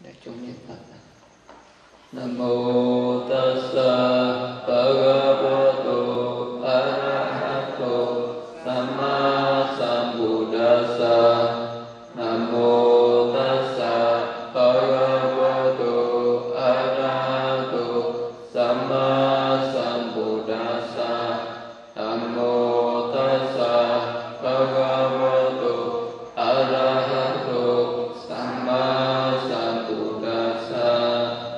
Chúng niệm Phật. Nam mô Tassa Bhagavato Arahato Samma Sambuddhassa. Nam mô Tassa Bhagavato Arahato Samma Sambuddhassa. Nam mô Tassa Bhagavato Arahato Samma Sambuddhassa.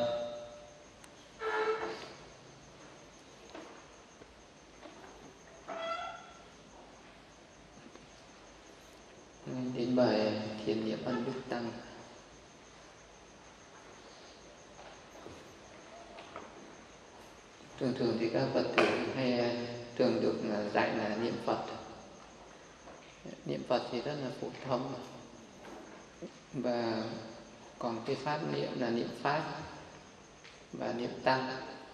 Đến bài thiền niệm ân đức tăng. Thường thì các Phật tử hay thường được dạy là niệm Phật. Niệm Phật thì rất là phổ thông, và còn cái pháp niệm là niệm Pháp và niệm Tăng.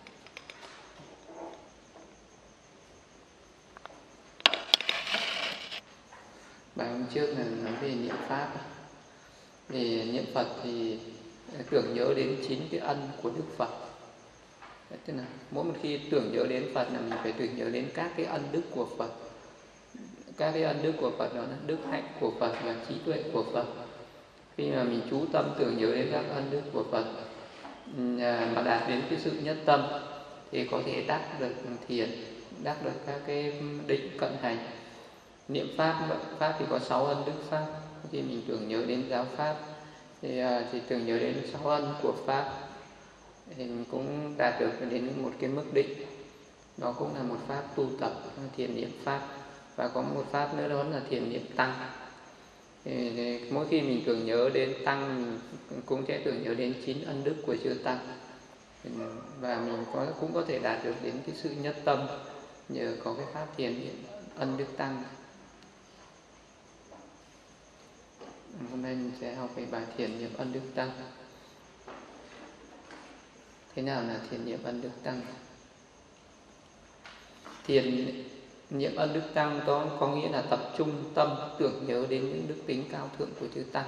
Bài hôm trước là nói về niệm Pháp. Về niệm Phật thì tưởng nhớ đến 9 cái ân của Đức Phật. Tức là mỗi một khi tưởng nhớ đến Phật là mình phải tưởng nhớ đến các cái ân đức của Phật. Các cái ân đức của Phật đó là đức hạnh của Phật và trí tuệ của Phật. Khi mà mình chú tâm tưởng nhớ đến các ân đức của Phật mà đạt đến cái sự nhất tâm thì có thể đắc được thiền, đắc được các cái định cận hành. Niệm Pháp thì có 6 ân đức Pháp. Khi mình tưởng nhớ đến giáo Pháp thì tưởng nhớ đến 6 ân của Pháp thì mình cũng đạt được đến một cái mức định. Đó cũng là một pháp tu tập thiền niệm Pháp. Và có một pháp nữa đó là thiền niệm Tăng. Thì mỗi khi mình tưởng nhớ đến Tăng, mình cũng sẽ tưởng nhớ đến 9 ân đức của chư Tăng. Và mình cũng có thể đạt được đến cái sự nhất tâm nhờ có cái pháp thiền niệm ân đức Tăng. Hôm nay mình sẽ học về bài thiền niệm ân đức Tăng. Thế nào là thiền niệm ân đức Tăng? Thiền niệm ân đức Tăng đó có nghĩa là tập trung tâm tưởng nhớ đến những đức tính cao thượng của chư Tăng.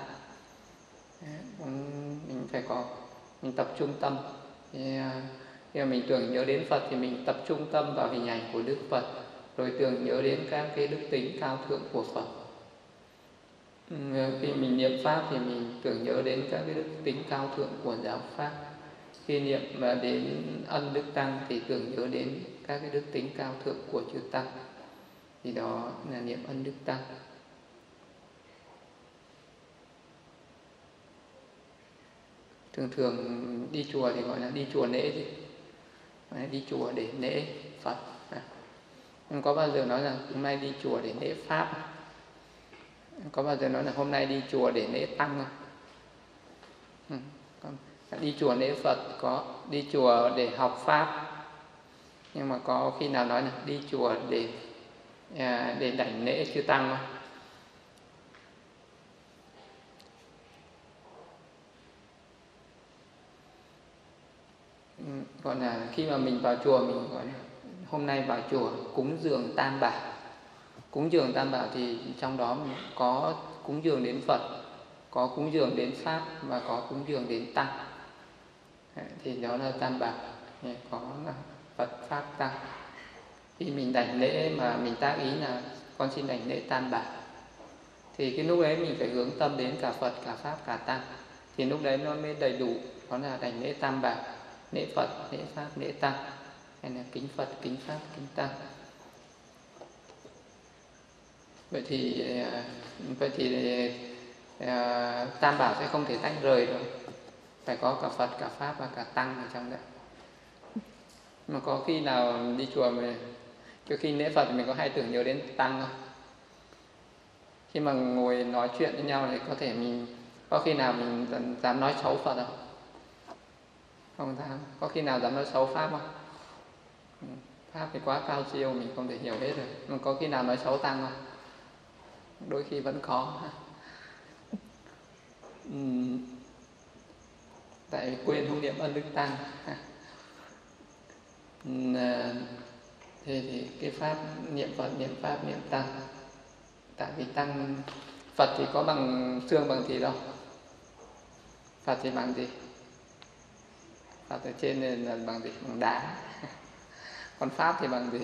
Mình tập trung tâm. Khi mà mình tưởng nhớ đến Phật thì mình tập trung tâm vào hình ảnh của Đức Phật, rồi tưởng nhớ đến các cái đức tính cao thượng của Phật. Khi mình niệm Pháp thì mình tưởng nhớ đến các cái đức tính cao thượng của giáo Pháp. Khi niệm đến ân đức Tăng thì tưởng nhớ đến các cái đức tính cao thượng của chư Tăng. Thì đó là niệm ân đức Tăng. Thường đi chùa thì gọi là đi chùa lễ gì? Đi chùa để lễ Phật. Không có bao giờ nói là hôm nay đi chùa để lễ Pháp. Có bao giờ nói là hôm nay đi chùa để lễ Tăng không? Đi chùa lễ Phật có, đi chùa để học Pháp. Nhưng mà có khi nào nói là đi chùa để đảnh lễ chư Tăng không? Gọi là khi mà mình vào chùa mình gọi là hôm nay vào chùa cúng dường Tam Bảo. Cúng dường Tam Bảo thì trong đó có cúng dường đến Phật, có cúng dường đến Pháp và có cúng dường đến Tăng. Thì đó là Tam Bảo, có là Phật, Pháp, Tăng. Khi mình đảnh lễ mà mình tác ý là con xin đảnh lễ Tam Bảo thì cái lúc đấy mình phải hướng tâm đến cả Phật, cả Pháp, cả Tăng. Thì lúc đấy nó mới đầy đủ, đó là đảnh lễ Tam Bảo, lễ Phật, lễ Pháp, lễ Tăng, hay là kính Phật, kính Pháp, kính Tăng. Vậy thì Tam Bảo sẽ không thể tách rời đâu, phải có cả Phật, cả Pháp và cả Tăng ở trong đấy. Mà có khi nào đi chùa mà khi lễ Phật mình có hay tưởng nhớ đến Tăng không? Khi mà ngồi nói chuyện với nhau thì có thể có khi nào mình dám nói xấu Phật không? Không dám. Có khi nào dám nói xấu Pháp không? Pháp thì quá cao siêu mình không thể hiểu hết rồi. Mà có khi nào nói xấu Tăng không? Đôi khi vẫn có. Tại vì quên không niệm ân đức Tăng. Thì cái pháp niệm Phật, niệm Pháp, niệm Tăng. Tại vì Tăng Phật thì có bằng xương bằng thịt đâu. Phật thì bằng gì? Phật ở trên này là bằng gì? Bằng đá. Còn Pháp thì bằng gì?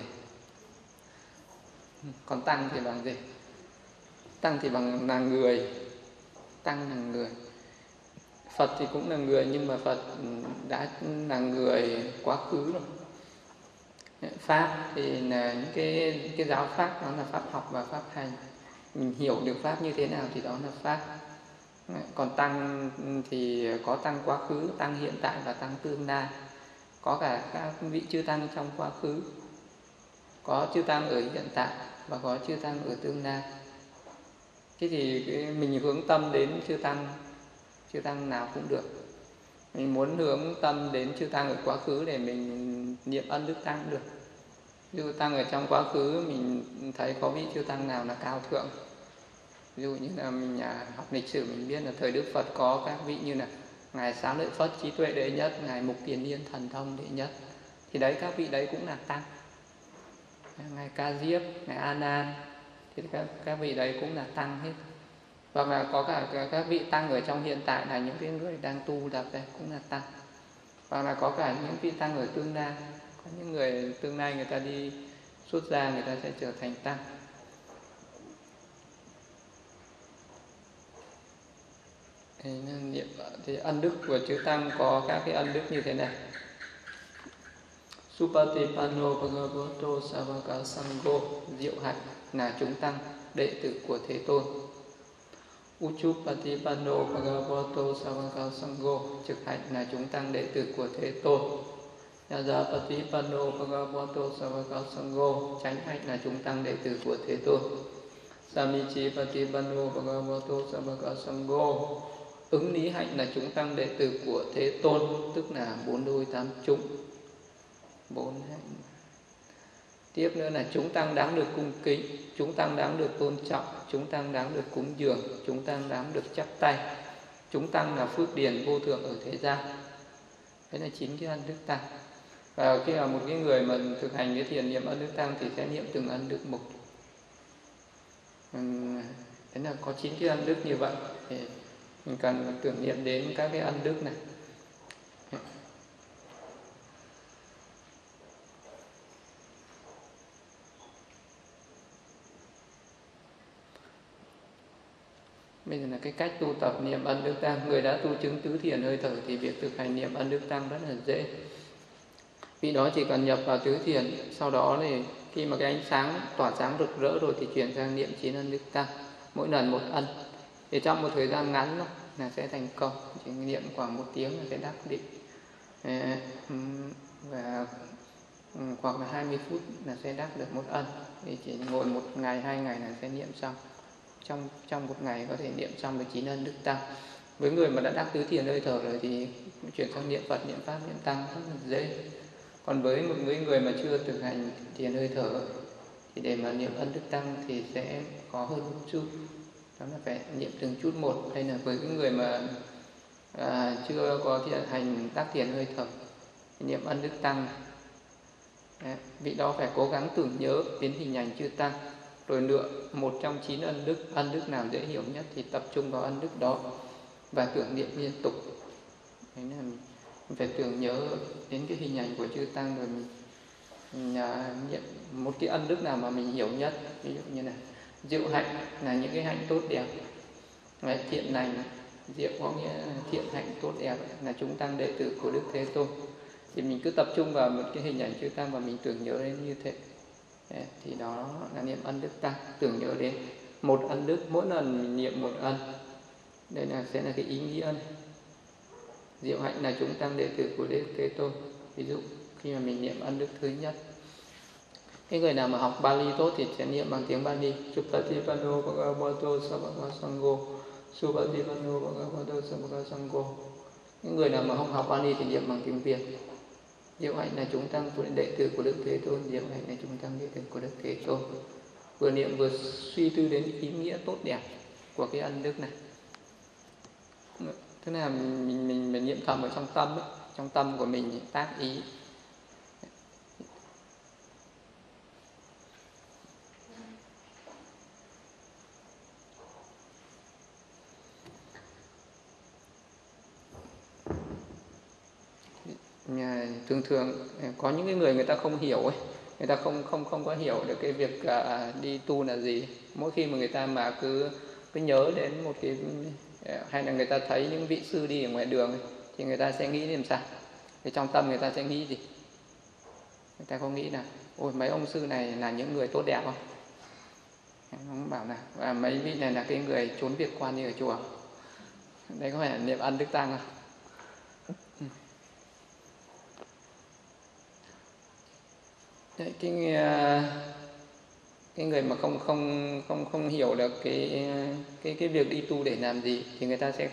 Còn Tăng thì bằng gì? Tăng thì bằng là người. Tăng là người. Phật thì cũng là người, nhưng mà Phật đã là người quá khứ rồi. Pháp thì là những cái giáo pháp, đó là pháp học và pháp hành. Mình hiểu được pháp như thế nào thì đó là pháp. Còn Tăng thì có Tăng quá khứ, Tăng hiện tại và Tăng tương lai. Có cả các vị chư Tăng trong quá khứ, có chư Tăng ở hiện tại và có chư Tăng ở tương lai. Thế thì mình hướng tâm đến chư Tăng nào cũng được. Mình muốn hướng tâm đến chư Tăng ở quá khứ để mình niệm ân đức Tăng cũng được. Ví dụ Tăng ở trong quá khứ mình thấy có vị chư Tăng nào là cao thượng. Ví dụ như là mình học lịch sử mình biết là thời Đức Phật có các vị như là Ngài Xá Lợi Phất trí tuệ đệ nhất, Ngài Mục Kiền Liên thần thông đệ nhất. Thì đấy các vị đấy cũng là Tăng. Ngài Ca Diếp, Ngài A Nan, thì các vị đấy cũng là Tăng hết. Hoặc là có cả các vị Tăng ở trong hiện tại là những cái người đang tu tập đây cũng là Tăng. Hoặc là có cả những vị Tăng ở tương lai. Có những người tương lai người ta đi xuất gia, người ta sẽ trở thành Tăng. Thì ân đức của chư Tăng có các cái ân đức như thế này. Supatipanno Bhagavato Savaka Sangho, diệu hạnh là chúng Tăng đệ tử của Thế Tôn. Uchupatipanno Bhagavato Savaka Sangho, trực hạnh là chúng Tăng đệ tử của Thế Tôn. Yajapatipanno Bhagavato Savaka Sangho, chánh hạnh là chúng Tăng đệ tử của Thế Tôn. Samichipatipanno Bhagavato Savaka Sangho, ứng lý hạnh là chúng Tăng đệ tử của Thế Tôn, tức là 4 đôi 8 chúng. 4 hạnh. Tiếp nữa là chúng Tăng đáng được cung kính, chúng Tăng đáng được tôn trọng, chúng Tăng đáng được cúng dường, chúng Tăng đáng được chắp tay. Chúng Tăng là phước điền vô thượng ở thế gian. Đấy là 9 cái ân đức Tăng. Và khi mà một cái người mà thực hành cái thiền niệm ân đức Tăng thì sẽ niệm từng ân đức một. Thế là có 9 cái ân đức như vậy. Thì mình cần tưởng niệm đến các cái ân đức này. Bây giờ là cái cách tu tập niệm ân đức Tăng. Người đã tu chứng tứ thiền hơi thở thì việc thực hành niệm ân đức Tăng rất là dễ. Vì đó chỉ cần nhập vào tứ thiền, sau đó thì khi mà cái ánh sáng tỏa sáng rực rỡ rồi thì chuyển sang niệm 9 ân đức Tăng, mỗi lần một ân. Thì trong một thời gian ngắn là sẽ thành công, chỉ niệm khoảng 1 tiếng là sẽ đắc định. Và hoặc là 20 phút là sẽ đắc được 1 ân. Thì chỉ ngồi 1 ngày 2 ngày là sẽ niệm xong. Trong 1 ngày có thể niệm xong được 9 ân đức Tăng. Với người mà đã đắc tứ thiền hơi thở rồi thì chuyển sang niệm Phật, niệm Pháp, niệm Tăng rất là dễ. Còn với một người mà chưa thực hành thiền hơi thở thì để mà niệm ân đức Tăng thì sẽ khó hơn một chút. Đó là phải niệm từng chút một. Đây là với cái người mà chưa có hành tác thiền hơi thở thì niệm ân đức Tăng. Vị đó phải cố gắng tưởng nhớ đến hình ảnh chư Tăng, rồi lựa một trong 9 ân đức nào dễ hiểu nhất thì tập trung vào ân đức đó và tưởng niệm liên tục. Đấy là mình phải tưởng nhớ đến cái hình ảnh của chư Tăng, rồi mình niệm một cái ân đức nào mà mình hiểu nhất. Ví dụ như này, diệu hạnh là những cái hạnh tốt đẹp. Thiện lành, diệu có nghĩa là thiện hạnh tốt đẹp, là chúng Tăng đệ tử của Đức Thế Tôn. Thì mình cứ tập trung vào một cái hình ảnh chư Tăng và mình tưởng nhớ đến như thế. Thì đó là niệm ân đức Tăng, tưởng nhớ đến một ân đức, mỗi lần mình niệm một ân. Đây sẽ là cái ý nghĩa này. Diệu hạnh là chúng Tăng đệ tử của Đức Thế Tôn. Ví dụ khi mà mình niệm ân đức thứ nhất, cái người nào mà học Bali tốt thì sẽ niệm bằng tiếng Bali. Supatipanno Bhagavato Savaka Sangho, Supatipanno Bhagavato Savaka Sangho. Những người nào mà không học Bali thì niệm bằng tiếng Việt. Diệu hạnh là chúng Tăng đệ tử của Đức Thế Tôn, diệu hạnh là chúng Tăng đệ tử của Đức Thế Tôn. Vừa niệm vừa suy tư đến ý nghĩa tốt đẹp của cái ân đức này. Thế là mình niệm thầm ở trong tâm ấy. Trong tâm của mình tác ý. thường thường có những cái người ta không hiểu ấy, người ta không có hiểu được cái việc đi tu là gì. Mỗi khi mà người ta mà cứ nhớ đến một cái, hay là người ta thấy những vị sư đi ở ngoài đường ấy, thì người ta sẽ nghĩ làm sao? Thì trong tâm người ta sẽ nghĩ gì? Người ta có nghĩ là ôi mấy ông sư này là những người tốt đẹp không? Ông bảo là mấy vị này là cái người trốn việc quan đi ở chùa. Đấy có phải là niệm ân đức tăng không? Đấy, cái người mà không hiểu được cái việc đi tu để làm gì thì người ta sẽ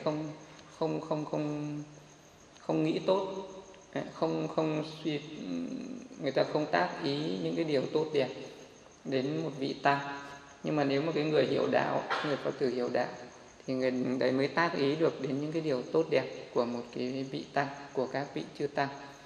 không nghĩ tốt, không suy, người ta không tác ý những cái điều tốt đẹp đến một vị tăng. Nhưng mà nếu mà cái người hiểu đạo, người Phật tử hiểu đạo thì người đấy mới tác ý được đến những cái điều tốt đẹp của một cái vị tăng, của các vị chư tăng.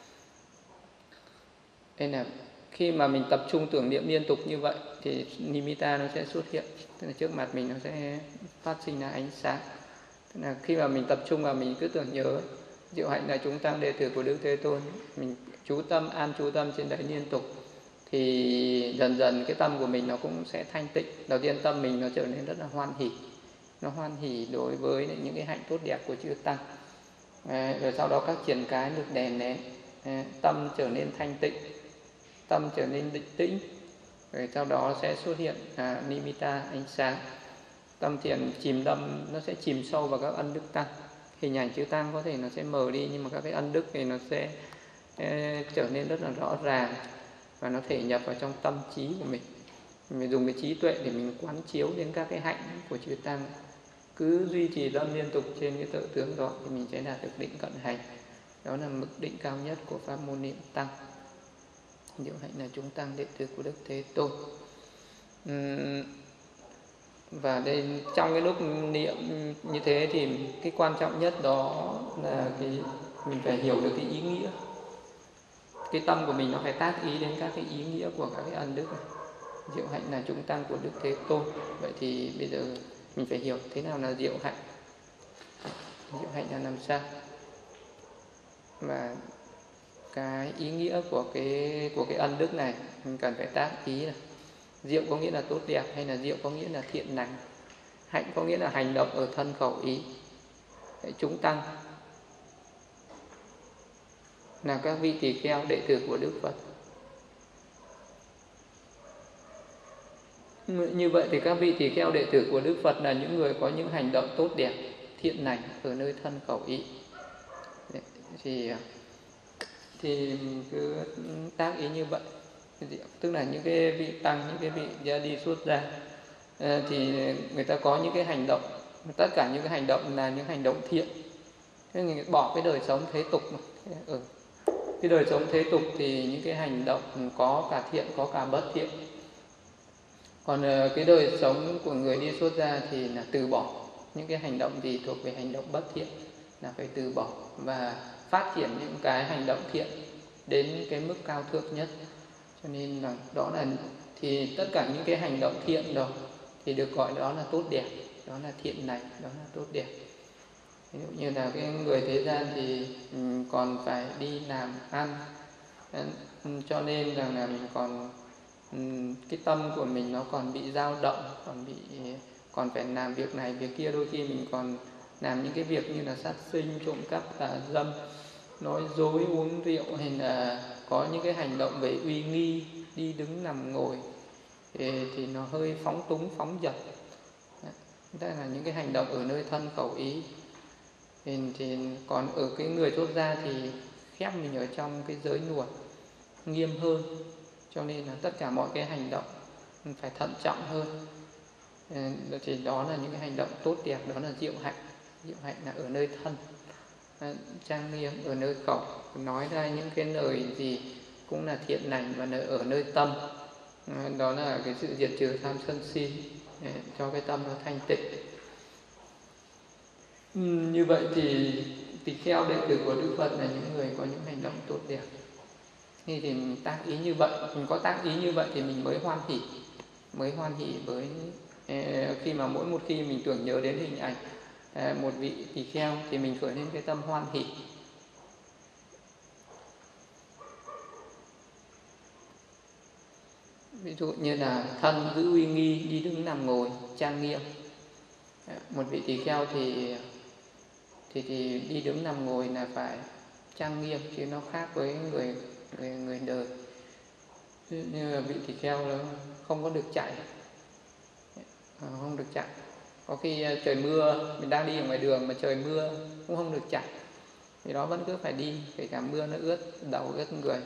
Nên là khi mà mình tập trung tưởng niệm liên tục như vậy thì nimitta nó sẽ xuất hiện, tức là trước mặt mình nó sẽ phát sinh ra ánh sáng. Tức là khi mà mình tập trung vào mình cứ tưởng nhớ Diệu Hạnh là chúng tăng đệ tử của Đức Thế Tôn, mình chú tâm, an chú tâm trên đấy liên tục thì dần dần cái tâm của mình nó cũng sẽ thanh tịnh. Đầu tiên tâm mình nó trở nên rất là hoan hỷ, nó hoan hỷ đối với những cái hạnh tốt đẹp của chư tăng. Rồi sau đó các triển cái được đè nén, tâm trở nên thanh tịnh, tâm trở nên định tĩnh, rồi sau đó sẽ xuất hiện nimitta, ánh sáng. Tâm thiện chìm đắm, nó sẽ chìm sâu vào các ân đức tăng. Hình ảnh chư tăng có thể nó sẽ mờ đi, nhưng mà các cái ân đức thì nó sẽ trở nên rất là rõ ràng và nó thể nhập vào trong tâm trí của mình. Mình dùng cái trí tuệ để mình quán chiếu đến các cái hạnh của chư tăng. Cứ duy trì tâm liên tục trên cái tự tướng đó thì mình sẽ đạt được định cận hành. Đó là mức định cao nhất của pháp môn niệm tăng. Diệu Hạnh là chúng tăng đệ tử của Đức Thế Tôn. Và đây trong cái lúc niệm như thế thì cái quan trọng nhất đó là mình phải hiểu được cái ý nghĩa. Cái tâm của mình nó phải tác ý đến các cái ý nghĩa của các cái ân đức này. Diệu Hạnh là chúng tăng của Đức Thế Tôn. Vậy thì bây giờ mình phải hiểu thế nào là diệu hạnh. Diệu hạnh là làm sao? Và cái ý nghĩa của cái ân đức này mình cần phải tác ý này. Diệu có nghĩa là tốt đẹp, hay là diệu có nghĩa là thiện lành. Hạnh có nghĩa là hành động ở thân khẩu ý. Chúng tăng là các vị tỳ kheo đệ tử của Đức Phật. Như vậy thì các vị tỳ kheo đệ tử của Đức Phật là những người có những hành động tốt đẹp, thiện lành ở nơi thân khẩu ý. Thì cứ tác ý như vậy. Tức là những cái vị tăng, những cái vị ra đi xuất gia thì người ta có những cái hành động, tất cả những cái hành động là những hành động thiện. Thế người bỏ cái đời sống thế tục mà. Cái đời sống thế tục thì những cái hành động có cả thiện, có cả bất thiện. Còn cái đời sống của người đi xuất gia thì là từ bỏ những cái hành động gì thuộc về hành động bất thiện, là phải từ bỏ và phát triển những cái hành động thiện đến cái mức cao thượng nhất. Cho nên là đó là thì tất cả những cái hành động thiện đó thì được gọi đó là tốt đẹp, đó là thiện lành, đó là tốt đẹp. Ví dụ như là cái người thế gian thì còn phải đi làm ăn, cho nên rằng là mình còn cái tâm của mình nó còn bị dao động, còn phải làm việc này việc kia. Đôi khi mình còn làm những cái việc như là sát sinh, trộm cắp, tà dâm, nói dối, uống rượu, hay là có những cái hành động về uy nghi, đi đứng nằm ngồi thì nó hơi phóng túng, phóng dật. Đó là những cái hành động ở nơi thân khẩu ý. Thì còn ở cái người xuất gia thì khép mình ở trong cái giới luật nghiêm hơn, cho nên là tất cả mọi cái hành động phải thận trọng hơn. Thì đó là những cái hành động tốt đẹp, đó là diệu hạnh. Diệu hạnh là ở nơi thân, trang nghiêm ở nơi khẩu, nói ra những cái lời gì cũng là thiện lành, và ở nơi tâm đó là cái sự diệt trừ tham sân si, cho cái tâm nó thanh tịnh. Như vậy thì tỳ kheo đệ tử của Đức Phật là những người có những hành động tốt đẹp. Thì mình tác ý như vậy, mình có tác ý như vậy thì mình mới hoan hỷ với khi mà mỗi một khi mình tưởng nhớ đến hình ảnh một vị tỳ kheo thì mình khởi lên cái tâm hoan hỷ. Ví dụ như là thân giữ uy nghi, đi đứng nằm ngồi trang nghiêm. Một vị tỳ kheo thì đi đứng nằm ngồi là phải trang nghiêm, chứ nó khác với người đời. Như là vị tỳ kheo nó không có được chạy, không được chạy. Có khi trời mưa, mình đang đi ở ngoài đường mà trời mưa cũng không được chạy, vì đó vẫn cứ phải đi, kể cả mưa nó ướt đầu ướt người.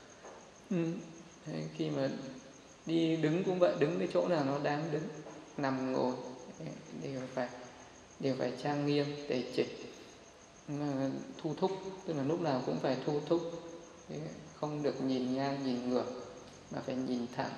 Khi mà đi đứng cũng vậy, đứng cái chỗ nào nó đáng đứng, nằm ngồi đều phải trang nghiêm tề chỉnh, thu thúc, tức là lúc nào cũng phải thu thúc, không được nhìn ngang nhìn ngược mà phải nhìn thẳng.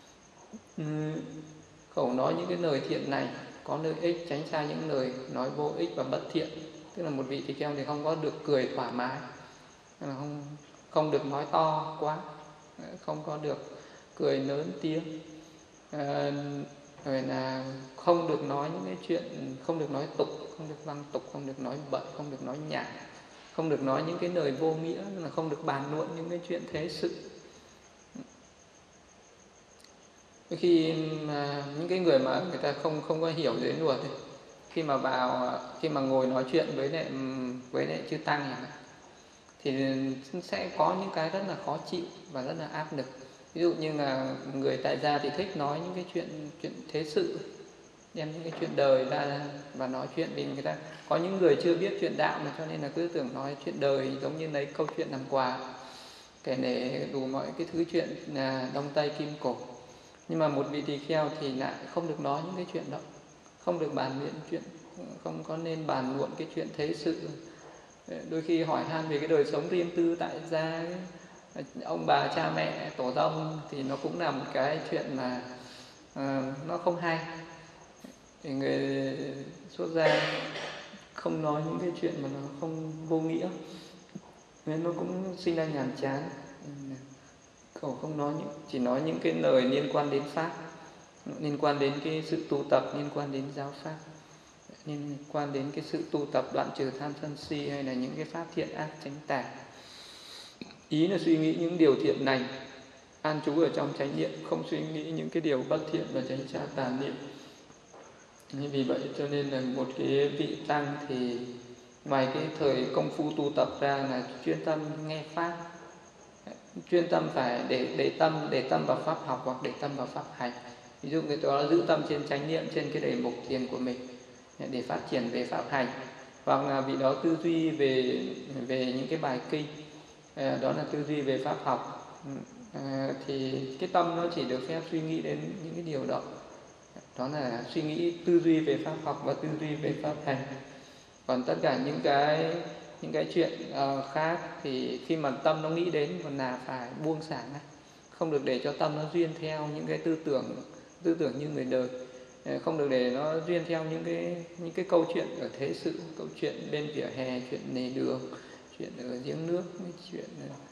Khẩu nói những cái lời thiện này có lợi ích, tránh xa những lời nói vô ích và bất thiện. Tức là một vị tỳ kheo thì không có được cười thoải mái, không được nói to quá, không có được cười lớn tiếng, rồi là không được nói những cái chuyện, không được nói tục, không được văng tục, không được nói bậy, không được nói nhảm, không được nói những cái lời vô nghĩa, là không được bàn luận những cái chuyện thế sự. Khi mà những cái người mà người ta không có hiểu giới luật ấy, khi mà ngồi nói chuyện với lại chư tăng thì sẽ có những cái rất là khó chịu và rất là áp lực. Ví dụ như là người tại gia thì thích nói những cái chuyện thế sự, đem những cái chuyện đời ra và nói chuyện, vì người ta có những người chưa biết chuyện đạo mà cho nên là cứ tưởng nói chuyện đời, giống như lấy câu chuyện làm quà, kể để đủ mọi cái thứ chuyện là Đông Tây Kim Cổ. Nhưng mà một vị tỳ kheo thì lại không được nói những cái chuyện đó, không được bàn luận chuyện, không có nên bàn luận cái chuyện thế sự. Đôi khi hỏi han về cái đời sống riêng tư tại gia, ông bà cha mẹ tổ tông, thì nó cũng là một cái chuyện mà nó không hay. Thì người xuất gia không nói những cái chuyện mà nó không vô nghĩa, nên nó cũng sinh ra nhàm chán. Khẩu không nói chỉ nói những cái lời liên quan đến pháp, liên quan đến cái sự tu tập, liên quan đến giáo pháp, liên quan đến cái sự tu tập đoạn trừ tham sân si, hay là những cái pháp thiện ác chánh tà. Ý là suy nghĩ những điều thiện lành, an trú ở trong chánh niệm, không suy nghĩ những cái điều bất thiện và tránh xa tà niệm. Vì vậy cho nên là một cái vị tăng thì ngoài cái thời công phu tu tập ra là chuyên tâm nghe pháp, chuyên tâm phải để tâm vào pháp học hoặc để tâm vào pháp hành. Ví dụ người đó giữ tâm trên chánh niệm, trên cái đề mục thiền của mình để phát triển về pháp hành, hoặc là vị đó tư duy về những cái bài kinh, đó là tư duy về pháp học, thì cái tâm nó chỉ được phép suy nghĩ đến những cái điều đó. Đó là suy nghĩ, tư duy về pháp học và tư duy về pháp hành. Còn tất cả những cái chuyện khác thì khi mà tâm nó nghĩ đến còn là phải buông xả, không được để cho tâm nó duyên theo những cái tư tưởng như người đời, không được để nó duyên theo những cái câu chuyện ở thế sự, câu chuyện bên vỉa hè, chuyện nề đường, chuyện ở giếng nước, chuyện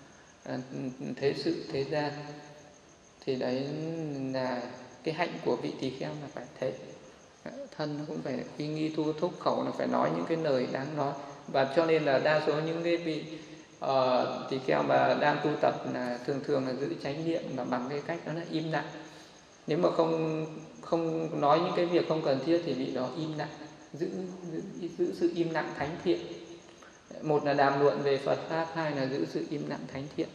thế sự thế gian. Thì đấy là cái hạnh của vị tỳ kheo là phải thế. Thân nó cũng phải uy nghi thu thúc, khẩu là phải nói những cái lời đáng nói. Và cho nên là đa số những cái vị tỳ kheo mà đang tu tập là thường là giữ chánh niệm, và bằng cái cách đó là im lặng. Nếu mà không nói những cái việc không cần thiết thì vị đó im lặng, giữ sự im lặng thánh thiện. Một là đàm luận về Phật pháp, hai là giữ sự im lặng thánh thiện.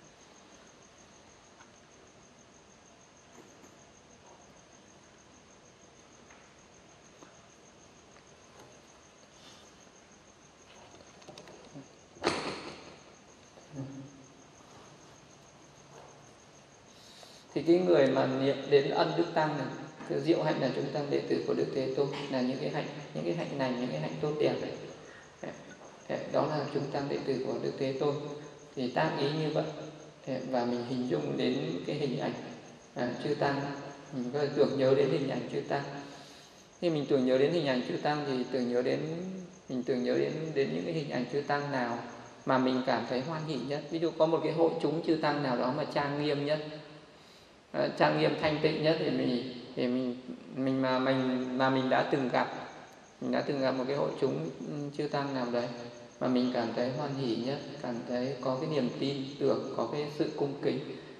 Thì cái người mà niệm đến ân đức tăng này, cái diệu hạnh là chúng tăng đệ tử của Đức Thế Tôn, là những cái hạnh lành, những cái hạnh tốt đẹp này. Đó là chúng tăng đệ tử của Đức Thế Tôn. Thì tác ý như vậy, và mình hình dung đến cái hình ảnh chư tăng, mình có thể tưởng nhớ đến hình ảnh chư tăng. Khi mình tưởng nhớ đến hình ảnh chư tăng thì mình tưởng nhớ đến những cái hình ảnh chư tăng nào mà mình cảm thấy hoan hỷ nhất. Ví dụ có một cái hội chúng chư tăng nào đó mà trang nghiêm nhất, trang nghiêm thanh tịnh nhất, thì mình đã từng gặp một cái hội chúng chư tăng nào đấy mà mình cảm thấy hoan hỷ nhất, cảm thấy có cái niềm tin tưởng, có cái sự cung kính,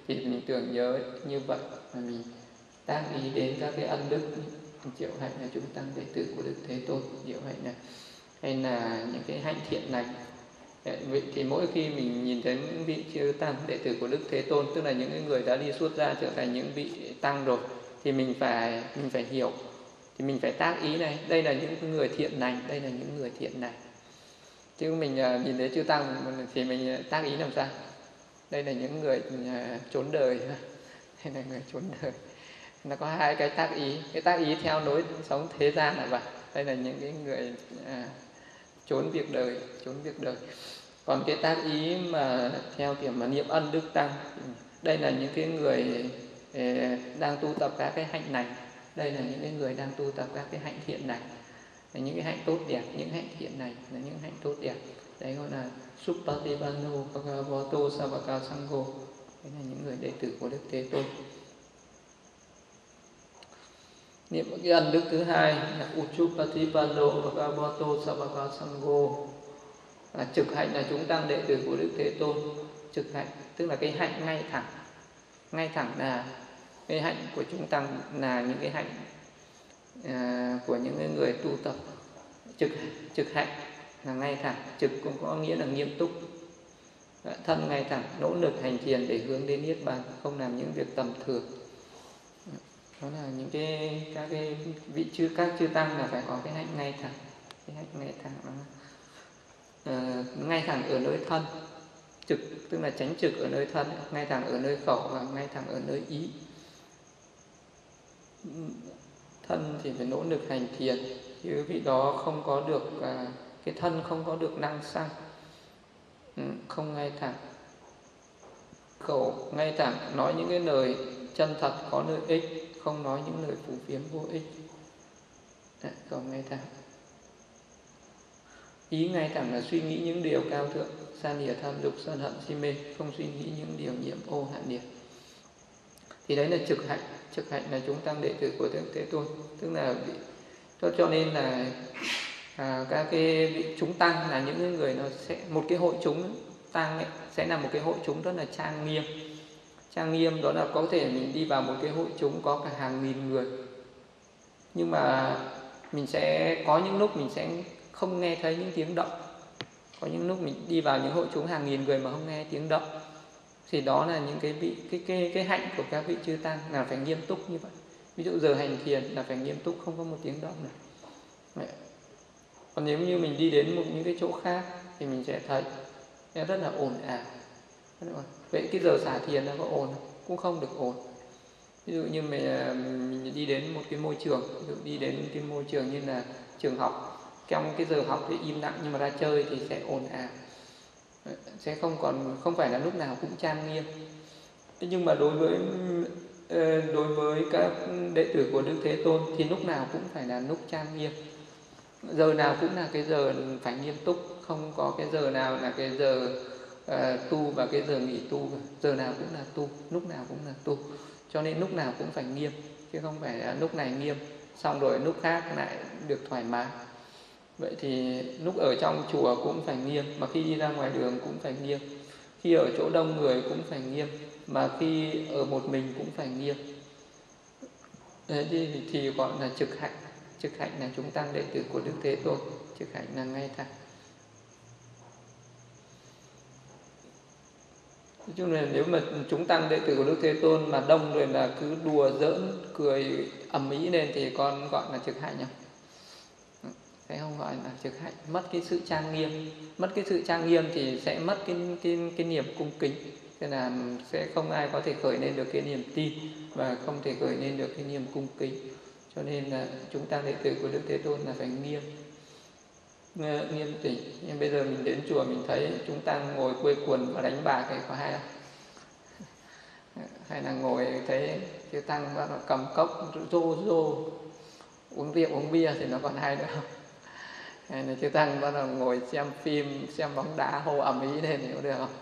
thì mình tưởng nhớ như vậy mà mình tác ý đến các cái ân đức Diệu hạnh là chúng tăng đệ tử của Đức Thế Tôn, Diệu hạnh này hay là những cái hạnh thiện lành. Vậy thì mỗi khi mình nhìn thấy những vị chư tăng đệ tử của Đức Thế Tôn, tức là những người đã đi xuất gia trở thành những vị tăng rồi, thì mình phải hiểu, thì mình phải tác ý này, đây là những người thiện lành, đây là những người thiện lành. Chứ mình nhìn thấy chư tăng thì mình tác ý làm sao? Đây là những người trốn đời, đây là người trốn đời. Nó có hai cái tác ý. Cái tác ý theo lối sống thế gian là vậy. Đây là những cái người trốn việc đời, Còn cái tác ý mà theo kiểu mà niệm ân đức tăng, đây là những cái người đang tu tập các cái hạnh lành. Đây là những cái người đang tu tập các cái hạnh thiện lành, là những cái hạnh tốt đẹp, những hạnh thiện này là những hạnh tốt đẹp. Đấy gọi là Suppatipano Bhagavato Savaka Sangho. Đấy là những người đệ tử của Đức Thế Tôn. Niệm cái ân đức thứ hai là Uchupatipano Bhagavato Savaka Sangho, là trực hạnh là chúng tăng đệ tử của Đức Thế Tôn. Trực hạnh tức là cái hạnh ngay thẳng. Ngay thẳng là cái hạnh của chúng tăng, là những cái hạnh của những người tu tập. Trực hạnh là ngay thẳng, trực cũng có nghĩa là nghiêm túc. Thân ngay thẳng, nỗ lực hành thiền để hướng đến niết bàn, không làm những việc tầm thường. Đó là những các cái vị các chư tăng là phải có cái hạnh ngay thẳng. Cái hạnh ngay thẳng đó ngay thẳng ở nơi thân. Trực tức là tránh trực ở nơi thân, ngay thẳng ở nơi khẩu và ngay thẳng ở nơi ý. Thân thì phải nỗ lực hành thiền, chứ vị đó không có được cái thân không có được năng xăng, không ngay thẳng. Khẩu ngay thẳng, nói những cái lời chân thật có lợi ích, không nói những lời phù phiếm vô ích. Khẩu ngay thẳng. Ý ngay thẳng là suy nghĩ những điều cao thượng, sa nìa tham dục sân hận si mê, không suy nghĩ những điều nhiễm ô hạ nhiệt. Thì đấy là trực hạnh. Trực hạnh là chúng tăng đệ tử của Đức Thế Tôn. Tức là cho nên là các cái vị chúng tăng là những người nó sẽ một cái hội chúng tăng ấy, sẽ là một cái hội chúng rất là trang nghiêm. Trang nghiêm đó là có thể mình đi vào một cái hội chúng có cả hàng nghìn người, nhưng mà mình sẽ có những lúc mình sẽ không nghe thấy những tiếng động. Có những lúc mình đi vào những hội chúng hàng nghìn người mà không nghe tiếng động, thì đó là những cái hạnh của các vị chư tăng là phải nghiêm túc như vậy. Ví dụ giờ hành thiền là phải nghiêm túc, không có một tiếng động nào. Còn nếu như mình đi đến những cái chỗ khác thì mình sẽ thấy rất là ồn ào. Vậy cái giờ xả thiền nó có ồn không? Cũng không được ồn. Ví dụ như mình đi đến một cái môi trường, ví dụ đi đến cái môi trường như là trường học, trong cái giờ học thì im lặng, nhưng mà ra chơi thì sẽ ồn ào, sẽ không phải là lúc nào cũng trang nghiêm. Nhưng mà đối với các đệ tử của Đức Thế Tôn thì lúc nào cũng phải là lúc trang nghiêm, giờ nào cũng là cái giờ phải nghiêm túc, không có cái giờ nào là cái giờ tu và cái giờ nghỉ tu. Giờ nào cũng là tu, lúc nào cũng là tu, cho nên lúc nào cũng phải nghiêm, chứ không phải là lúc này nghiêm xong rồi lúc khác lại được thoải mái. Vậy thì lúc ở trong chùa cũng phải nghiêm, mà khi đi ra ngoài đường cũng phải nghiêm, khi ở chỗ đông người cũng phải nghiêm, mà khi ở một mình cũng phải nghiêm. Đấy thì gọi là trực hạnh. Trực hạnh là chúng tăng đệ tử của Đức Thế Tôn. Trực hạnh là ngay thẳng. Nói chung là nếu mà chúng tăng đệ tử của Đức Thế Tôn mà đông rồi là cứ đùa giỡn cười ầm ĩ lên thì con gọi là trực hạnh không? Thế không gọi là trực hạnh. Mất cái sự trang nghiêm. Mất cái sự trang nghiêm thì sẽ mất cái niềm cung kính. Thế là sẽ không ai có thể khởi lên được cái niềm tin và không thể khởi lên được cái niềm cung kính. Cho nên là chúng ta đệ tử của Đức Thế Tôn là phải nghiêm tĩnh. Nhưng bây giờ mình đến chùa mình thấy chúng ta ngồi quây quần và đánh bạc thì có hay không? Hay là ngồi thấy chư tăng bắt đầu cầm cốc rô uống rượu uống bia thì nó còn hay nữa không? Hay là chư tăng bắt đầu ngồi xem phim, xem bóng đá hô ầm ĩ lên thì có được không?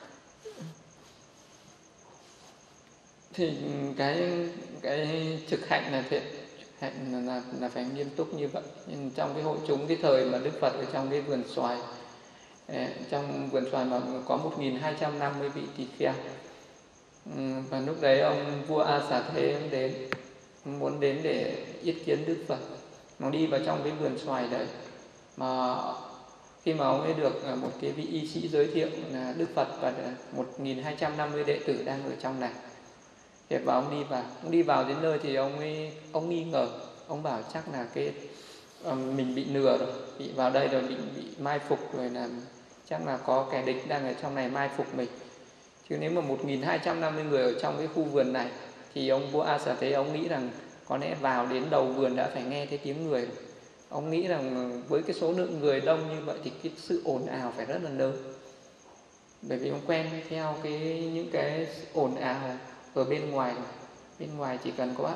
Thì cái trực hạnh là thiện. Hạnh là phải nghiêm túc như vậy. Nhưng trong cái hội chúng cái thời mà Đức Phật ở trong cái vườn xoài, trong vườn xoài mà có 1250 vị tỳ kheo, Và lúc đấy ông vua A Xà Thế ông đến, muốn đến để yết kiến Đức Phật. Ông đi vào trong cái vườn xoài đấy, mà khi mà ông ấy được một cái vị y sĩ giới thiệu là Đức Phật và 1250 đệ tử đang ở trong này. Thì và ông đi vào đến nơi thì ông nghi ngờ, ông bảo chắc là mình bị lừa rồi, bị vào đây rồi bị mai phục rồi, là chắc là có kẻ địch đang ở trong này mai phục mình. Chứ nếu mà 1250 người ở trong cái khu vườn này thì ông vua A Xà Thế ông nghĩ rằng có lẽ vào đến đầu vườn đã phải nghe thấy tiếng người. Ông nghĩ rằng với cái số lượng người đông như vậy thì cái sự ồn ào phải rất là lớn. Bởi vì ông quen theo những cái ồn ào ở bên ngoài. Bên ngoài chỉ cần có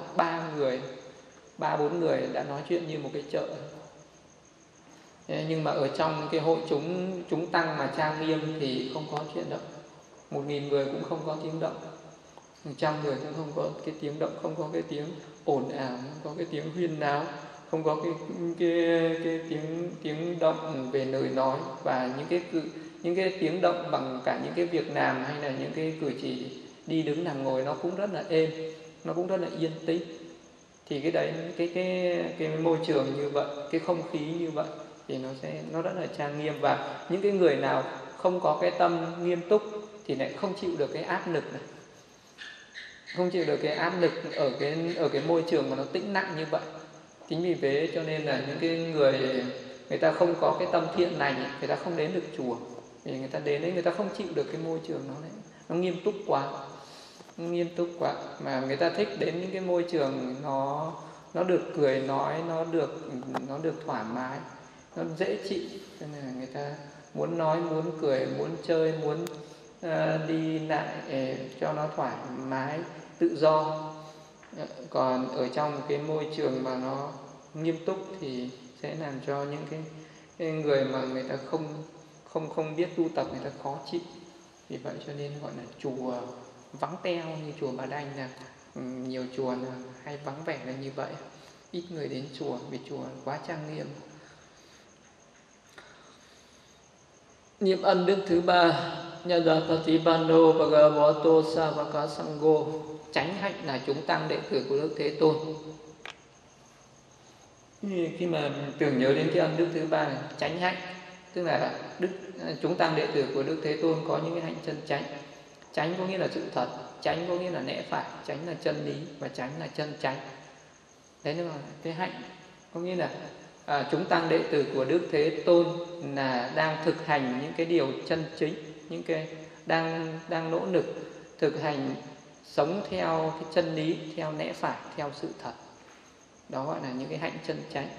3-4 người đã nói chuyện như một cái chợ. Nhưng mà ở trong cái hội chúng tăng mà trang nghiêm thì không có chuyện động. 1000 người cũng không có tiếng động, 100 người cũng không có cái tiếng động, không có cái tiếng ồn ào, không có cái tiếng huyên náo, không có cái tiếng động về lời nói, và những cái tiếng động bằng cả những cái việc làm hay là những cái cử chỉ đi đứng nằm ngồi nó cũng rất là êm, nó cũng rất là yên tĩnh. Thì cái đấy, cái môi trường như vậy, cái không khí như vậy thì nó rất là trang nghiêm. Và những cái người nào không có cái tâm nghiêm túc thì lại không chịu được cái áp lực này, không chịu được cái áp lực ở cái môi trường mà nó tĩnh lặng như vậy. Chính vì thế cho nên là những cái người ta không có cái tâm thiện lành, người ta không đến được chùa, vì người ta đến đấy người ta không chịu được cái môi trường nó nghiêm túc quá, mà người ta thích đến những cái môi trường nó được cười nói, nó được thoải mái, nó dễ chịu, cho nên là người ta muốn nói, muốn cười, muốn chơi, muốn đi lại cho nó thoải mái, tự do. Còn ở trong cái môi trường mà nó nghiêm túc thì sẽ làm cho những cái người mà người ta không biết tu tập người ta khó chịu. Vì vậy cho nên gọi là chùa vắng teo, như chùa Bà Đanh là nhiều chùa là hay vắng vẻ là như vậy, ít người đến chùa vì chùa quá trang nghiêm. Niệm ân đức thứ 3, Yadapatipano Bhagavato Savaka Sangho, chánh hạnh là chúng tăng đệ tử của Đức Thế Tôn. Khi mà tưởng nhớ đến cái ân đức thứ 3 này, chánh hạnh, tức là chúng tăng đệ tử của Đức Thế Tôn có những cái hạnh chân chánh. Chánh có nghĩa là sự thật, chánh có nghĩa là lẽ phải, chánh là chân lý, và chánh là chân chánh. Đấy là cái hạnh, có nghĩa là chúng tăng đệ tử của Đức Thế Tôn là đang thực hành những cái điều chân chính, những cái đang nỗ lực thực hành sống theo cái chân lý, theo lẽ phải, theo sự thật. Đó gọi là những cái hạnh chân chánh.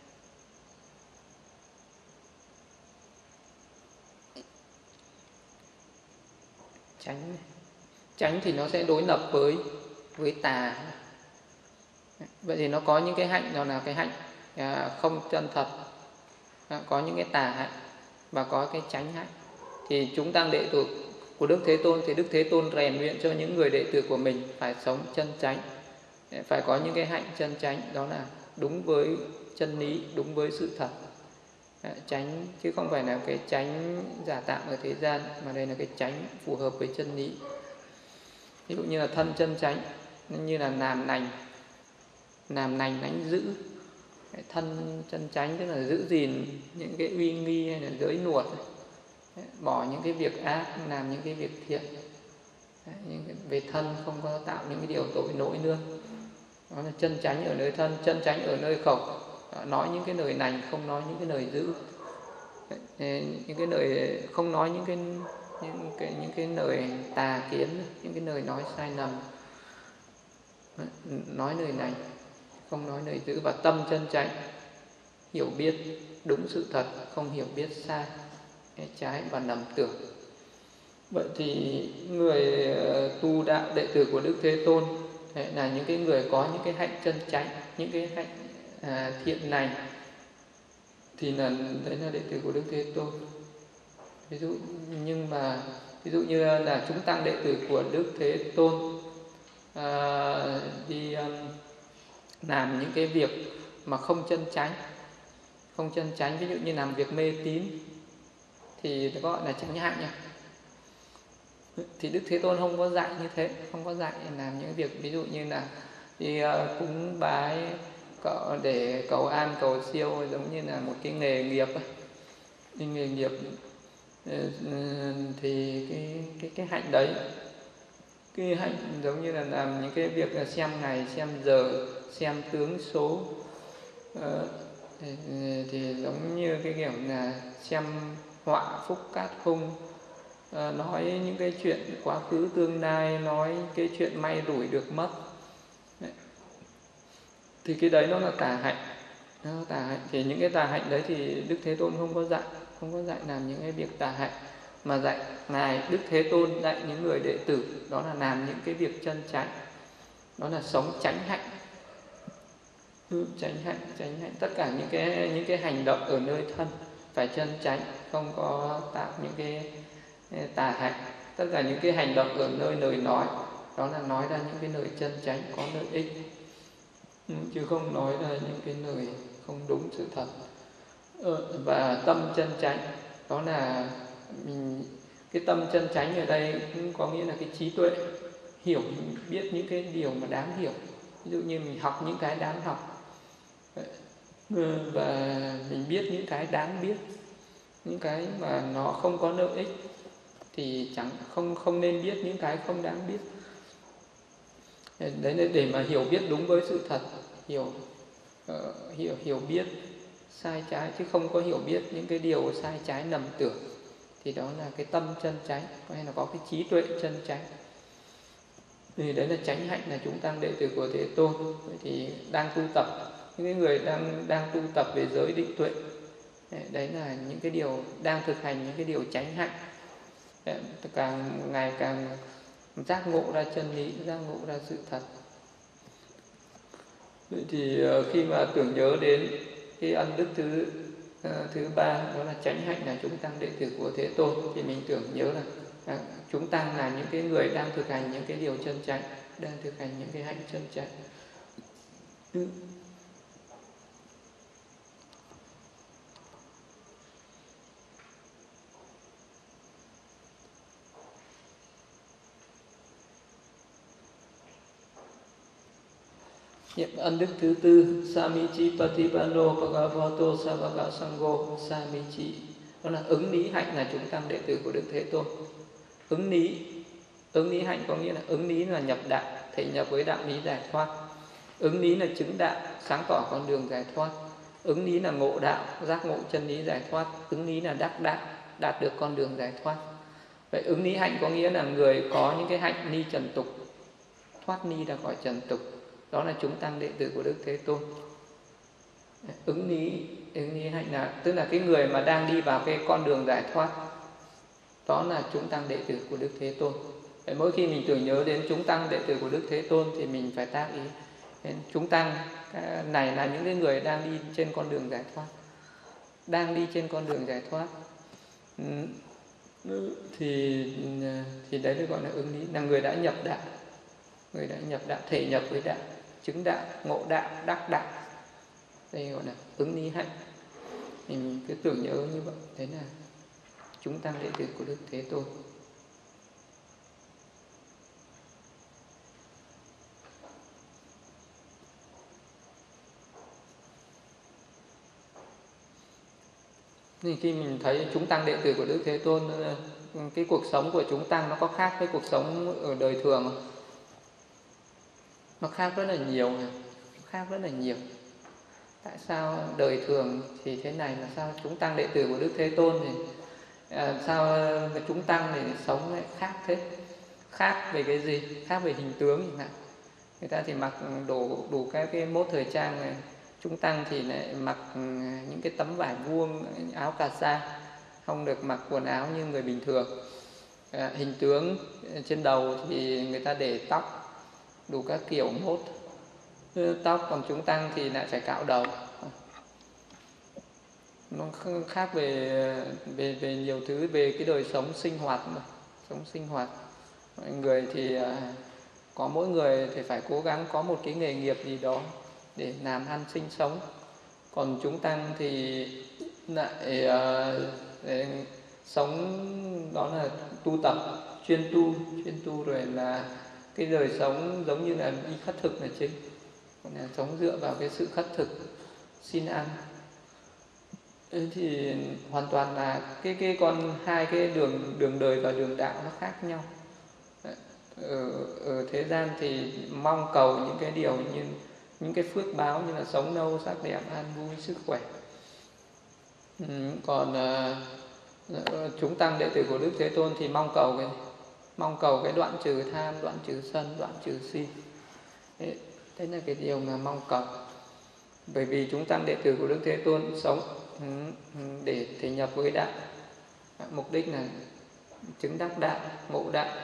Chánh thì nó sẽ đối lập với tà. Vậy thì nó có những cái hạnh, đó là cái hạnh không chân thật, có những cái tà hạnh và có cái chánh hạnh. Thì chúng tăng đệ tử của Đức Thế Tôn thì Đức Thế Tôn rèn luyện cho những người đệ tử của mình phải sống chân chánh, phải có những cái hạnh chân chánh, đó là đúng với chân lý, đúng với sự thật. Chánh chứ không phải là cái chánh giả tạm ở thế gian, mà đây là cái chánh phù hợp với chân lý. Ví dụ như là thân chân chánh, như là làm lành lánh giữ. Thân chân chánh tức là giữ gìn những cái uy nghi hay là giới luật, bỏ những cái việc ác, làm những cái việc thiện. Về thân không có tạo những cái điều tội lỗi nữa. Đó là chân chánh ở nơi thân, chân chánh ở nơi khẩu, nói những cái lời lành, không nói những cái lời dữ. Những cái lời không nói những cái lời tà kiến, những cái lời nói sai lầm. Nói lời lành, không nói lời dữ. Và tâm chân chánh, hiểu biết đúng sự thật, không hiểu biết sai, trái và lầm tưởng. Vậy thì người tu đạo đệ tử của Đức Thế Tôn là những cái người có những cái hạnh chân chánh, những cái hạnh thiện lành, thì đấy là đệ tử của Đức Thế Tôn. Ví dụ như là chúng tăng đệ tử của Đức Thế Tôn đi làm những cái việc mà không chân chánh, ví dụ như làm việc mê tín thì gọi là chánh hạnh nha. Thì Đức Thế Tôn không có dạy như thế, không có dạy làm những việc ví dụ như là đi cúng bái để cầu an cầu siêu, giống như là một cái nghề nghiệp ấy. Cái nghề nghiệp thì cái hạnh đấy, cái hạnh giống như là làm những cái việc là xem ngày xem giờ, xem tướng số, thì giống như cái kiểu là xem họa phúc cát hung, nói những cái chuyện quá khứ tương lai, nói cái chuyện may rủi được mất. Đấy. Thì cái đấy nó là tà hạnh. Tà hạnh thì những cái tà hạnh đấy thì Đức Thế Tôn không có dạy làm những cái việc tà hạnh, mà dạy ngài Đức Thế Tôn dạy những người đệ tử đó là làm những cái việc chân chánh, đó là sống chánh hạnh. Chánh hạnh tất cả những cái hành động ở nơi thân phải chân chánh, không có tạo những cái tà hạnh. Tất cả những cái hành động ở nơi lời nói đó là nói ra những cái lời chân chánh có lợi ích, chứ không nói ra những cái lời không đúng sự thật. Và tâm chân chánh đó là cái tâm chân chánh ở đây cũng có nghĩa là cái trí tuệ, hiểu biết những cái điều mà đáng hiểu. Ví dụ như mình học những cái đáng học, và mình biết những cái đáng biết, những cái mà nó không có lợi ích thì không nên biết những cái không đáng biết. Đấy là để mà hiểu biết đúng với sự thật, hiểu biết sai trái, chứ không có hiểu biết những cái điều sai trái lầm tưởng, thì đó là cái tâm chân chánh, hay là có cái trí tuệ chân chánh. Thì đấy là chánh hạnh, là chúng tăng đệ tử của Thế Tôn. Vậy thì đang tu tập, những cái người đang tu tập về giới định tuệ, đấy là những cái điều đang thực hành những cái điều chánh hạnh, càng ngày càng giác ngộ ra chân lý, giác ngộ ra sự thật. Vậy thì khi mà tưởng nhớ đến cái ân đức thứ ba, đó là chánh hạnh là chúng tăng đệ tử của Thế Tôn, thì mình tưởng nhớ là chúng tăng là những cái người đang thực hành những cái điều chân chánh, đang thực hành những cái hạnh chân chánh. Ân đức thứ tư, Samichi Patipano Bhagavato Savaka Sangho Samichi, đó là ứng lý hạnh là chúng tăng đệ tử của Đức Thế Tôn. Ứng lý hạnh có nghĩa là ứng lý là nhập đạo, thể nhập với đạo lý giải thoát. Ứng lý là chứng đạo, sáng tỏ con đường giải thoát. Ứng lý là ngộ đạo, giác ngộ chân lý giải thoát. Ứng lý là đắc đạo, đạt được con đường giải thoát. Vậy ứng lý hạnh có nghĩa là người có những cái hạnh ni trần tục, thoát ni ra khỏi trần tục, đó là chúng tăng đệ tử của Đức Thế Tôn. Ứng lý hạnh là tức là cái người mà đang đi vào cái con đường giải thoát, đó là chúng tăng đệ tử của Đức Thế Tôn. Vậy mỗi khi mình tưởng nhớ đến chúng tăng đệ tử của Đức Thế Tôn thì mình phải tác ý chúng tăng này là những cái người đang đi trên con đường giải thoát, đang đi trên con đường giải thoát. Thì đấy được gọi là ứng lý, là người đã nhập đạo, thể nhập với đạo, chứng đạo, ngộ đạo, đắc đạo. Đây gọi là ứng lý hạnh. Mình cứ tưởng nhớ như vậy, đấy là chúng tăng đệ tử của Đức Thế Tôn. Thì khi mình thấy chúng tăng đệ tử của Đức Thế Tôn, cái cuộc sống của chúng tăng nó có khác với cuộc sống ở đời thường không? Nó khác rất là nhiều. Tại sao đời thường thì thế này, là sao chúng tăng đệ tử của Đức Thế Tôn thì sao chúng tăng thì sống lại khác thế? Khác về cái gì? Khác về hình tướng chẳng hạn. Người ta thì mặc đủ các cái mốt thời trang này, chúng tăng thì lại mặc những cái tấm vải vuông, áo cà sa, không được mặc quần áo như người bình thường. Hình tướng trên đầu thì người ta để tóc đủ các kiểu mốt tóc, còn chúng tăng thì lại phải cạo đầu. Nó khác về nhiều thứ, về cái đời sống sinh hoạt mà. Sống sinh hoạt mọi người thì có mỗi người thì phải cố gắng có một cái nghề nghiệp gì đó để làm ăn sinh sống, còn chúng tăng thì lại sống đó là tu tập, chuyên tu rồi là cái đời sống giống như là đi khất thực là chính, còn là sống dựa vào cái sự khất thực xin ăn. Thế thì hoàn toàn là cái con hai cái đường đời và đường đạo nó khác nhau. Ở thế gian thì mong cầu những cái điều như những cái phước báo như là sống lâu, sắc đẹp, an vui, sức khỏe. Còn chúng tăng đệ tử của Đức Thế Tôn thì mong cầu cái đoạn trừ tham, đoạn trừ sân, đoạn trừ si. Thế là cái điều mà mong cầu. Bởi vì chúng tăng đệ tử của Đức Thế Tôn sống để thể nhập với đạo, mục đích là chứng đắc đạo, ngộ đạo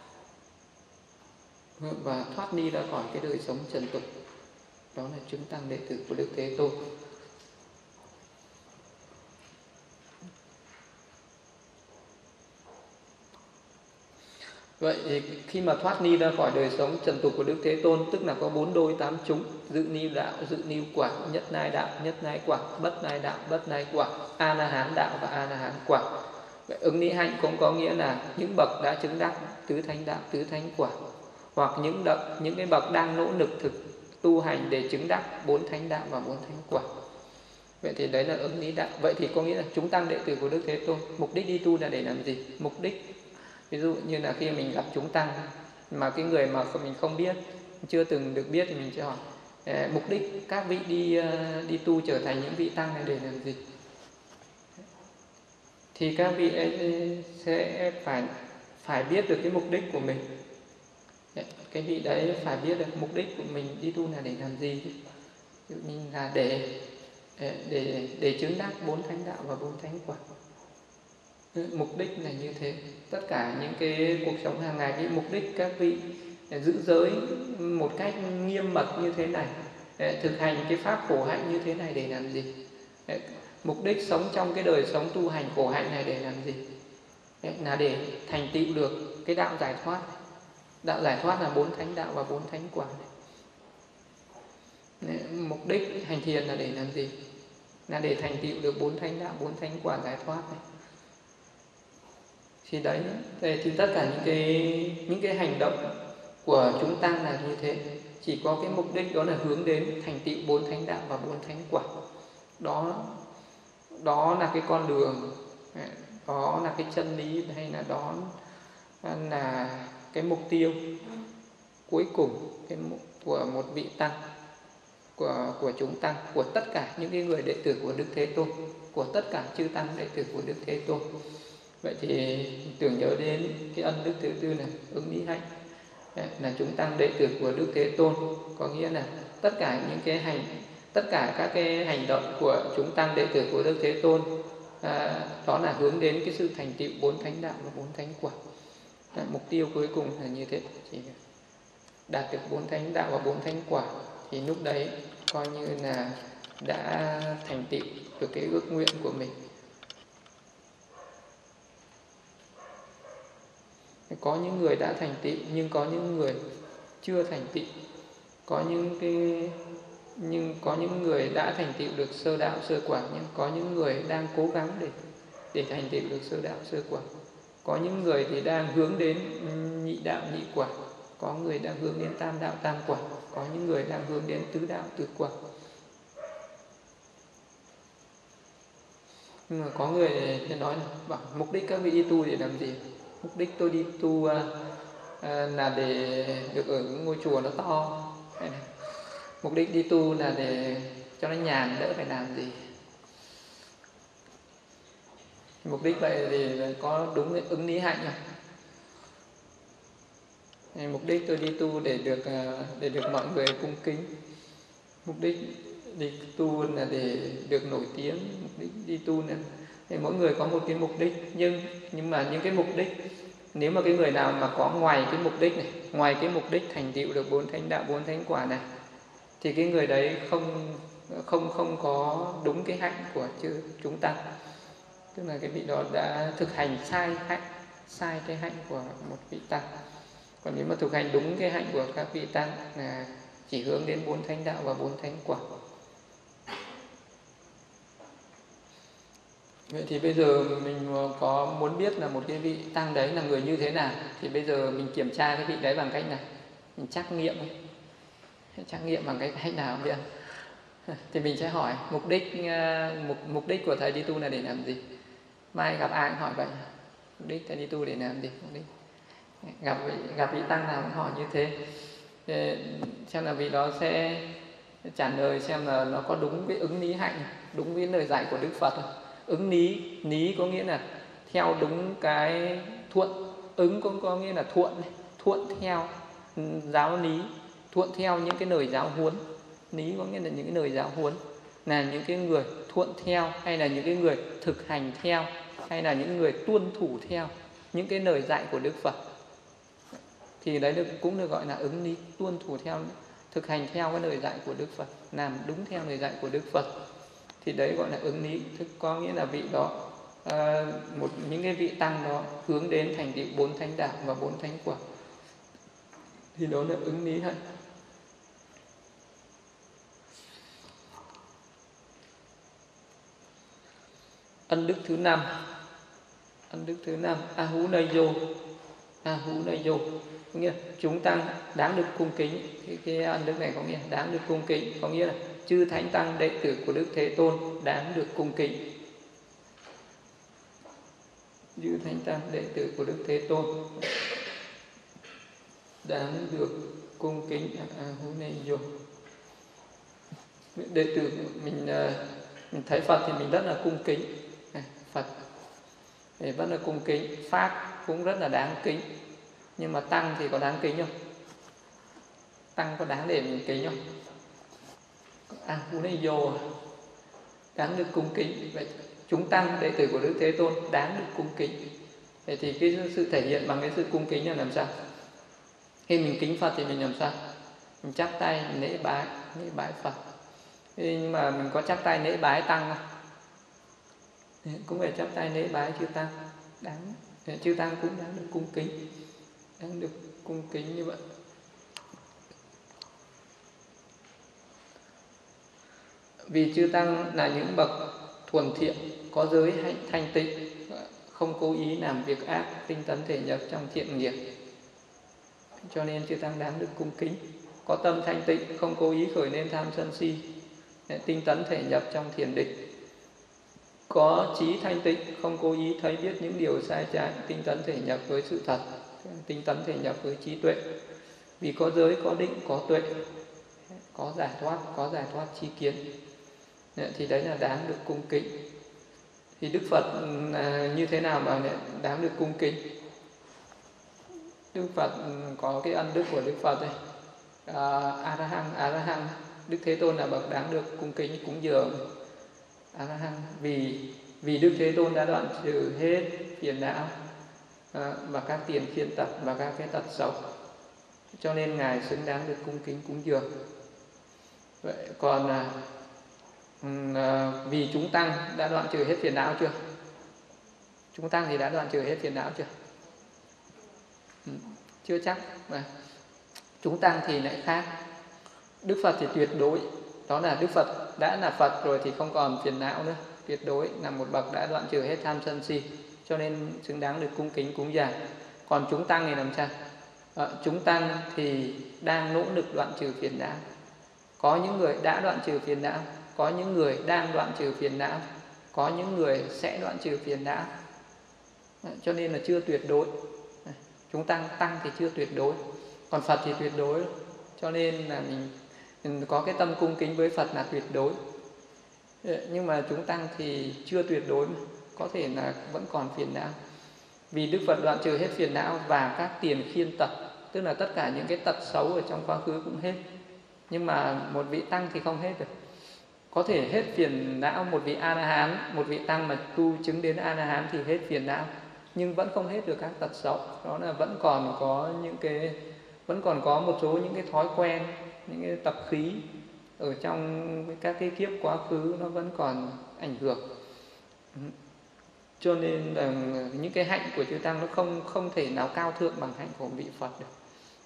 và thoát đi ra khỏi cái đời sống trần tục. Đó là chúng tăng đệ tử của Đức Thế Tôn. Vậy thì khi mà thoát ni ra khỏi đời sống trần tục của Đức Thế Tôn, tức là có 4 đôi 8 chúng: dự ni đạo, dự ni quả, nhất nai đạo, nhất nai quả, bất nai đạo, bất nai quả, a la hán đạo và a la hán quả. Vậy ứng ni hạnh cũng có nghĩa là những bậc đã chứng đắc tứ thánh đạo, tứ thánh quả, hoặc những cái bậc đang nỗ lực tu hành để chứng đắc 4 thánh đạo và 4 thánh quả. Vậy thì đấy là ứng ni đạo. Vậy thì có nghĩa là chúng tăng đệ tử của Đức Thế Tôn, mục đích đi tu là để làm gì? Mục đích ví dụ như là khi mình gặp chúng tăng mà cái người mà mình không biết, chưa từng được biết thì mình sẽ hỏi mục đích các vị đi tu trở thành những vị tăng này để làm gì? Thì các vị ấy sẽ phải biết được cái mục đích của mình. Cái vị đấy phải biết được mục đích của mình đi tu là để làm gì. Ví dụ như là để chứng đắc 4 thánh đạo và 4 thánh quả. Mục đích là như thế. Tất cả những cái cuộc sống hàng ngày, cái mục đích các vị giữ giới một cách nghiêm mật như thế này, thực hành cái pháp khổ hạnh như thế này để làm gì? Mục đích sống trong cái đời sống tu hành khổ hạnh này để làm gì? Là để thành tựu được cái đạo giải thoát. Đạo giải thoát là 4 thánh đạo và 4 thánh quả. Mục đích hành thiền là để làm gì? Là để thành tựu được 4 thánh đạo, 4 thánh quả giải thoát này. Thì đấy, thì tất cả những cái hành động của chúng tăng là như thế, chỉ có cái mục đích đó là hướng đến thành tựu 4 thánh đạo và 4 thánh quả. Đó là cái con đường, đó là cái chân lý, hay là đó là cái mục tiêu cuối cùng của một vị tăng, của chúng tăng, của tất cả những cái người đệ tử của Đức Thế Tôn, của tất cả chư tăng đệ tử của Đức Thế Tôn. Vậy thì tưởng nhớ đến cái ân đức thứ tư này, ứng ni hạnh, là chúng tăng đệ tử của Đức Thế Tôn, có nghĩa là tất cả các cái hành động của chúng tăng đệ tử của Đức Thế Tôn, đó là hướng đến cái sự thành tựu 4 thánh đạo và 4 thánh quả. Mục tiêu cuối cùng là như thế, chỉ đạt được 4 thánh đạo và 4 thánh quả thì lúc đấy coi như là đã thành tựu được cái ước nguyện của mình. Có những người đã thành tựu nhưng có những người chưa thành tựu. Có những người đã thành tựu được sơ đạo sơ quả, nhưng có những người đang cố gắng để thành tựu được sơ đạo sơ quả. Có những người thì đang hướng đến nhị đạo nhị quả, có người đang hướng đến tam đạo tam quả, có những người đang hướng đến tứ đạo tứ quả. Nhưng mà có người thì nói là mục đích các vị đi tu để làm gì? Mục đích tôi đi tu là để được ở ngôi chùa nó to. Mục đích đi tu là để cho nó nhàn, đỡ phải làm gì. Mục đích vậy thì có đúng ứng lý hạnh không? Mục đích tôi đi tu để được mọi người cung kính. Mục đích đi tu là để được nổi tiếng. Mục đích đi tu là thì mỗi người có một cái mục đích, nhưng mà những cái mục đích, nếu mà cái người nào mà có ngoài cái mục đích này, ngoài cái mục đích thành tựu được 4 thánh đạo 4 thánh quả này, thì cái người đấy không có đúng cái hạnh của chúng ta. Tức là cái vị đó đã thực hành sai cái hạnh của một vị tăng. Còn nếu mà thực hành đúng cái hạnh của các vị tăng là chỉ hướng đến 4 thánh đạo và 4 thánh quả. Vậy thì bây giờ mình có muốn biết là một cái vị tăng đấy là người như thế nào, thì bây giờ mình kiểm tra cái vị đấy bằng cách nào? Mình trắc nghiệm bằng cái cách nào biết? Thì mình sẽ hỏi mục đích của thầy đi tu là để làm gì? Mai gặp ai cũng hỏi vậy. Mục đích thầy đi tu để làm gì? Gặp vị tăng nào cũng hỏi như thế. Xem là vị đó sẽ trả lời xem là nó có đúng với ứng lý hạnh, đúng với lời dạy của Đức Phật không? Ứng lý có nghĩa là theo đúng cái thuận, ứng cũng có nghĩa là thuận theo giáo lý, thuận theo những cái lời giáo huấn. Lý có nghĩa là những cái lời giáo huấn, là những cái người thuận theo, hay là những cái người thực hành theo, hay là những người tuân thủ theo những cái lời dạy của Đức Phật, thì đấy cũng được gọi là ứng lý, tuân thủ theo, thực hành theo cái lời dạy của Đức Phật, làm đúng theo lời dạy của Đức Phật, thì đấy gọi là ứng lý. Có nghĩa là vị đó những cái vị tăng đó hướng đến thành tựu 4 thánh đạo và 4 thánh quả, thì đó là ứng lý hạnh. Ân đức thứ 5, Ahunayo, có nghĩa là chúng tăng đáng được cung kính. Cái ân đức này có nghĩa là đáng được cung kính, có nghĩa là chư thánh tăng đệ tử của Đức Thế Tôn đáng được cung kính. Chư thánh tăng đệ tử của Đức Thế Tôn đáng được cung kính. Ahunayo, đệ tử mình thấy Phật thì mình rất là cung kính. Phật thì rất là cung kính, Pháp cũng rất là đáng kính, nhưng mà tăng thì có đáng kính không? Tăng có đáng để mình kính không? Ahunayo, đáng được cung kính. Vậy chúng tăng đệ tử của Đức Thế Tôn đáng được cung kính. Vậy thì cái sự thể hiện bằng cái sự cung kính là làm sao? Khi mình kính Phật thì mình làm sao? Mình chắp tay mình lễ bái Phật. Nhưng mà mình có chắp tay lễ bái tăng không? Cũng phải chắp tay lễ bái chư tăng, chư tăng cũng đáng được cung kính, như vậy. Vì chư tăng là những bậc thuần thiện, có giới thanh tịnh, không cố ý làm việc ác, tinh tấn thể nhập trong thiện nghiệp, cho nên chư tăng đáng được cung kính. Có tâm thanh tịnh, không cố ý khởi lên tham sân si, tinh tấn thể nhập trong thiền định. Có trí thanh tịnh, không cố ý thấy biết những điều sai trái, tinh tấn thể nhập với sự thật, tinh tấn thể nhập với trí tuệ. Vì có giới, có định, có tuệ, có giải thoát tri kiến, thì đấy là đáng được cung kính. Thì Đức Phật như thế nào mà đáng được cung kính? Đức Phật có cái ân đức của Đức Phật đây. A-la-hăng, Đức Thế Tôn là bậc đáng được cung kính cúng dường. A-la-hăng, vì Đức Thế Tôn đã đoạn trừ hết phiền não và các tiền khiên tật và các cái tật xấu, cho nên Ngài xứng đáng được cung kính cúng dường. Vậy còn vì chúng tăng đã đoạn trừ hết phiền não chưa? Chúng tăng thì đã đoạn trừ hết phiền não chưa? Chưa chắc. Chúng tăng thì lại khác. Đức Phật thì tuyệt đối, đó là Đức Phật đã là Phật rồi thì không còn phiền não nữa, tuyệt đối là một bậc đã đoạn trừ hết tham sân si, cho nên xứng đáng được cung kính cúng dường. Còn chúng tăng thì làm sao? Chúng tăng thì đang nỗ lực đoạn trừ phiền não. Có những người đã đoạn trừ phiền não, có những người đang đoạn trừ phiền não, có những người sẽ đoạn trừ phiền não, cho nên là chưa tuyệt đối. Chúng tăng thì chưa tuyệt đối, còn Phật thì tuyệt đối, cho nên là mình có cái tâm cung kính với Phật là tuyệt đối. Nhưng mà chúng tăng thì chưa tuyệt đối, có thể là vẫn còn phiền não. Vì Đức Phật đoạn trừ hết phiền não và các tiền khiên tật, tức là tất cả những cái tật xấu ở trong quá khứ cũng hết. Nhưng mà một vị tăng thì không hết được. Có thể hết phiền não một vị A-la-hán, một vị tăng mà tu chứng đến A-la-hán thì hết phiền não, nhưng vẫn không hết được các tật xấu. Đó là vẫn còn có một số những cái thói quen, những cái tập khí ở trong các cái kiếp quá khứ nó vẫn còn ảnh hưởng. Cho nên là những cái hạnh của chư tăng nó không thể nào cao thượng bằng hạnh của vị Phật được.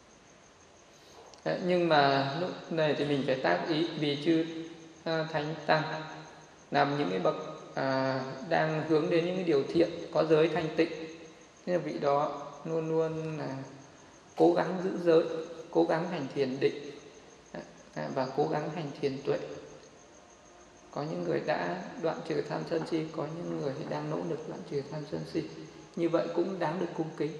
Nhưng mà lúc này thì mình phải tác ý, vì chư thánh tăng làm những cái bậc đang hướng đến những cái điều thiện, có giới thanh tịnh. Thế là vị đó luôn luôn là cố gắng giữ giới, cố gắng hành thiền định và cố gắng hành thiền tuệ. Có những người đã đoạn trừ tham sân si, có những người đang nỗ lực đoạn trừ tham sân si. Như vậy cũng đáng được cung kính.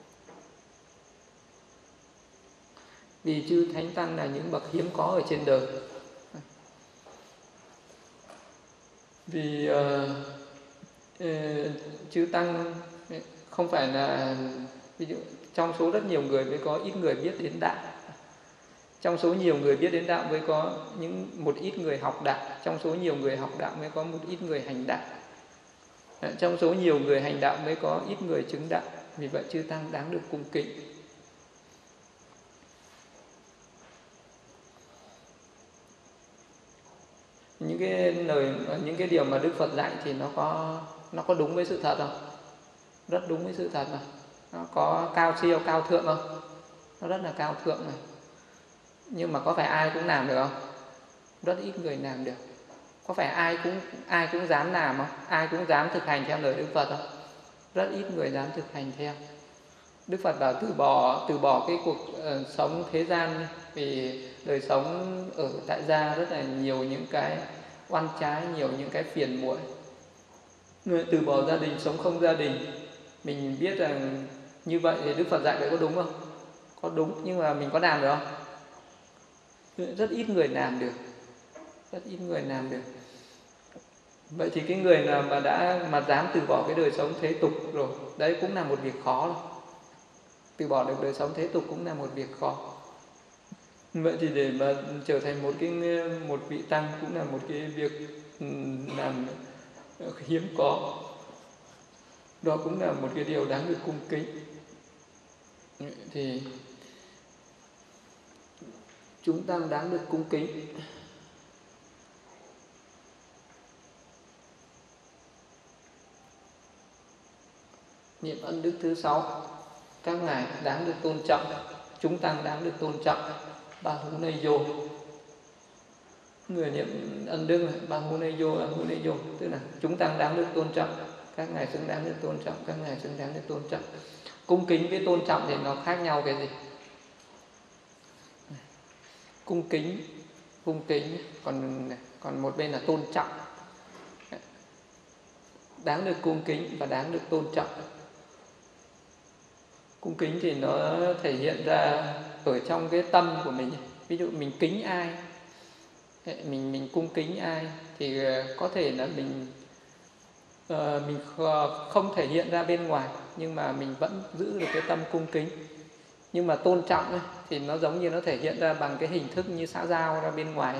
Vì chư Thánh Tăng là những bậc hiếm có ở trên đời. Vì chư Tăng không phải là, ví dụ trong số rất nhiều người mới có ít người biết đến đạo. Trong số nhiều người biết đến đạo mới có một ít người học đạo. Trong số nhiều người học đạo mới có một ít người hành đạo. Trong số nhiều người hành đạo mới có ít người chứng đạo. Vì vậy chư Tăng đáng được cung kính. Những cái điều mà Đức Phật dạy thì nó có đúng với sự thật không? Rất đúng với sự thật mà. Nó có cao siêu, cao thượng không? Nó rất là cao thượng này. Nhưng mà có phải ai cũng làm được không? Rất ít người làm được. Có phải ai cũng dám làm không? Ai cũng dám thực hành theo lời Đức Phật không? Rất ít người dám thực hành theo. Đức Phật bảo từ bỏ cái cuộc sống thế gian, vì đời sống ở tại gia rất là nhiều những cái oan trái, nhiều những cái phiền muội. Người từ bỏ gia đình, sống không gia đình. Mình biết rằng như vậy thì Đức Phật dạy vậy có đúng không? Có đúng, nhưng mà mình có làm được không? Rất ít người làm được. Rất ít người làm được. Vậy thì cái người nào mà dám từ bỏ cái đời sống thế tục rồi, đấy cũng là một việc khó rồi. Từ bỏ được đời sống thế tục cũng là một việc khó. Vậy thì để mà trở thành một vị tăng cũng là một cái việc làm hiếm có. Đó cũng là một cái điều đáng được cung kính. Thì chúng ta đáng được cung kính. Niệm ân đức thứ 6, các ngài đáng được tôn trọng, chúng tăng đáng được tôn trọng. Bahuneyo, người niệm ân đức này, Bahuneyo, tức là chúng tăng đáng được tôn trọng, các ngài xứng đáng được tôn trọng, các ngài xứng đáng được tôn trọng. Cung kính với tôn trọng thì nó khác nhau cái gì? Cung kính, còn một bên là tôn trọng. Đáng được cung kính và đáng được tôn trọng. Cung kính thì nó thể hiện ra ở trong cái tâm của mình. Ví dụ mình kính ai, mình cung kính ai thì có thể là mình không thể hiện ra bên ngoài, nhưng mà mình vẫn giữ được cái tâm cung kính. Nhưng mà tôn trọng ấy, thì nó giống như nó thể hiện ra bằng cái hình thức như xã giao ra bên ngoài.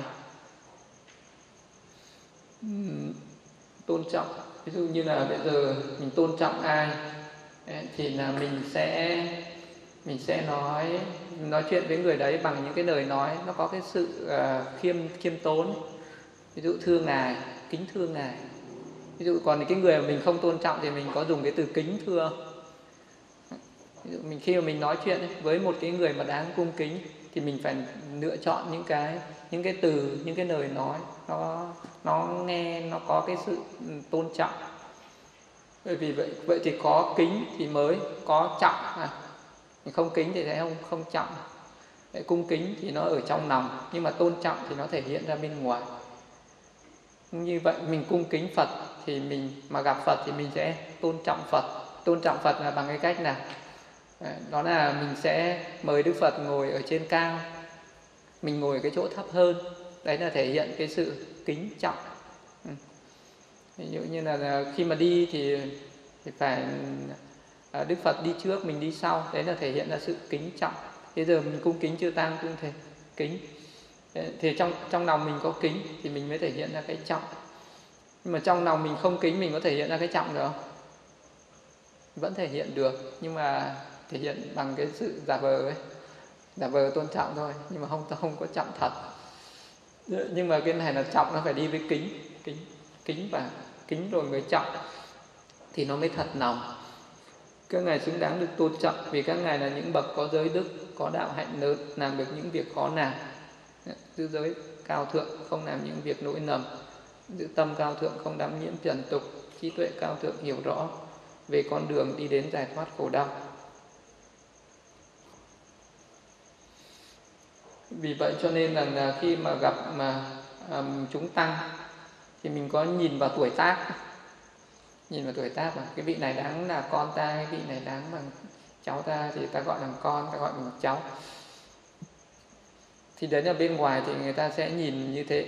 Tôn trọng, ví dụ như là bây giờ mình tôn trọng ai thì là mình sẽ nói chuyện với người đấy bằng những cái lời nói nó có cái sự khiêm tốn. Ví dụ thưa ngài, kính thưa ngài. Ví dụ còn cái người mà mình không tôn trọng thì mình có dùng cái từ kính thưa không? Ví dụ khi mà mình nói chuyện với một cái người mà đáng cung kính thì mình phải lựa chọn những cái từ, những cái lời nói nó nghe nó có cái sự tôn trọng. Bởi vì vậy thì có kính thì mới có trọng. Không kính thì sẽ không trọng. Cung kính thì nó ở trong lòng, nhưng mà tôn trọng thì nó thể hiện ra bên ngoài. Như vậy mình cung kính Phật thì mình mà gặp Phật thì mình sẽ tôn trọng Phật. Tôn trọng Phật là bằng cái cách nào? Đó là mình sẽ mời Đức Phật ngồi ở trên cao, mình ngồi ở cái chỗ thấp hơn. Đấy là thể hiện cái sự kính trọng. Ví dụ như là khi mà đi thì phải Đức Phật đi trước, mình đi sau. Đấy là thể hiện ra sự kính trọng. Bây giờ mình cung kính chư tăng cũng thể kính. Thì trong lòng mình có kính thì mình mới thể hiện ra cái trọng. Nhưng mà trong lòng mình không kính, mình có thể hiện ra cái trọng được không? Vẫn thể hiện được, nhưng mà thể hiện bằng cái sự giả vờ ấy. Giả vờ tôn trọng thôi, nhưng mà không có trọng thật. Nhưng mà cái này là trọng, nó phải đi với kính và kính rồi mới trọng thì nó mới thật lòng. Các ngài xứng đáng được tôn trọng vì các ngài là những bậc có giới đức, có đạo hạnh lớn, làm được những việc khó làm, giữ giới cao thượng, không làm những việc lỗi lầm. giữ tâm cao thượng không đắm nhiễm trần tục, trí tuệ cao thượng hiểu rõ về con đường đi đến giải thoát khổ đau. Vì vậy cho nên là khi mà gặp chúng tăng thì mình có nhìn vào tuổi tác, nhìn vào tuổi tác mà cái vị này đáng là con ta, cái vị này đáng bằng cháu ta thì ta gọi là con, ta gọi là cháu. Thì đấy là bên ngoài thì người ta sẽ nhìn như thế.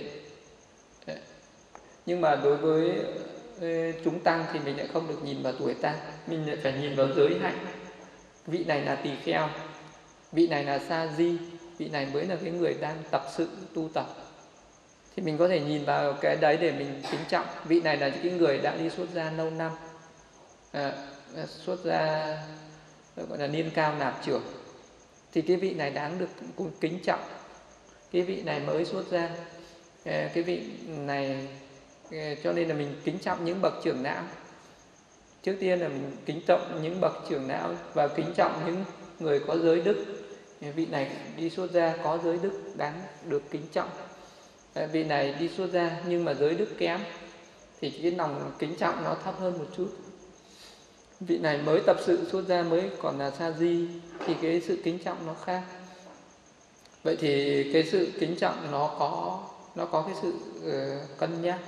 Nhưng mà đối với chúng tăng thì mình lại không được nhìn vào tuổi tác, mình lại phải nhìn vào giới hạnh. Vị này là tỳ kheo, vị này là sa di, vị này mới là cái người đang tập sự tu tập. Thì mình có thể nhìn vào cái đấy để mình kính trọng. Vị này là những cái người đã đi xuất gia lâu năm, xuất gia gọi là niên cao nạp trưởng, thì cái vị này đáng được kính trọng. Cái vị này mới xuất gia, cái vị này, cho nên là mình kính trọng những bậc trưởng lão. Trước tiên là mình kính trọng những bậc trưởng lão và kính trọng những người có giới đức. Vị này đi xuất gia có giới đức đáng được kính trọng. Vị này đi xuất gia nhưng mà giới đức kém thì cái lòng kính trọng nó thấp hơn một chút. Vị này mới tập sự xuất gia, mới còn là sa di thì cái sự kính trọng nó khác. Vậy thì cái sự kính trọng nó có cái sự cân nhắc.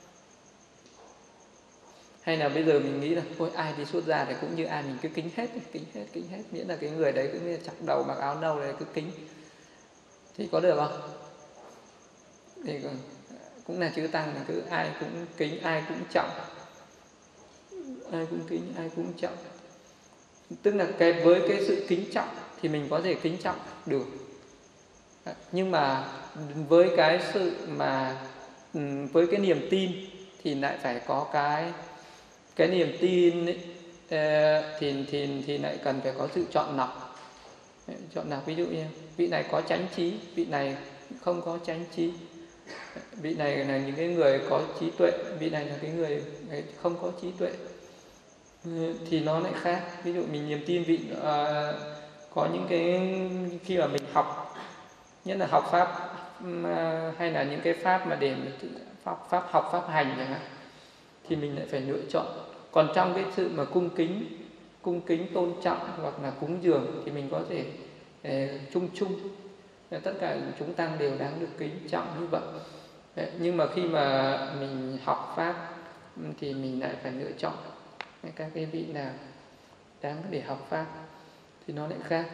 Hay là bây giờ mình nghĩ là thôi ai đi xuất gia thì cũng như ai mình cứ kính hết, miễn là cái người đấy cứ chặt đầu mặc áo nâu này cứ kính thì có được không? Thì cũng là chư tăng, cứ ai cũng kính, ai cũng trọng, ai cũng kính, ai cũng trọng. Tức là với cái sự kính trọng thì mình có thể kính trọng được. Nhưng mà với cái sự mà với cái niềm tin thì lại phải có cái niềm tin ấy, thì lại cần phải có sự chọn lọc. Ví dụ như vị này có chánh trí, vị này không có chánh trí. Vị này là những cái người có trí tuệ, vị này là cái người không có trí tuệ, thì nó lại khác. Ví dụ mình niềm tin vị có những cái khi mà mình học, nhất là học pháp hay là những cái pháp mà để pháp học, pháp hành chẳng hạn, thì mình lại phải lựa chọn. Còn trong cái sự mà cung kính tôn trọng hoặc là cúng dường thì mình có thể chung tất cả chúng tăng đều đáng được kính trọng như vậy. Nhưng mà khi mà mình học pháp thì mình lại phải lựa chọn các cái vị nào đáng để học pháp thì nó lại khác.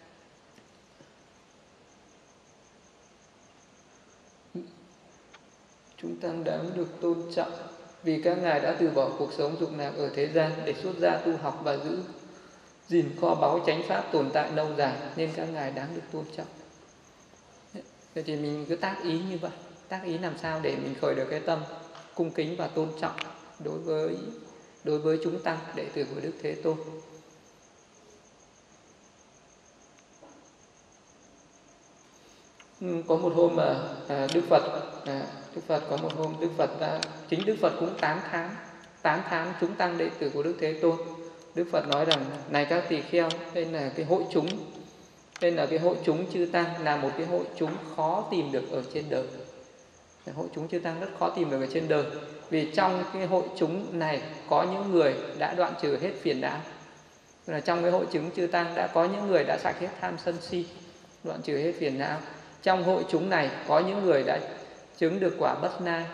Chúng tăng đáng được tôn trọng vì các ngài đã từ bỏ cuộc sống dục lạc ở thế gian để xuất gia tu học và giữ gìn kho báu chánh pháp tồn tại lâu dài, nên các ngài đáng được tôn trọng. Vậy thì mình cứ tác ý như vậy, tác ý làm sao để mình khởi được cái tâm cung kính và tôn trọng đối với chúng tăng đệ tử của Đức Thế Tôn. Có một hôm mà Đức Phật có một hôm Đức Phật chính Đức Phật cũng tán thán chúng tăng đệ tử của Đức Thế Tôn. Đức Phật nói rằng: này các tỳ kheo, đây là cái hội chúng chư tăng, là một cái hội chúng khó tìm được ở trên đời. Hội chúng chư tăng rất khó tìm được ở trên đời, vì trong cái hội chúng này có những người đã đoạn trừ hết phiền não. Là trong cái hội chúng chư tăng đã có những người đã sạch hết tham sân si, đoạn trừ hết phiền não. Trong hội chúng này có những người đã chứng được quả bất na.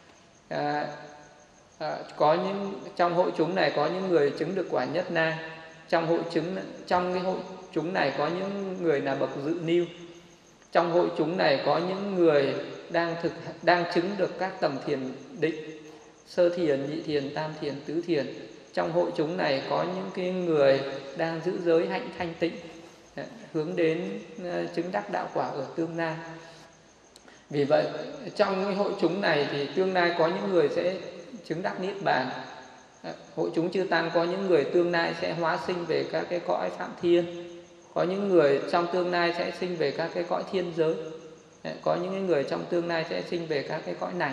Trong hội chúng này có những người chứng được quả nhất na. Trong cái hội chúng này có những người là bậc dự niu. Trong hội chúng này có những người đang chứng được các tầng thiền định: sơ thiền, nhị thiền, tam thiền, tứ thiền. Trong hội chúng này có những cái người đang giữ giới hạnh thanh tịnh, hướng đến chứng đắc đạo quả ở tương lai. Vì vậy trong cái hội chúng này thì tương lai có những người sẽ chứng đắc niết bàn. Hội chúng chư tăng có những người tương lai sẽ hóa sinh về các cái cõi phạm thiên, có những người trong tương lai sẽ sinh về các cái cõi thiên giới, có những người trong tương lai sẽ sinh về các cái cõi này.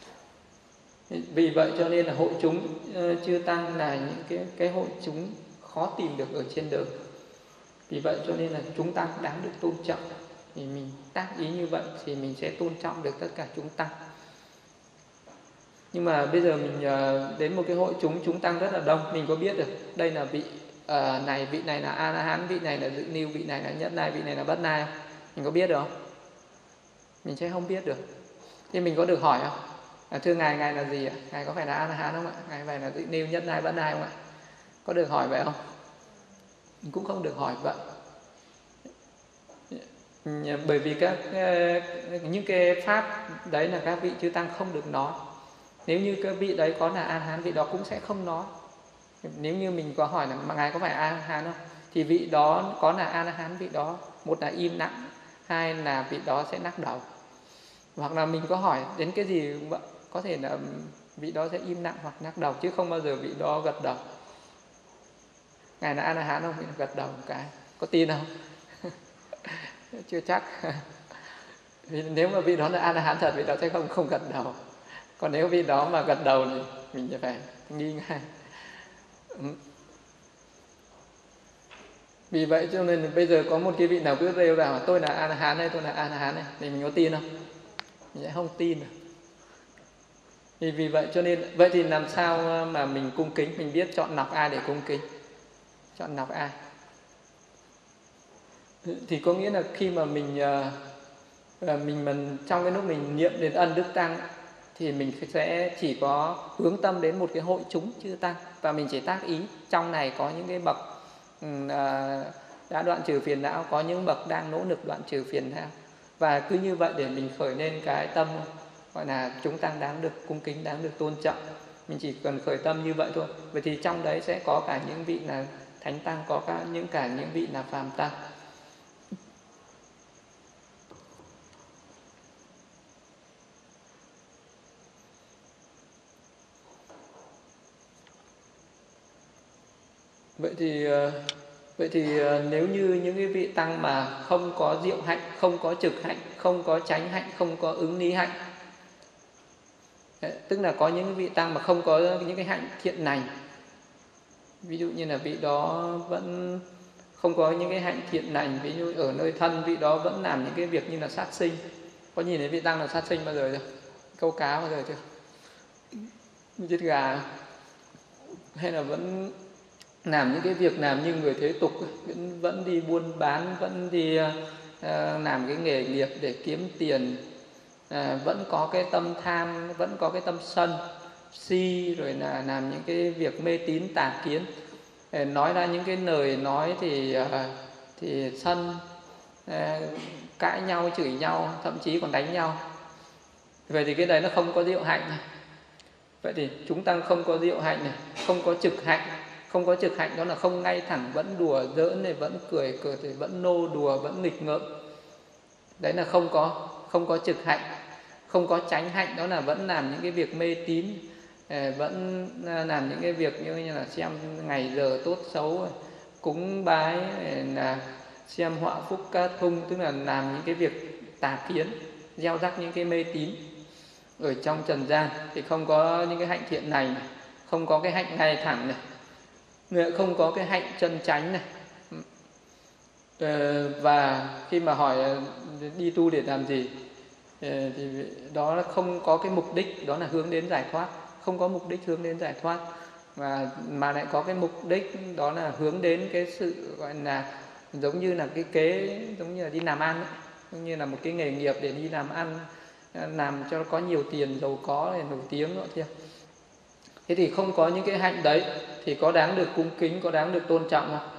Vì vậy cho nên là hội chúng chư tăng là những cái hội chúng khó tìm được ở trên đời. Vì vậy cho nên là chúng tăng đáng được tôn trọng. Thì mình tác ý như vậy thì mình sẽ tôn trọng được tất cả chúng tăng. Nhưng mà bây giờ mình đến một cái hội chúng tăng rất là đông, mình có biết được đây là vị này, vị này là A La Hán, vị này là Dự Niu, vị này là Nhất Nai, vị này là Bất Nai không? Mình có biết được không? Mình sẽ không biết được. Thì mình có được hỏi không? Thưa ngài, ngài là gì ạ? Ngài có phải là A La Hán không ạ? Ngài phải là Dự Niu, Nhất Nai, Bất Nai không ạ? Có được hỏi vậy không? Mình cũng không được hỏi vậy. Bởi vì những cái pháp đấy là các vị chư tăng không được nói. Nếu như các vị đấy có là A La Hán, vị đó cũng sẽ không nói. Nếu như mình có hỏi là mà ngài có phải A La Hán không, thì vị đó có là A La Hán, vị đó một là im lặng, hai là vị đó sẽ lắc đầu. Hoặc là mình có hỏi đến cái gì có thể là vị đó sẽ im lặng hoặc lắc đầu, chứ không bao giờ vị đó gật đầu. Ngài là A La Hán không? Vị gật đầu một cái. Có tin không? Chưa chắc. Vì nếu mà vị đó là A La Hán thật, vị đó sẽ không gật đầu. Còn nếu vị đó mà gật đầu thì mình sẽ phải nghi ngay. Vì vậy cho nên bây giờ có một cái vị nào cứ rêu vào tôi là A La Hán hay tôi là A La Hán này, thì mình có tin không? Mình sẽ không tin được. Vì vậy cho nên vậy thì làm sao mà mình cung kính, mình biết chọn lọc ai để cung kính, chọn lọc ai? Thì có nghĩa là khi mà mình trong cái lúc mình niệm đền ân đức tăng thì mình sẽ chỉ có hướng tâm đến một cái hội chúng chư tăng, và mình chỉ tác ý trong này có những cái bậc đã đoạn trừ phiền não, có những bậc đang nỗ lực đoạn trừ phiền não, và cứ như vậy để mình khởi lên cái tâm gọi là chúng tăng đáng được cung kính, đáng được tôn trọng. Mình chỉ cần khởi tâm như vậy thôi. Vậy thì trong đấy sẽ có cả những vị là thánh tăng, có cả những vị là phàm tăng. Vậy thì nếu như những cái vị tăng mà không có diệu hạnh, không có trực hạnh, không có chánh hạnh, không có ứng lý hạnh, tức là có những vị tăng mà không có những cái hạnh thiện lành, ví dụ như là vị đó vẫn không có những cái hạnh thiện lành, ví dụ ở nơi thân vị đó vẫn làm những cái việc như là sát sinh. Có nhìn thấy vị tăng là sát sinh bao giờ chưa? Câu cá bao giờ chưa? Giết gà, hay là vẫn làm những cái việc làm như người thế tục, vẫn đi buôn bán, vẫn đi làm cái nghề nghiệp để kiếm tiền, vẫn có cái tâm tham, vẫn có cái tâm sân si, rồi là làm những cái việc mê tín tà kiến, nói ra những cái lời nói thì sân, cãi nhau, chửi nhau, thậm chí còn đánh nhau. Vậy thì cái đấy nó không có diệu hạnh này. Vậy thì chúng tăng không có diệu hạnh này, không có trực hạnh. Không có trực hạnh đó là không ngay thẳng, vẫn đùa giỡn này, vẫn cười thì vẫn nô đùa, vẫn nghịch ngợm. Đấy là không có trực hạnh. Không có chánh hạnh đó là vẫn làm những cái việc mê tín, vẫn làm những cái việc như là xem ngày giờ tốt xấu, cúng bái, là xem họa phúc ca thung, tức là làm những cái việc tà kiến, gieo rắc những cái mê tín ở trong trần gian. Thì không có những cái hạnh thiện này, không có cái hạnh ngay thẳng này, không có cái hạnh chân chánh này. Và khi mà hỏi đi tu để làm gì, thì đó là không có cái mục đích, đó là hướng đến giải thoát. Không có mục đích hướng đến giải thoát, mà lại có cái mục đích đó là hướng đến cái sự gọi là giống như là cái kế, giống như là đi làm ăn ấy. Giống như là một cái nghề nghiệp để đi làm ăn, làm cho có nhiều tiền, giàu có, để nổi tiếng nữa kia. Thế thì không có những cái hạnh đấy thì có đáng được cung kính, có đáng được tôn trọng không?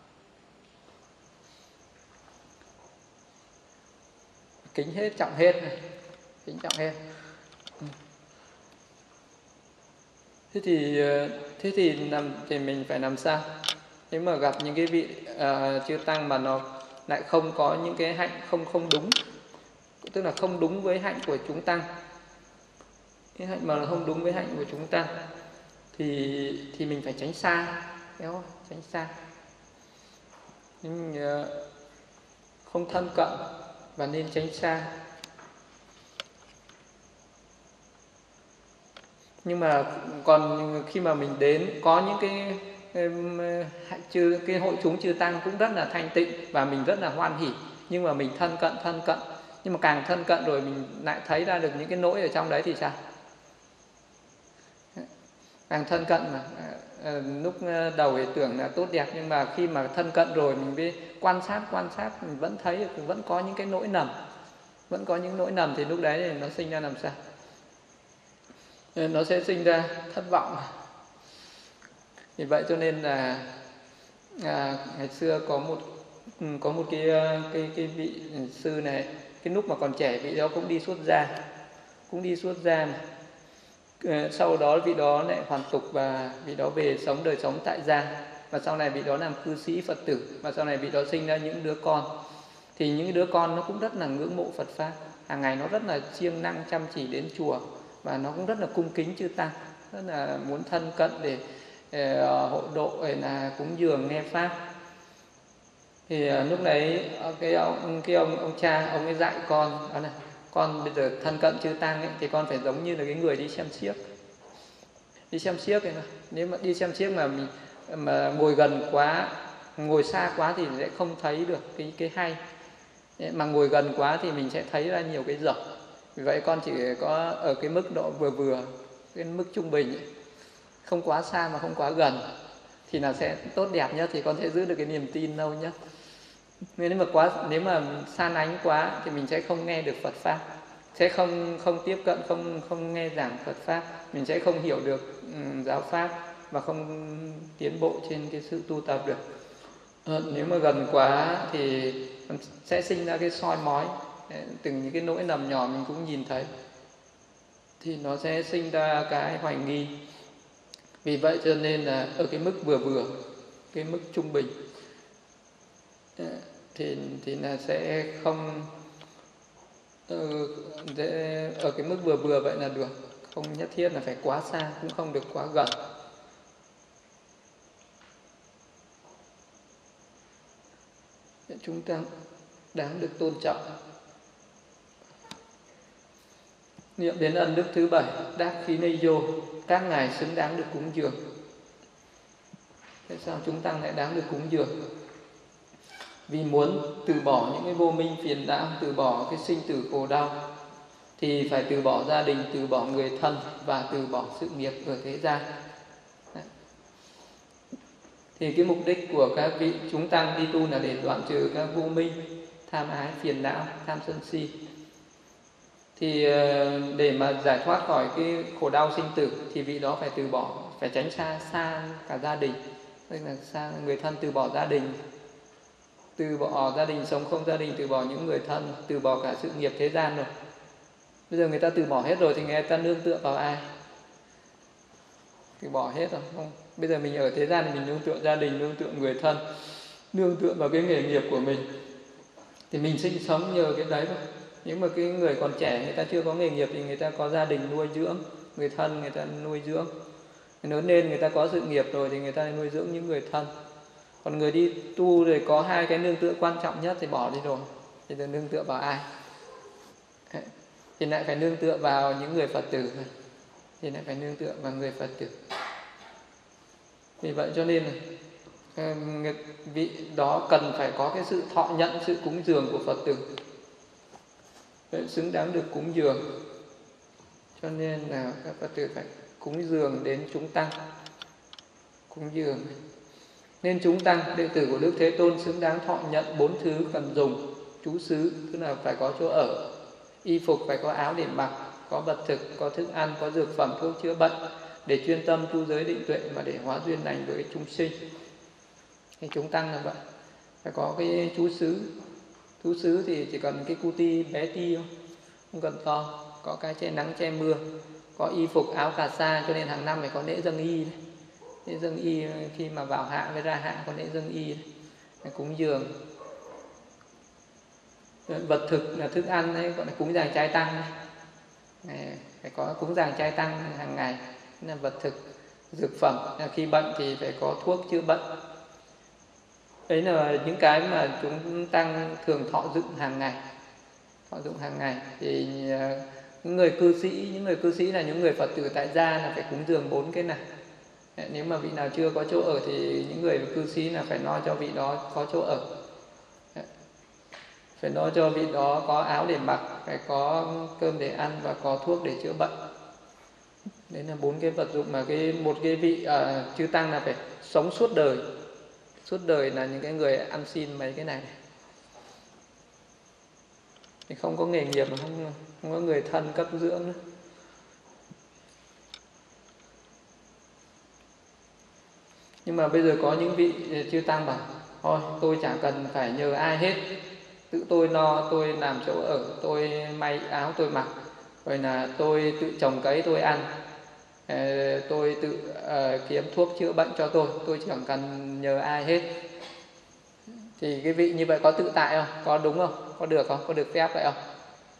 Kính hết, trọng hết này. Kính trọng hết. Thế thì mình phải làm sao? Nếu mà gặp những cái vị chư tăng mà nó lại không có những cái hạnh không đúng, tức là không đúng với hạnh của chúng tăng, cái hạnh mà không đúng với hạnh của chúng tăng, thì mình phải tránh xa, đúng không? Tránh xa, nhưng không thân cận và nên tránh xa. Nhưng mà còn khi mà mình đến có những cái hội chúng chư tăng cũng rất là thanh tịnh và mình rất là hoan hỉ, nhưng mà mình thân cận, nhưng mà càng thân cận rồi mình lại thấy ra được những cái lỗi ở trong đấy thì sao? càng thân cận mà lúc đầu thì tưởng là tốt đẹp, nhưng mà khi mà thân cận rồi mình mới quan sát mình vẫn thấy vẫn có những cái nỗi nầm, vẫn có những nỗi nầm, thì lúc đấy thì nó sinh ra làm sao? Nó sẽ sinh ra thất vọng. Vì vậy cho nên là ngày xưa có một cái vị sư này, cái lúc mà còn trẻ vị đó cũng đi xuất gia mà. Sau đó vị đó lại hoàn tục và vị đó về sống đời sống tại gia, và sau này vị đó làm cư sĩ Phật tử, và sau này vị đó sinh ra những đứa con. Thì những đứa con nó cũng rất là ngưỡng mộ Phật pháp, hàng ngày nó rất là siêng năng chăm chỉ đến chùa, và nó cũng rất là cung kính chư tăng, rất là muốn thân cận để hộ độ, hay là cúng dường nghe pháp. Thì lúc đấy ông cha ông ấy dạy con đó này: con bây giờ thân cận chư tăng ấy, thì con phải giống như là cái người đi xem xiếc ấy mà. Nếu mà đi xem xiếc mà ngồi gần quá, ngồi xa quá thì sẽ không thấy được cái hay, mà ngồi gần quá thì mình sẽ thấy ra nhiều cái dở. Vì vậy con chỉ có ở cái mức độ vừa, cái mức trung bình ấy, không quá xa mà không quá gần, thì là sẽ tốt đẹp nhất, thì con sẽ giữ được cái niềm tin lâu nhất. Nếu mà xa lánh quá thì mình sẽ không nghe được Phật pháp, sẽ không tiếp cận, không nghe giảng Phật pháp, mình sẽ không hiểu được giáo pháp và không tiến bộ trên cái sự tu tập được. Nếu mà gần quá thì sẽ sinh ra cái soi mói, từng những cái nỗi lầm nhỏ mình cũng nhìn thấy, thì nó sẽ sinh ra cái hoài nghi. Vì vậy cho nên là ở cái mức vừa, cái mức trung bình thì là sẽ không ở cái mức vừa vậy là được, không nhất thiết là phải quá xa, cũng không được quá gần. Chúng ta đáng được tôn trọng. Niệm đến ân đức thứ 7, đắc khí nây vô, các ngài xứng đáng được cúng dường. Tại sao chúng ta lại đáng được cúng dường? Vì muốn từ bỏ những cái vô minh phiền não, từ bỏ cái sinh tử khổ đau, thì phải từ bỏ gia đình, từ bỏ người thân và từ bỏ sự nghiệp ở thế gian. Thì cái mục đích của các vị chúng tăng đi tu là để đoạn trừ các vô minh, tham ái, phiền não, tham sân si. Thì để mà giải thoát khỏi cái khổ đau sinh tử thì vị đó phải từ bỏ, phải tránh xa cả gia đình, tức là xa người thân, từ bỏ gia đình, sống không gia đình, từ bỏ những người thân, từ bỏ cả sự nghiệp thế gian rồi. Bây giờ người ta từ bỏ hết rồi thì người ta nương tựa vào ai? Từ bỏ hết rồi, không? Bây giờ mình ở thế gian thì mình nương tựa gia đình, nương tựa người thân, nương tựa vào cái nghề nghiệp của mình, thì mình sinh sống nhờ cái đấy thôi. Nếu mà cái người còn trẻ, người ta chưa có nghề nghiệp thì người ta có gia đình nuôi dưỡng, người thân người ta nuôi dưỡng. Lớn lên người ta có sự nghiệp rồi thì người ta nuôi dưỡng những người thân. Còn người đi tu rồi có hai cái nương tựa quan trọng nhất thì bỏ đi rồi, thì nương tựa vào ai? Thì lại phải nương tựa vào những người Phật tử, thì lại phải nương tựa vào người Phật tử. Vì vậy cho nên là vị đó cần phải có cái sự thọ nhận sự cúng dường của Phật tử, xứng đáng được cúng dường. Cho nên là các Phật tử phải cúng dường đến chúng tăng, cúng dường. Nên chúng tăng, đệ tử của Đức Thế Tôn xứng đáng thọ nhận 4 thứ cần dùng: trú xứ, tức là phải có chỗ ở; y phục, phải có áo để mặc; có vật thực, có thức ăn, có dược phẩm, thuốc chữa bệnh, để chuyên tâm tu giới định tuệ và để hóa duyên lành với chúng sinh. Thì chúng tăng là vậy, phải có cái trú xứ. Trú xứ thì chỉ cần cái cu ti bé ti thôi, không cần to, có cái che nắng che mưa, có y phục áo cà sa, cho nên hàng năm phải có lễ dâng y đấy. Lễ dâng y khi mà vào hạ với ra hạ có lễ dâng y đấy, cúng dường. Vật thực là thức ăn đấy, gọi là cúng dường trai tăng đấy. Phải có cúng dường trai tăng hàng ngày, là vật thực. Dược phẩm, khi bệnh thì phải có thuốc chữa bệnh. Đấy là những cái mà chúng tăng thường thọ dụng hàng ngày. Thọ dụng hàng ngày thì những người cư sĩ là những người Phật tử tại gia là phải cúng dường 4 cái này. Nếu mà vị nào chưa có chỗ ở thì những người cư sĩ là phải lo cho vị đó có chỗ ở, phải lo cho vị đó có áo để mặc, phải có cơm để ăn và có thuốc để chữa bệnh. Đấy là 4 cái vật dụng mà một cái vị chư tăng là phải sống suốt đời. Suốt đời là những cái người ăn xin mấy cái này. Thì không có nghề nghiệp, không có người thân cấp dưỡng nữa. Nhưng mà bây giờ có những vị chư tăng bảo thôi tôi chẳng cần phải nhờ ai hết, tự tôi no, tôi làm chỗ ở, tôi may áo tôi mặc, rồi là tôi tự trồng cấy tôi ăn, tôi tự kiếm thuốc chữa bệnh cho tôi chẳng cần nhờ ai hết. Thì cái vị như vậy có tự tại không? Có đúng không? Có được không? Có được phép vậy không?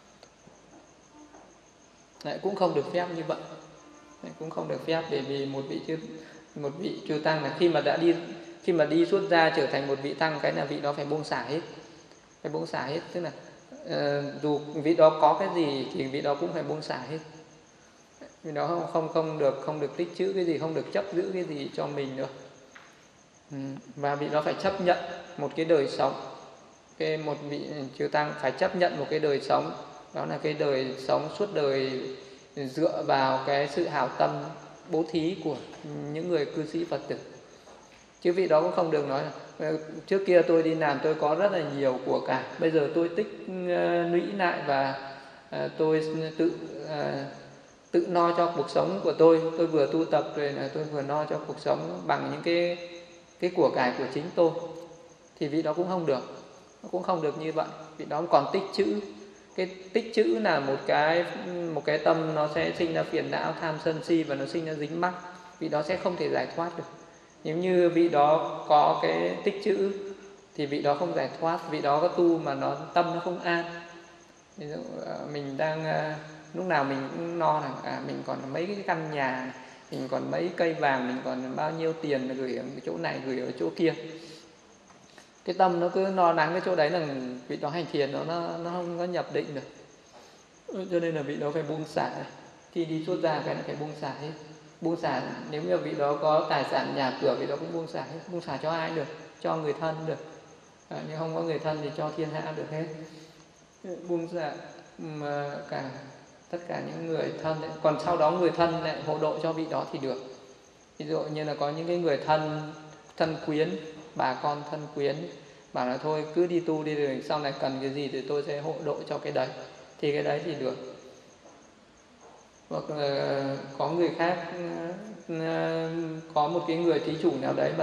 Lại cũng không được phép như vậy. Lại cũng không được phép, bởi vì một vị chư tăng là khi mà đi xuất gia trở thành một vị tăng, cái là vị đó phải buông xả hết. Phải buông xả hết, tức là dù vị đó có cái gì thì vị đó cũng phải buông xả hết. Vì đó không được tích trữ cái gì, không được chấp giữ cái gì cho mình nữa. Và vị đó phải chấp nhận một cái đời sống. Một vị chư tăng phải chấp nhận một cái đời sống, đó là cái đời sống suốt đời dựa vào cái sự hảo tâm bố thí của những người cư sĩ Phật tử. Chứ vị đó cũng không được nói là trước kia tôi đi làm tôi có rất là nhiều của cải, bây giờ tôi tích lũy lại và tôi tự no cho cuộc sống của tôi vừa tu tập rồi là tôi vừa no cho cuộc sống bằng những cái của cải của chính tôi. Thì vị đó cũng không được, nó cũng không được như vậy. Vị đó còn tích trữ. Cái tích trữ là một cái tâm nó sẽ sinh ra phiền não tham sân si và nó sinh ra dính mắc. Vị đó sẽ không thể giải thoát được. Nếu như vị đó có cái tích trữ thì vị đó không giải thoát. Vị đó có tu mà tâm nó không an. Ví dụ mình đang lúc nào mình cũng no là mình còn mấy cái căn nhà, mình còn mấy cây vàng, mình còn bao nhiêu tiền gửi ở chỗ này, gửi ở chỗ kia. Cái tâm nó cứ lo lắng cái chỗ đấy là vị đó hành thiền nó không có nhập định được. Cho nên là vị đó phải buông xả. Khi đi xuất gia cái là phải buông xả hết. Buông xả, nếu như vị đó có tài sản nhà cửa, vị đó cũng buông xả hết. Buông xả cho ai được? Cho người thân được. Nhưng không có người thân thì cho thiên hạ được hết. Buông xả mà tất cả những người thân ấy. Còn sau đó người thân lại hộ độ cho vị đó thì được. Ví dụ như là có những cái người thân quyến, bà con thân quyến bảo là thôi cứ đi tu đi rồi sau này cần cái gì thì tôi sẽ hộ độ cho cái đấy, thì cái đấy thì được. Hoặc là có người khác, có một cái người thí chủ nào đấy mà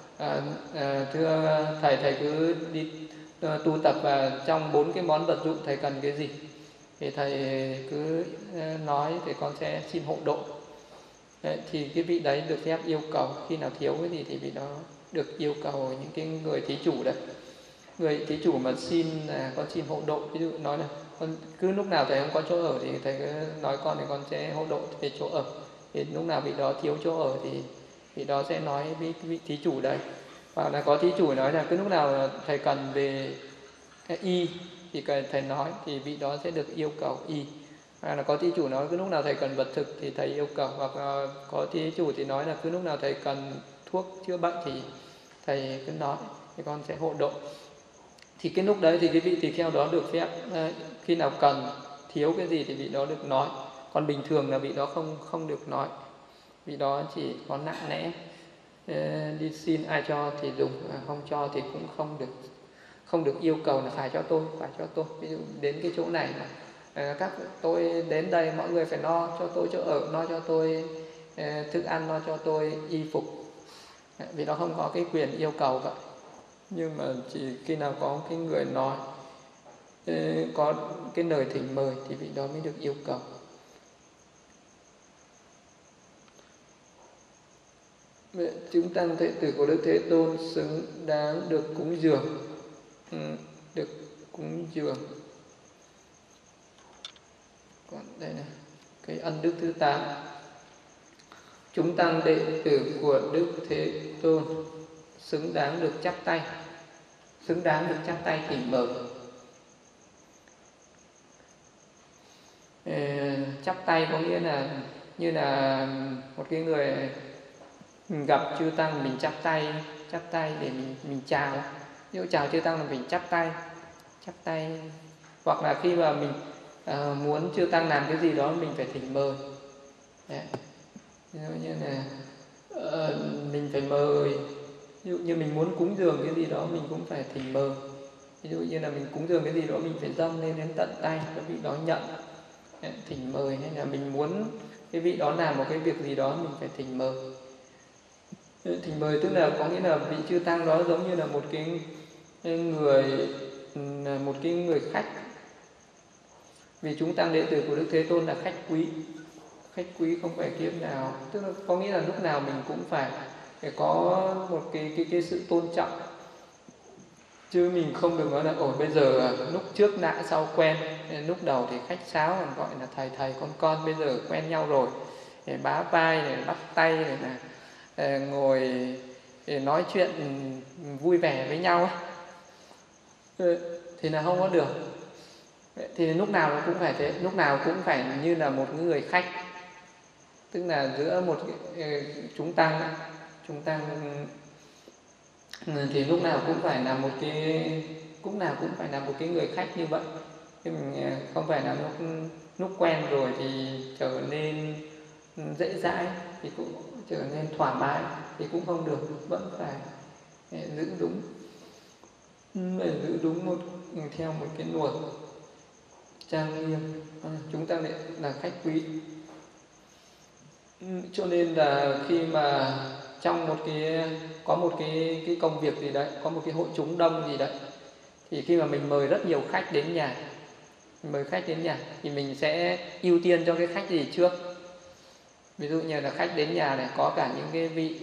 thưa thầy cứ đi tu tập và trong 4 cái món vật dụng thầy cần cái gì thì thầy cứ nói thì con sẽ xin hộ độ. Đấy, thì cái vị đấy được phép yêu cầu, khi nào thiếu cái gì thì vị đó được yêu cầu những cái người thí chủ đấy. Người thí chủ mà xin là con xin hộ độ, ví dụ nói là con cứ lúc nào thầy không có chỗ ở thì thầy cứ nói con thì con sẽ hộ độ về chỗ ở. Thì lúc nào vị đó thiếu chỗ ở thì vị đó sẽ nói với vị thí chủ đấy. Hoặc là có thí chủ nói là cứ lúc nào thầy cần về y thì thầy nói thì vị đó sẽ được yêu cầu y. Hoặc là có thí chủ nói cứ lúc nào thầy cần vật thực thì thầy yêu cầu. Hoặc là có thí chủ thì nói là cứ lúc nào thầy cần thuốc chữa bệnh thì thầy cứ nói thì con sẽ hộ độ. Thì cái lúc đấy thì cái vị tỳ kheo đó được phép khi nào cần thiếu cái gì thì vị đó được nói. Còn bình thường là vị đó không được nói. Vị đó chỉ có nặng nẽ đi xin ai cho thì dùng, không cho thì cũng không được yêu cầu là phải cho tôi. Ví dụ đến cái chỗ này mà tôi đến đây mọi người phải lo cho tôi chỗ ở, lo cho tôi thức ăn, lo cho tôi y phục. Vì nó không có cái quyền yêu cầu vậy. Nhưng mà chỉ khi nào có cái người nói, có cái lời thỉnh mời thì vị đó mới được yêu cầu. Chúng tăng đệ tử của Đức Thế Tôn xứng đáng được cúng dường. Được cúng dường. Còn đây này, cái ân đức thứ 8. Chúng tăng đệ tử của Đức Thế Tôn xứng đáng được chắp tay. Xứng đáng được chắp tay thỉnh mời. Chắp tay có nghĩa là như là một cái người mình gặp chư tăng mình chắp tay để mình chào. Ví dụ chào chư tăng là mình chắp tay. Hoặc là khi mà mình muốn chư tăng làm cái gì đó mình phải thỉnh mời. Đấy. Ví dụ như là mình phải mời, ví dụ như mình muốn cúng dường cái gì đó mình cũng phải thỉnh mời. Ví dụ như là mình cúng dường cái gì đó mình phải dâng lên đến tận tay cho vị đó nhận, thỉnh mời. Hay là mình muốn cái vị đó làm một cái việc gì đó mình phải thỉnh mời. Thỉnh mời tức là có nghĩa là vị chư tăng đó giống như là một cái người khách. Vì chúng tăng đệ tử của Đức Thế Tôn là khách quý. Khách quý không phải kiếp nào, tức là có nghĩa là lúc nào mình cũng phải có một cái sự tôn trọng. Chứ mình không được nói là bây giờ lúc trước nã sau quen, lúc đầu thì khách sáo còn gọi là thầy con, bây giờ quen nhau rồi, để bá vai này, bắt tay này, là ngồi để nói chuyện vui vẻ với nhau ấy. Thì là không có được. Thì lúc nào nó cũng phải thế, lúc nào cũng phải như là một người khách. Tức là giữa một chúng tăng thì lúc nào cũng phải là một cái người khách như vậy. Không phải là lúc quen rồi thì trở nên dễ dãi, thì cũng trở nên thoải mái, thì cũng không được. Vẫn phải giữ đúng theo một cái luật trang nghiêm. Chúng ta là khách quý. Cho nên là khi mà trong có một cái công việc gì đấy, có một cái hội chúng đông gì đấy, thì khi mà mình mời rất nhiều khách đến nhà, thì mình sẽ ưu tiên cho cái khách gì trước. Ví dụ như là khách đến nhà này có cả những cái vị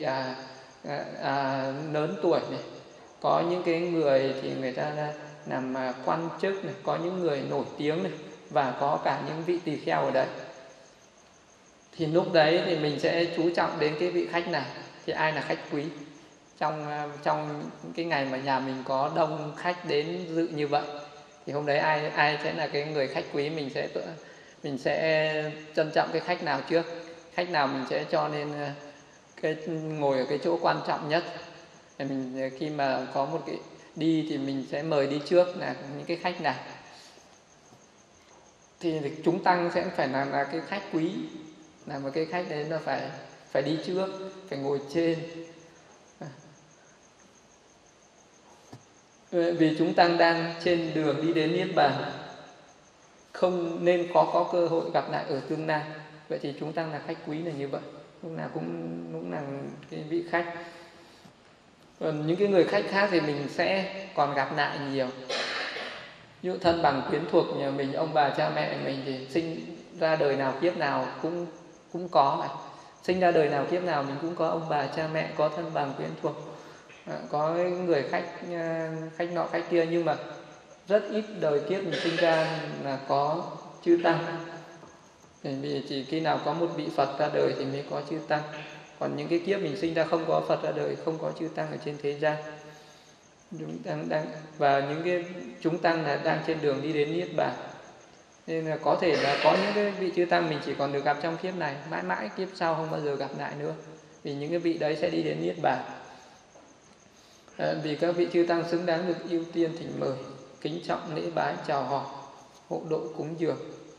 lớn tuổi này, có những cái người thì người ta làm quan chức này, có những người nổi tiếng này, và có cả những vị tỳ kheo ở đấy. Thì lúc đấy thì mình sẽ chú trọng đến cái vị khách này, thì ai là khách quý trong cái ngày mà nhà mình có đông khách đến dự như vậy, thì hôm đấy ai sẽ là cái người khách quý. Mình sẽ trân trọng cái khách nào trước, khách nào mình sẽ cho nên ngồi ở cái chỗ quan trọng nhất. Mình khi mà có một cái đi thì mình sẽ mời đi trước là những cái khách này. Thì chúng tăng sẽ phải là cái khách quý, là một cái khách đấy là phải đi trước, phải ngồi trên. Vì chúng tăng đang trên đường đi đến Niết Bàn, không nên có cơ hội gặp lại ở tương lai. Vậy thì chúng tăng là khách quý là như vậy, lúc nào là cái vị khách. Còn những cái người khách khác thì mình sẽ còn gặp lại nhiều. Ví dụ thân bằng quyến thuộc nhà mình, ông bà cha mẹ mình thì sinh ra đời nào kiếp nào cũng có mà. Sinh ra đời nào kiếp nào mình cũng có ông bà cha mẹ, có thân bằng quyến thuộc, có người khách nọ khách kia. Nhưng mà rất ít đời kiếp mình sinh ra là có chư tăng. Vì chỉ khi nào có một vị Phật ra đời thì mới có chư tăng. Còn những cái kiếp mình sinh ra không có Phật ra đời, không có chư tăng ở trên thế gian. Và những cái chúng tăng là đang trên đường đi đến Niết Bàn. Nên là có thể là có những cái vị chư tăng mình chỉ còn được gặp trong kiếp này, mãi mãi kiếp sau không bao giờ gặp lại nữa. Vì những cái vị đấy sẽ đi đến Niết Bàn. Vì các vị chư tăng xứng đáng được ưu tiên thỉnh mời, kính trọng lễ bái chào hỏi, hộ độ cúng dường.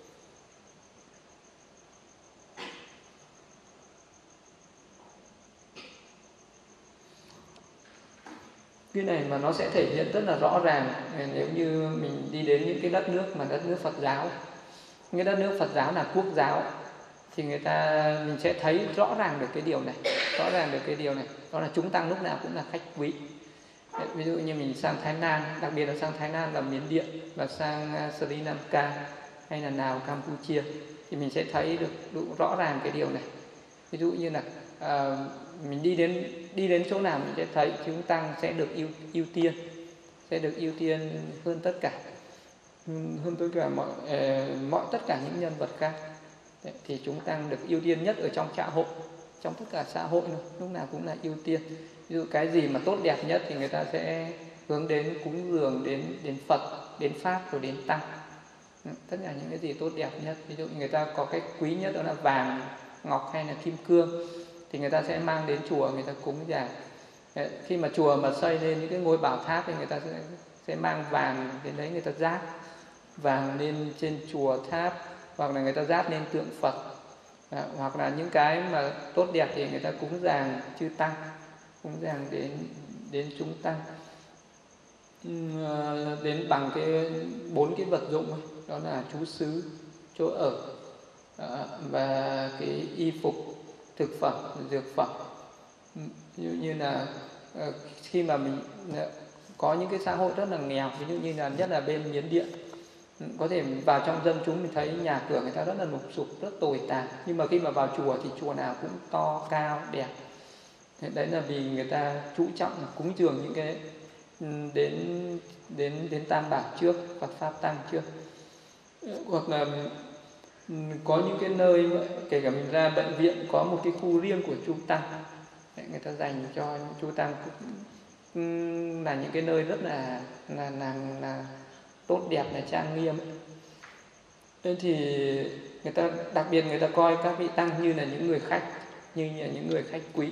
Cái này mà nó sẽ thể hiện rất là rõ ràng nếu như mình đi đến những cái đất nước mà đất nước Phật giáo. Những đất nước Phật giáo là quốc giáo thì mình sẽ thấy rõ ràng được cái điều này. Đó là chúng tăng lúc nào cũng là khách quý. Ví dụ như mình sang Thái Lan, đặc biệt là sang Thái Lan và Miến Điện, và sang Sri Lanka hay là Lào, Campuchia, thì mình sẽ thấy được rõ ràng cái điều này. Ví dụ như là mình đi đến chỗ nào mình sẽ thấy chúng tăng sẽ được ưu tiên hơn tất cả tất cả những nhân vật khác. Thì chúng tăng được ưu tiên nhất ở trong xã hội, trong tất cả xã hội lúc nào cũng là ưu tiên. Ví dụ cái gì mà tốt đẹp nhất thì người ta sẽ hướng đến cúng dường đến Phật, đến Pháp, rồi đến Tăng. Tất cả những cái gì tốt đẹp nhất. Ví dụ người ta có cái quý nhất đó là vàng, ngọc hay là kim cương, thì người ta sẽ mang đến chùa người ta cúng dường. Khi mà chùa mà xây lên những cái ngôi bảo tháp thì người ta sẽ mang vàng đến đấy, người ta ráp vàng lên trên chùa tháp, hoặc là người ta ráp lên tượng Phật. Hoặc là những cái mà tốt đẹp thì người ta cúng dường chư tăng, cúng dường đến chúng tăng, đến bằng cái 4 cái vật dụng ấy. Đó là trú xứ, chỗ ở, và cái y phục, thực phẩm, dược phẩm. Ví dụ như là khi mà mình có những cái xã hội rất là nghèo, ví dụ như là nhất là bên Miến Điện, có thể vào trong dân chúng mình thấy nhà cửa người ta rất là lụp xụp, rất tồi tàn, nhưng mà khi mà vào chùa thì chùa nào cũng to cao đẹp. Đấy là vì người ta chú trọng cúng dường những cái đến Tam Bảo trước, Phật Pháp Tăng trước. Hoặc là có những cái nơi kể cả mình ra bệnh viện có một cái khu riêng của chú tăng, người ta dành cho chú tăng, là những cái nơi rất là tốt đẹp, là trang nghiêm. Thế thì người ta đặc biệt người ta coi các vị tăng như là những người khách, như là những người khách quý.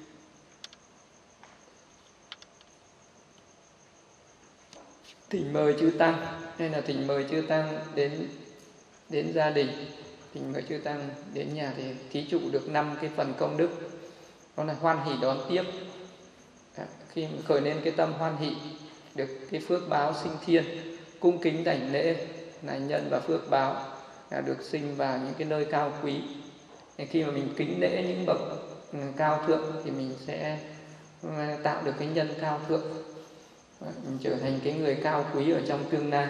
Thỉnh mời chư tăng, hay là thỉnh mời chư tăng đến gia đình, thỉnh mời chư tăng đến nhà thì thí trụ được 5 cái phần công đức. Đó là hoan hỷ đón tiếp, khi khởi lên cái tâm hoan hỷ, được cái phước báo sinh thiên, cung kính đảnh lễ là nhân và phước báo, là được sinh vào những cái nơi cao quý. Khi mà mình kính lễ những bậc cao thượng thì mình sẽ tạo được cái nhân cao thượng, mình trở thành cái người cao quý ở trong tương lai.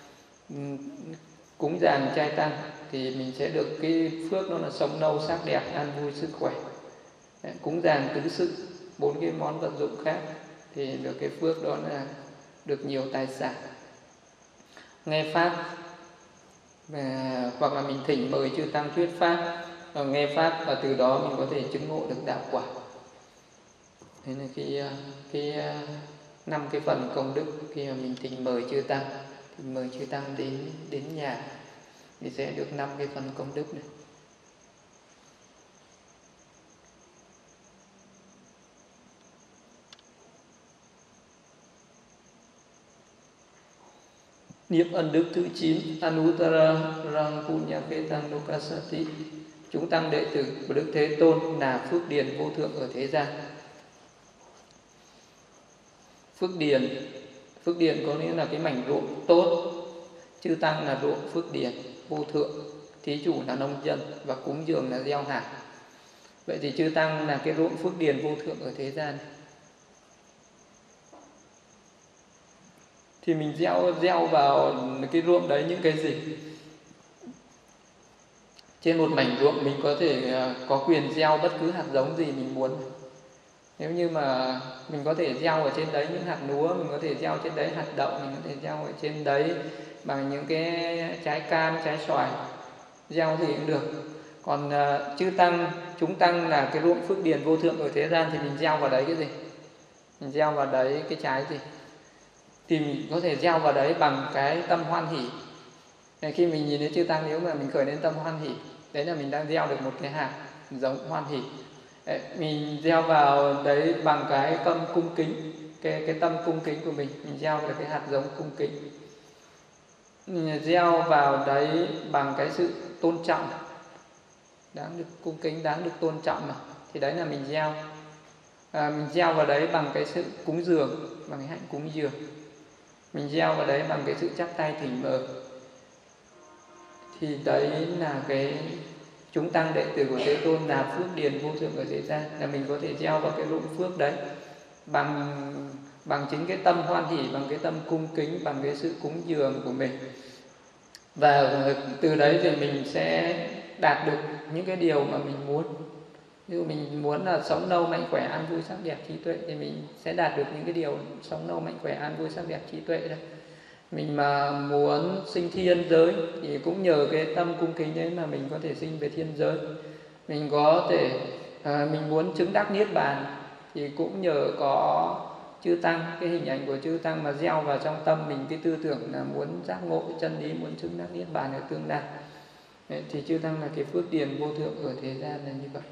Cúng dường trai tăng thì mình sẽ được cái phước đó là sống lâu sắc đẹp, an vui sức khỏe. Cúng dường tứ sự, 4 cái món vật dụng khác thì được cái phước đó là được nhiều tài sản. Nghe pháp, hoặc là mình thỉnh mời chư tăng thuyết pháp, nghe pháp, và từ đó mình có thể chứng ngộ được đạo quả. Thế là cái 5 cái phần công đức khi mà mình thỉnh mời chư tăng đến nhà thì sẽ được 5 cái phần công đức này. Niệm ân đức thứ 9, Anuttara Rang Punya Ketang Lokasati. Chúng tăng đệ tử của Đức Thế Tôn là phước điền vô thượng ở thế gian. Phước điền có nghĩa là cái mảnh ruộng tốt. Chư tăng là ruộng phước điền vô thượng, thí chủ là nông dân và cúng dường là gieo hạt. Vậy thì chư tăng là cái ruộng phước điền vô thượng ở thế gian. Thì mình gieo vào cái ruộng đấy những cái gì? Trên một mảnh ruộng mình có thể có quyền gieo bất cứ hạt giống gì mình muốn. Nếu như mà mình có thể gieo ở trên đấy những hạt lúa, mình có thể gieo trên đấy hạt đậu, mình có thể gieo ở trên đấy bằng những cái trái cam, trái xoài, gieo gì cũng được. Còn chư tăng, chúng tăng là cái ruộng phước điền vô thượng ở thế gian thì mình gieo vào đấy cái gì? Mình gieo vào đấy cái trái gì? Thì mình có thể gieo vào đấy bằng cái tâm hoan hỷ. Khi mình nhìn thấy chư tăng, nếu mà mình khởi lên tâm hoan hỷ, đấy là mình đang gieo được một cái hạt giống hoan hỷ. Mình gieo vào đấy bằng cái tâm cung kính, cái tâm cung kính của mình gieo được cái hạt giống cung kính. Mình gieo vào đấy bằng cái sự tôn trọng, đáng được cung kính, đáng được tôn trọng mà, thì đấy là mình gieo. Mình gieo vào đấy bằng cái sự cúng dường, bằng cái hạnh cúng dường. Mình gieo vào đấy bằng cái sự chắp tay thỉnh mời, thì đấy là cái chúng tăng đệ tử của Thế Tôn là phước điền vô thượng ở thế gian. Là mình có thể gieo vào cái ruộng phước đấy bằng chính cái tâm hoan hỷ, bằng cái tâm cung kính, bằng cái sự cúng dường của mình. Và từ đấy thì mình sẽ đạt được những cái điều mà mình muốn. Ví dụ mình muốn là sống lâu mạnh khỏe an vui sắc đẹp trí tuệ thì mình sẽ đạt được những cái điều sống lâu mạnh khỏe an vui sắc đẹp trí tuệ đấy. Mình mà muốn sinh thiên giới thì cũng nhờ cái tâm cung kính đấy mà mình có thể sinh về thiên giới. Mình có thể mình muốn chứng đắc niết bàn thì cũng nhờ có chư tăng, cái hình ảnh của chư tăng mà gieo vào trong tâm mình cái tư tưởng là muốn giác ngộ chân lý, muốn chứng đắc niết bàn ở tương lai. Đấy, thì chư tăng là cái phước điền vô thượng ở thế gian là như vậy.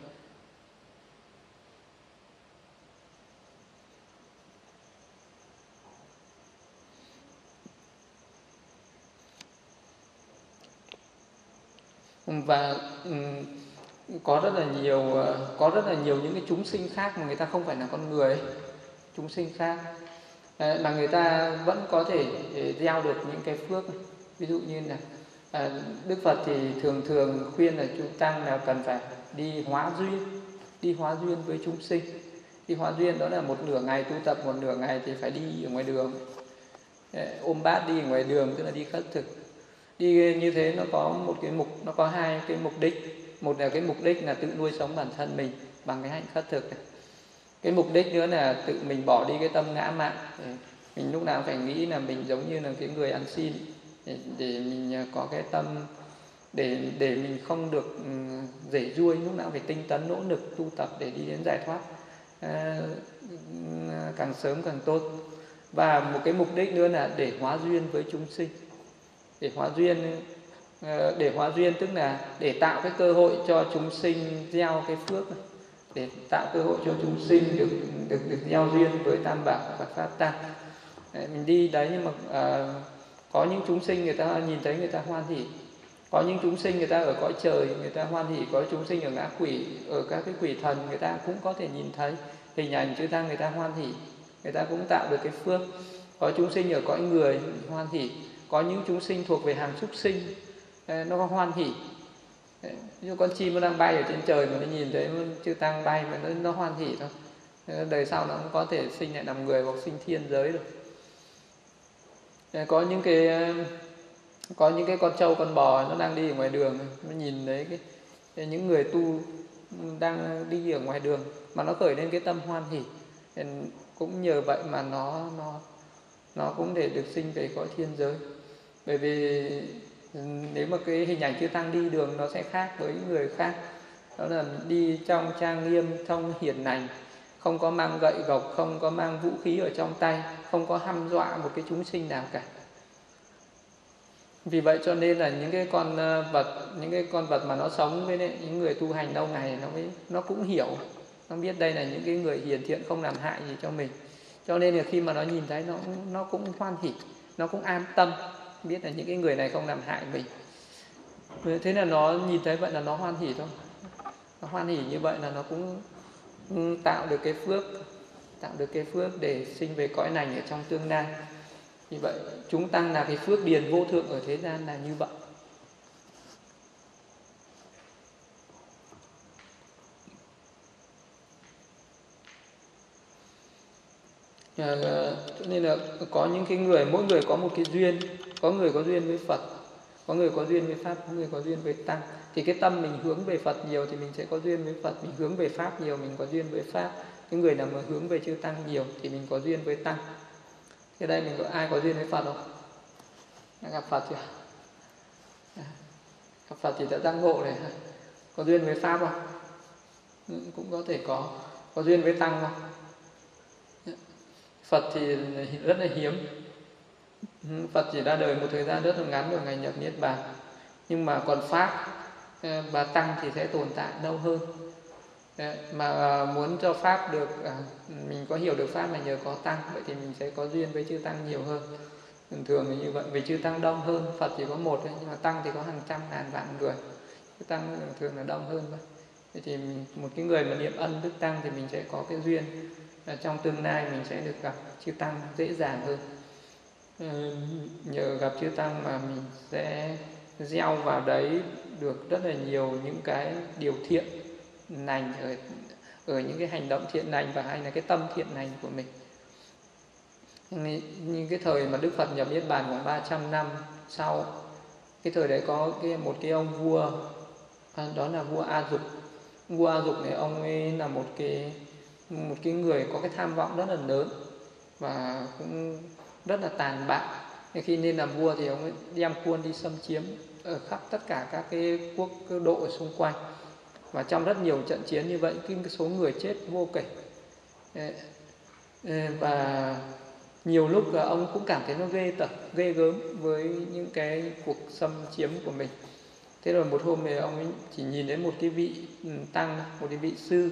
Và có rất là nhiều những cái chúng sinh khác mà người ta không phải là con người ấy. Chúng sinh khác mà người ta vẫn có thể gieo được những cái phước. Ví dụ như là Đức Phật thì thường thường khuyên là chúng tăng là cần phải đi hóa duyên với chúng sinh. Đi hóa duyên đó là một nửa ngày tu tập, một nửa ngày thì phải đi ở ngoài đường, ôm bát đi ở ngoài đường, tức là đi khất thực. Đi như thế nó có hai cái mục đích. Một là cái mục đích là tự nuôi sống bản thân mình bằng cái hạnh khất thực này. Cái mục đích nữa là tự mình bỏ đi cái tâm ngã mạn. Mình lúc nào phải nghĩ là mình giống như là cái người ăn xin, để mình có cái tâm để mình không được rể ruôi, lúc nào phải tinh tấn nỗ lực tu tập để đi đến giải thoát càng sớm càng tốt. Và một cái mục đích nữa là để hóa duyên với chúng sinh. Để hóa duyên tức là để tạo cái cơ hội cho chúng sinh gieo cái phước, để tạo cơ hội cho chúng sinh được gieo duyên với Tam Bảo Phật Pháp Tăng. Mình đi đấy nhưng mà có những chúng sinh người ta nhìn thấy người ta hoan hỉ, có những chúng sinh người ta ở cõi trời người ta hoan hỉ, có chúng sinh ở ngã quỷ, ở các cái quỷ thần người ta cũng có thể nhìn thấy hình ảnh chư tăng, người ta hoan hỉ, người ta cũng tạo được cái phước. Có chúng sinh ở cõi người hoan hỉ, có những chúng sinh thuộc về hàng súc sinh nó có hoan hỉ. Như con chim nó đang bay ở trên trời mà nó nhìn thấy chư tăng bay mà nó hoan hỉ thôi. Đời sau nó cũng có thể sinh lại làm người hoặc sinh thiên giới được. Có những cái con trâu con bò nó đang đi ở ngoài đường, nó nhìn thấy những người tu đang đi ở ngoài đường mà nó khởi lên cái tâm hoan hỉ, cũng nhờ vậy mà nó cũng để được sinh về cõi thiên giới. Bởi vì nếu mà cái hình ảnh chư tăng đi đường nó sẽ khác với những người khác, đó là đi trong trang nghiêm, trong hiền lành, không có mang gậy gộc, không có mang vũ khí ở trong tay, không có hăm dọa một cái chúng sinh nào cả. Vì vậy cho nên là những cái con vật mà nó sống với những người tu hành lâu ngày, nó cũng hiểu, nó biết đây là những cái người hiền thiện không làm hại gì cho mình. Cho nên là khi mà nó nhìn thấy nó cũng hoan hỉ, nó cũng an tâm, biết là những cái người này không làm hại mình. Thế là nó nhìn thấy vậy là nó hoan hỉ thôi. Nó hoan hỉ như vậy là nó cũng tạo được cái phước để sinh về cõi lành ở trong tương lai. Vì vậy chúng tăng là cái phước điền vô thượng ở thế gian là như vậy. Nên là có những cái người, mỗi người có một cái duyên. Có người có duyên với Phật, có người có duyên với Pháp, có người có duyên với Tăng. Thì cái tâm mình hướng về Phật nhiều thì mình sẽ có duyên với Phật, mình hướng về Pháp nhiều mình có duyên với Pháp. Cái người nào mà hướng về chư Tăng nhiều thì mình có duyên với Tăng. Thế đây mình có ai có duyên với Phật không? Gặp Phật chưa? Gặp Phật thì đã giác ngộ này. Có duyên với Pháp không? Cũng có thể có. Có duyên với Tăng không? Phật thì rất là hiếm. Phật chỉ ra đời một thời gian rất là ngắn rồi ngày nhập Niết Bàn. Nhưng mà còn Pháp và Tăng thì sẽ tồn tại lâu hơn. Mà muốn cho Pháp được, mình có hiểu được Pháp là nhờ có Tăng, vậy thì mình sẽ có duyên với chư Tăng nhiều hơn. Thường là như vậy, vì chư Tăng đông hơn, Phật chỉ có một thôi, nhưng mà Tăng thì có hàng trăm ngàn vạn người. Chư Tăng thường là đông hơn thôi. Vậy thì một cái người mà niệm ân Đức Tăng thì mình sẽ có cái duyên, trong tương lai mình sẽ được gặp chư Tăng dễ dàng hơn. Nhờ gặp chư Tăng mà mình sẽ gieo vào đấy được rất là nhiều những cái điều thiện lành ở những cái hành động thiện lành và hay là cái tâm thiện lành của mình. Như cái thời mà Đức Phật nhập Niết Bàn khoảng 300 năm sau, cái thời đấy có một cái ông vua, đó là vua A Dục. Vua A Dục này ông ấy là một cái người có cái tham vọng rất là lớn và cũng rất là tàn bạo. Khi lên làm vua thì ông ấy đem quân đi xâm chiếm ở khắp tất cả các cái quốc độ ở xung quanh. Và trong rất nhiều trận chiến như vậy, cái số người chết vô kể. Và nhiều lúc là ông cũng cảm thấy nó ghê gớm với những cái cuộc xâm chiếm của mình. Thế rồi một hôm thì ông ấy chỉ nhìn đến một cái vị tăng, một cái vị sư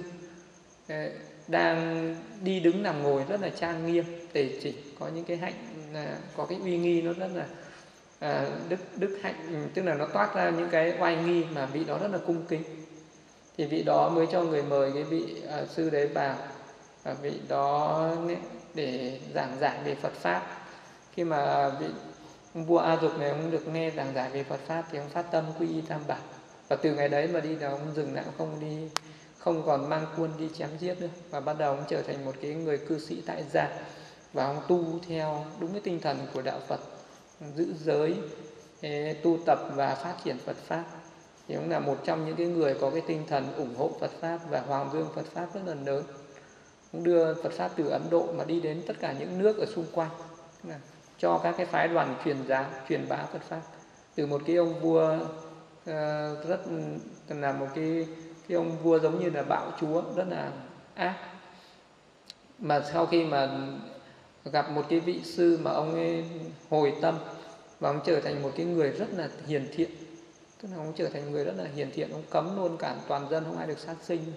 đang đi đứng nằm ngồi rất là trang nghiêm, tề chỉnh, có những cái hạnh, có cái uy nghi nó rất là đức hạnh, tức là nó toát ra những cái oai nghi mà vị đó rất là cung kính. thì vị đó mới cho người mời cái vị sư đấy vào, và vị đó để giảng giải về Phật pháp. Khi mà vị vua A Dục này ông được nghe giảng giải về Phật pháp thì ông phát tâm quy y Tam Bảo, và từ ngày đấy mà đi là ông dừng lại, không còn mang quân đi chém giết nữa, và bắt đầu ông trở thành một cái người cư sĩ tại gia, và ông tu theo đúng cái tinh thần của đạo Phật, giữ giới, tu tập và phát triển Phật pháp. Thì ông là một trong những cái người có cái tinh thần ủng hộ Phật pháp và hoàng dương Phật pháp rất là lớn. Ông đưa Phật pháp từ Ấn Độ mà đi đến tất cả những nước ở xung quanh, cho các cái phái đoàn truyền bá Phật pháp. Từ một cái ông vua rất là một cái ông vua giống như là bạo chúa, rất là ác, mà sau khi mà gặp một cái vị sư mà ông ấy hồi tâm và ông trở thành một cái người rất là hiền thiện, tức là ông trở thành người rất là hiền thiện. Ông cấm luôn cả toàn dân không ai được sát sinh,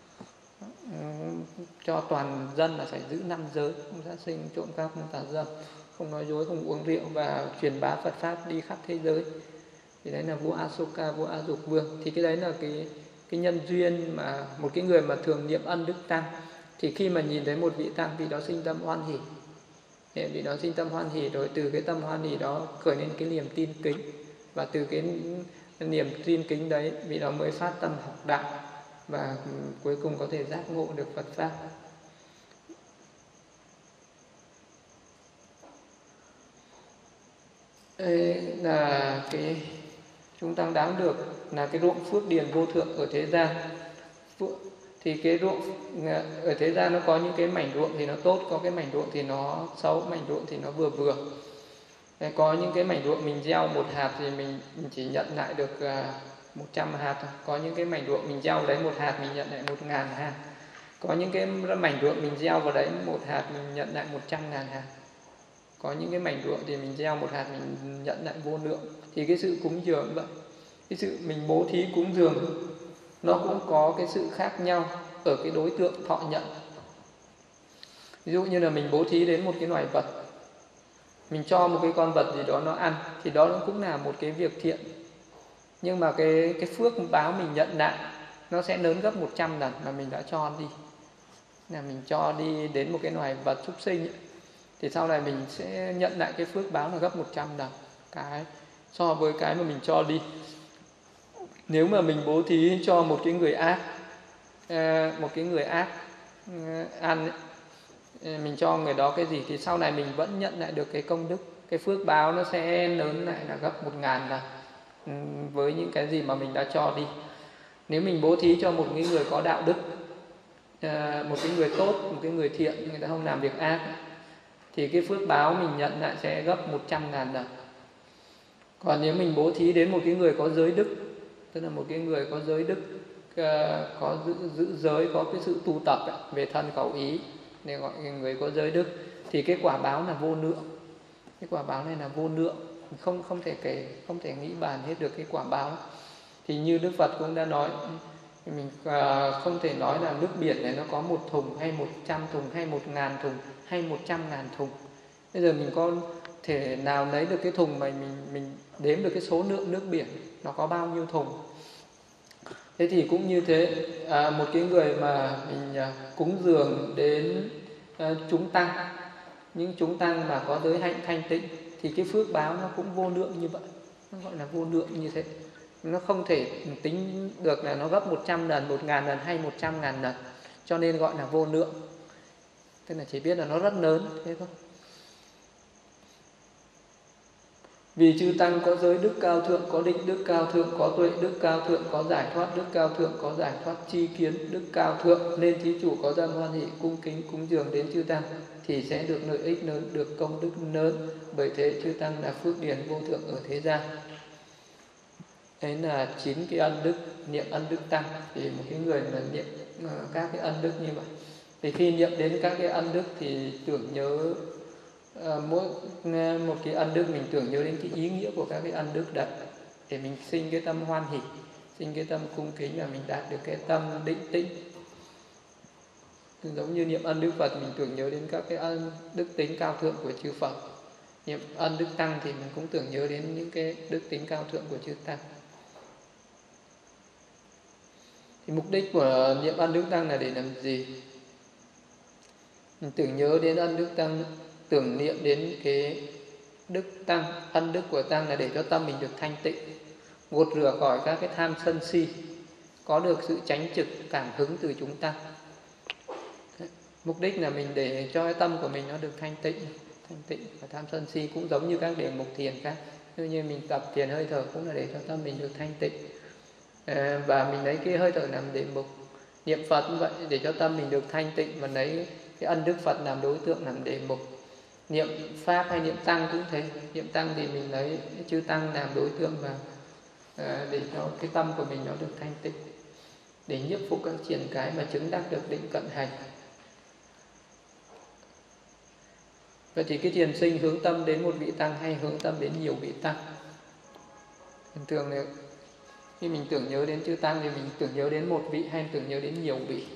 cho toàn dân là phải giữ 5 giới, không sát sinh, trộm cắp, không tà dâm, không nói dối, không uống rượu, và truyền bá Phật pháp đi khắp thế giới. Thì đấy là vua Asoka, vua A Dục Vương. Thì cái đấy là cái nhân duyên mà một cái người mà thường niệm ân đức tăng, thì khi mà nhìn thấy một vị tăng, vị đó sinh tâm hoan hỷ. Vị đó sinh tâm hoan hỷ, rồi từ cái tâm hoan hỷ đó khởi lên cái niềm tin kính, và từ cái niềm tin kính đấy vị đó mới phát tâm học đạo, và cuối cùng có thể giác ngộ được Phật pháp. Đây là cái chúng ta đáng được là cái ruộng phước điền vô thượng ở thế gian. Thì cái ruộng ở thế gian nó có những cái mảnh ruộng thì nó tốt, có cái mảnh ruộng thì nó xấu, mảnh ruộng thì nó vừa vừa. Có những cái mảnh ruộng mình gieo 1 hạt thì mình chỉ nhận lại được 100 hạt thôi. Có những cái mảnh ruộng mình gieo lấy 1 hạt mình nhận lại 1000 hạt. Có những cái mảnh ruộng mình gieo vào đấy 1 hạt mình nhận lại 100.000 hạt. Có những cái mảnh ruộng thì mình gieo 1 hạt mình nhận lại vô lượng. Thì cái sự cúng dường vậy, cái sự mình bố thí cúng dường nó cũng có cái sự khác nhau ở cái đối tượng thọ nhận. Ví dụ như là mình bố thí đến một cái loài vật, mình cho một cái con vật gì đó nó ăn, thì đó cũng là một cái việc thiện. Nhưng mà cái phước báo mình nhận lại nó sẽ lớn gấp 100 lần mà mình đã cho đi. Là mình cho đi đến một cái loài vật súc sinh ấy, thì sau này mình sẽ nhận lại cái phước báo là gấp 100 lần cái so với cái mà mình cho đi. Nếu mà mình bố thí cho một cái người ác, ăn ấy, mình cho người đó cái gì thì sau này mình vẫn nhận lại được cái công đức, cái phước báo nó sẽ lớn lại là gấp 1000 lần với những cái gì mà mình đã cho đi. Nếu mình bố thí cho một cái người có đạo đức, một cái người tốt, một cái người thiện, người ta không làm việc ác, thì cái phước báo mình nhận lại sẽ gấp 100.000 lần. Còn nếu mình bố thí đến một cái người có giới đức, tức là một cái người có giới đức, có giữ giới, có cái sự tu tập về thân khẩu ý, để gọi người có giới đức, thì cái quả báo là vô lượng. Cái quả báo này là vô lượng, không thể kể, không thể nghĩ bàn hết được cái quả báo. Thì như Đức Phật cũng đã nói, mình không thể nói là nước biển này nó có 1 thùng hay 100 thùng hay 1000 thùng hay 100.000 thùng. Bây giờ mình có thể nào lấy được cái thùng mà mình đếm được cái số lượng nước biển nó có bao nhiêu thùng. Thế thì cũng như thế, một cái người mà mình cúng dường đến chúng tăng, những chúng tăng mà có giới hạnh thanh tịnh, thì cái phước báo nó cũng vô lượng như vậy. Nó gọi là vô lượng như thế. Nó không thể tính được là nó gấp 100 lần, 1000 lần hay 100.000 lần. Cho nên gọi là vô lượng. Tức là chỉ biết là nó rất lớn thế thôi. Vì chư tăng có giới đức cao thượng, có định đức cao thượng, có tuệ đức cao thượng, có giải thoát đức cao thượng, có giải thoát chi kiến đức cao thượng, nên thí chủ có tâm hoan hỷ cung kính cúng dường đến chư tăng thì sẽ được lợi ích lớn, được công đức lớn. Bởi thế chư tăng là phước điền vô thượng ở thế gian. Đấy là 9 cái ân đức, niệm ân đức tăng. Thì một cái người mà niệm các cái ân đức như vậy, thì khi niệm đến các cái ân đức thì tưởng nhớ mỗi một cái ân đức mình tưởng nhớ đến cái ý nghĩa của các cái ân đức đấy, để mình sinh cái tâm hoan hỷ, sinh cái tâm cung kính, và mình đạt được cái tâm định tĩnh. Giống như niệm ân đức Phật, mình tưởng nhớ đến các cái ân đức tính cao thượng của chư Phật. Niệm ân đức tăng thì mình cũng tưởng nhớ đến những cái đức tính cao thượng của chư tăng. Thì mục đích của niệm ân đức tăng là để làm gì? Mình tưởng nhớ đến ân đức tăng, tưởng niệm đến cái đức tăng, ân đức của tăng là để cho tâm mình được thanh tịnh, gột rửa khỏi các cái tham sân si, có được sự chánh trực cảm hứng từ chúng tăng. Mục đích là mình để cho cái tâm của mình nó được thanh tịnh và tham sân si cũng giống như các đề mục thiền khác. Như mình tập thiền hơi thở cũng là để cho tâm mình được thanh tịnh. Và mình lấy cái hơi thở làm đề mục. Niệm Phật cũng vậy, để cho tâm mình được thanh tịnh và lấy cái ân đức Phật làm đối tượng, làm đề mục. Niệm Pháp hay niệm Tăng cũng thế. Niệm Tăng thì mình lấy chư Tăng làm đối tượng và để cho cái tâm của mình nó được thanh tịnh, để nhiếp phục các triển cái mà chứng đắc được định cận hành. Vậy thì cái thiền sinh hướng tâm đến một vị tăng hay hướng tâm đến nhiều vị tăng? Thường là khi mình tưởng nhớ đến chư tăng thì mình tưởng nhớ đến một vị hay tưởng nhớ đến nhiều vị?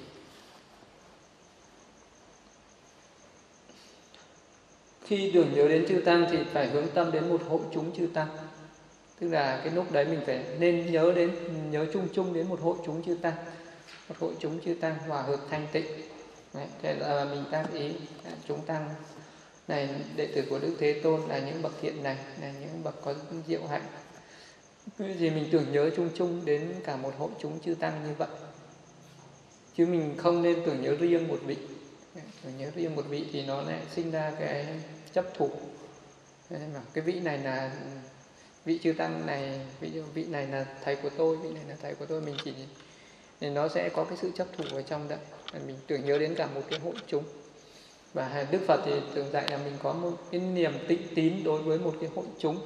Khi tưởng nhớ đến chư tăng thì phải hướng tâm đến một hội chúng chư tăng. Tức là cái lúc đấy mình phải nên nhớ chung đến một hội chúng chư tăng. Một hội chúng chư tăng hòa hợp thanh tịnh. Đấy, thế là mình tác ý chúng tăng này, đệ tử của Đức Thế Tôn là những bậc thiện này, là những bậc có diệu hạnh. Cái gì mình tưởng nhớ chung đến cả một hội chúng chư tăng như vậy. Chứ mình không nên tưởng nhớ riêng một vị. Tưởng nhớ riêng một vị thì nó lại sinh ra cái chấp thủ. Cái vị này là vị chư tăng này, vị này là thầy của tôi, vị này là thầy của tôi, mình chỉ thì nó sẽ có cái sự chấp thủ ở trong đấy. Mình tưởng nhớ đến cả một cái hội chúng. Và Đức Phật thì thường dạy là mình có một cái niềm tịnh tín đối với một cái hội chúng,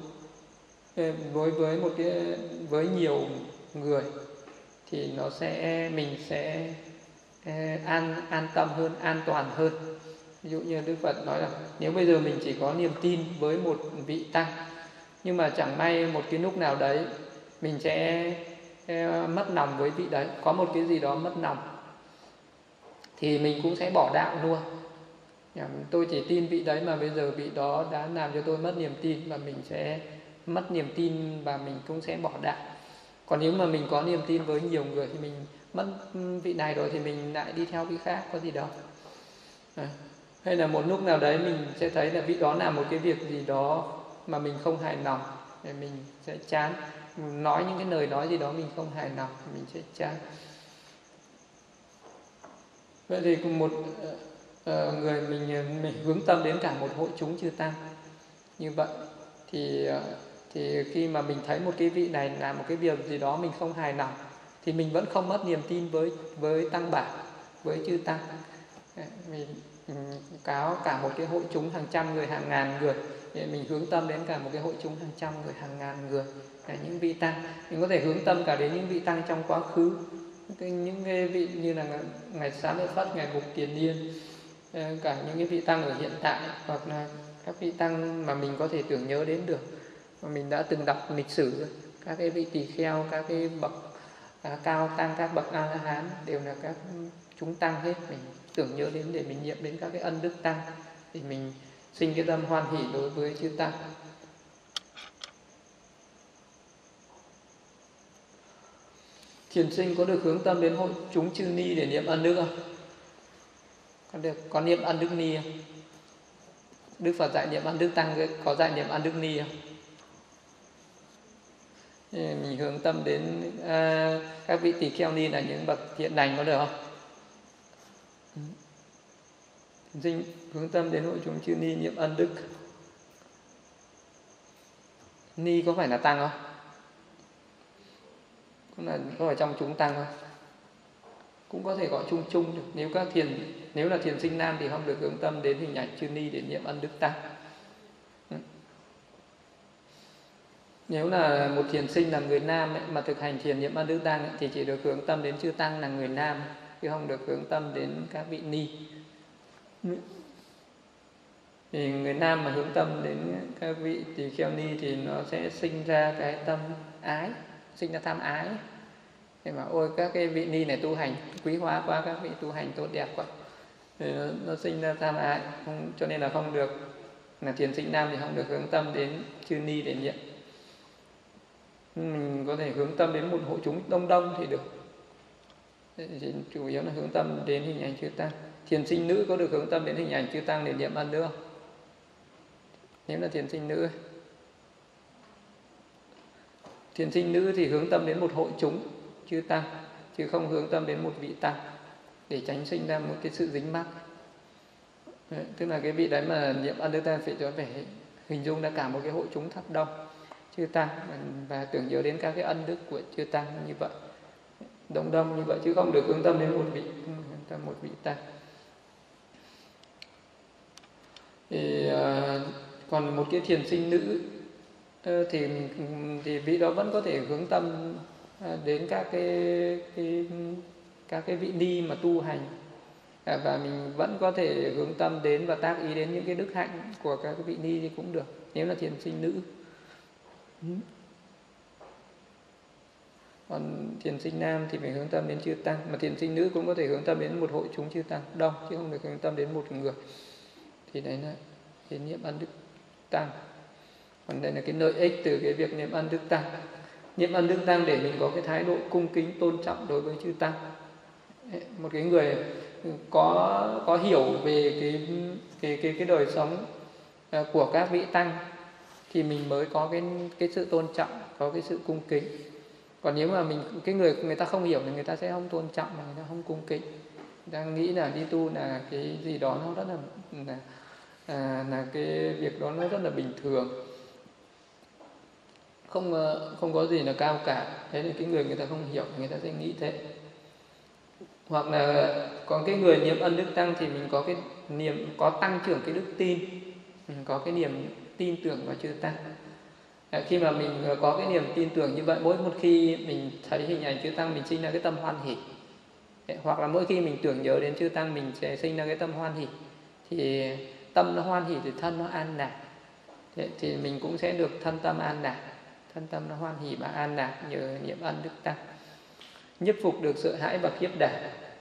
với nhiều người thì mình sẽ an tâm hơn, an toàn hơn. Ví dụ như Đức Phật nói là nếu bây giờ mình chỉ có niềm tin với một vị tăng, nhưng mà chẳng may một cái lúc nào đấy mình sẽ mất lòng với vị đấy, có một cái gì đó mất lòng, thì mình cũng sẽ bỏ đạo luôn. Tôi chỉ tin vị đấy mà bây giờ vị đó đã làm cho tôi mất niềm tin, và mình sẽ mất niềm tin và mình cũng sẽ bỏ đạo. Còn nếu mà mình có niềm tin với nhiều người thì mình mất vị này rồi thì mình lại đi theo vị khác, có gì đâu. Hay là một lúc nào đấy mình sẽ thấy là vị đó làm một cái việc gì đó mà mình không hài lòng, thì mình sẽ chán. Nói những cái lời nói gì đó mình không hài lòng thì mình sẽ chán. Vậy thì một người mình hướng tâm đến cả một hội chúng chư tăng như vậy thì khi mà mình thấy một cái vị này làm một cái việc gì đó mình không hài lòng thì mình vẫn không mất niềm tin với tăng bảo, với chư tăng. Mình cáo cả một cái hội chúng hàng trăm người, hàng ngàn người, thì mình hướng tâm đến cả một cái hội chúng hàng trăm người, hàng ngàn người là những vị tăng. Mình có thể hướng tâm cả đến những vị tăng trong quá khứ, những cái vị như là ngài Xá Lợi Phất, ngài Mục Kiền Liên, cả những cái vị tăng ở hiện tại, hoặc là các vị tăng mà mình có thể tưởng nhớ đến được, mà mình đã từng đọc lịch sử, các cái vị tỳ kheo, các cái bậc cao tăng, các bậc A La Hán đều là các chúng tăng hết. Mình tưởng nhớ đến để mình niệm đến các cái ân đức tăng, thì mình sinh cái tâm hoan hỷ đối với chư tăng. Thiền sinh có được hướng tâm đến hội chúng chư ni để niệm ân đức không? Có niệm ân đức ni không? Đức Phật dạy niệm ân đức tăng, có dạy niệm ân đức ni không? Mình hướng tâm đến các vị tỳ kheo ni là những bậc thiện lành, có được không? Thiền sinh hướng tâm đến hội chúng chư ni niệm ân đức. Ni có phải là tăng không? Có phải trong chúng tăng không? Cũng có thể gọi chung được. Nếu là thiền sinh nam thì không được hướng tâm đến hình ảnh chư ni để niệm ân đức tăng. Nếu là một thiền sinh là người nam ấy, mà thực hành thiền niệm ân đức tăng ấy, thì chỉ được hướng tâm đến chư tăng là người nam, chứ không được hướng tâm đến các vị ni. Thì người nam mà hướng tâm đến các vị tỳ kheo ni thì nó sẽ sinh ra cái tâm ái, sinh ra tham ái. Thế mà ôi các cái vị ni này tu hành quý hóa quá, các vị tu hành tốt đẹp quá, thì nó sinh ra tham ái. Cho nên là không được, là thiền sinh nam thì không được hướng tâm đến chư ni để niệm. Mình có thể hướng tâm đến một hội chúng đông thì được. Thì chủ yếu là hướng tâm đến hình ảnh chư tăng. Thiền sinh nữ có được hướng tâm đến hình ảnh chư tăng để niệm ân nữa không? Nếu là thiền sinh nữ, thiền sinh nữ thì hướng tâm đến một hội chúng chư tăng, chứ không hướng tâm đến một vị tăng, để tránh sinh ra một cái sự dính mắc. Tức là cái vị đấy mà niệm ân đức tăng phải hình dung ra cả một cái hội chúng thấp đông chư tăng, và tưởng nhớ đến các cái ân đức của chư tăng như vậy, đông đông như vậy, chứ không được hướng tâm đến một vị tăng. Thì còn một cái thiền sinh nữ thì vị đó vẫn có thể hướng tâm đến các cái vị ni mà tu hành, và mình vẫn có thể hướng tâm đến và tác ý đến những cái đức hạnh của các vị ni thì cũng được, nếu là thiền sinh nữ. Còn thiền sinh nam thì phải hướng tâm đến chư tăng, mà thiền sinh nữ cũng có thể hướng tâm đến một hội chúng chư tăng đông, chứ không được hướng tâm đến một người. Thì đấy là cái niệm ân đức tăng. Còn đây là cái lợi ích từ cái việc niệm ân đức tăng. Niệm ân đức tăng để mình có cái thái độ cung kính tôn trọng đối với chư tăng. Một cái người có hiểu về cái đời sống của các vị tăng thì mình mới có cái sự tôn trọng, có cái sự cung kính. Còn nếu mà người ta không hiểu thì người ta sẽ không tôn trọng, mà người ta không cung kính, người ta nghĩ là đi tu là cái gì đó nó rất là cái việc đó nó rất là bình thường, không có gì là cao cả. Thế nên cái người ta không hiểu, người ta sẽ nghĩ thế. Hoặc là còn cái người niệm ân đức tăng thì mình có tăng trưởng cái đức tin, mình có cái niềm tin tưởng vào chư tăng. Khi mà mình có cái niềm tin tưởng như vậy, mỗi một khi mình thấy hình ảnh chư tăng mình sinh ra cái tâm hoan hỷ, hoặc là mỗi khi mình tưởng nhớ đến chư tăng mình sẽ sinh ra cái tâm hoan hỷ, thì tâm nó hoan hỷ thì thân nó an lạc, thì mình cũng sẽ được thân tâm an lạc, thân tâm nó hoan hỷ và an lạc nhờ niệm ân đức tăng. Nhiếp phục được sợ hãi và khiếp đảm.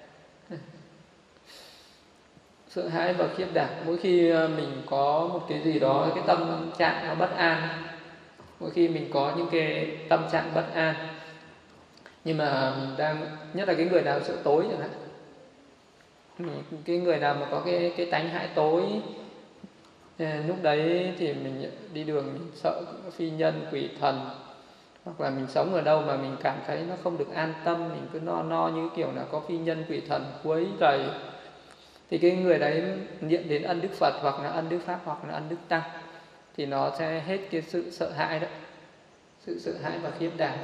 Sợ hãi và khiếp đảm, mỗi khi mình có một cái gì đó, cái tâm trạng nó bất an, mỗi khi mình có những cái tâm trạng bất an, nhưng mà mình đang, nhất là cái người nào sợ tối chẳng hạn, cái người nào mà có cái tánh hãi tối, lúc đấy thì mình đi đường mình sợ phi nhân quỷ thần, hoặc là mình sống ở đâu mà mình cảm thấy nó không được an tâm, mình cứ no như kiểu là có phi nhân quỷ thần quấy rầy, thì cái người đấy niệm đến ân đức Phật, hoặc là ân đức Pháp, hoặc là ân đức Tăng, thì nó sẽ hết cái sự sợ hãi đó, sự sợ hãi và khiếp đảm.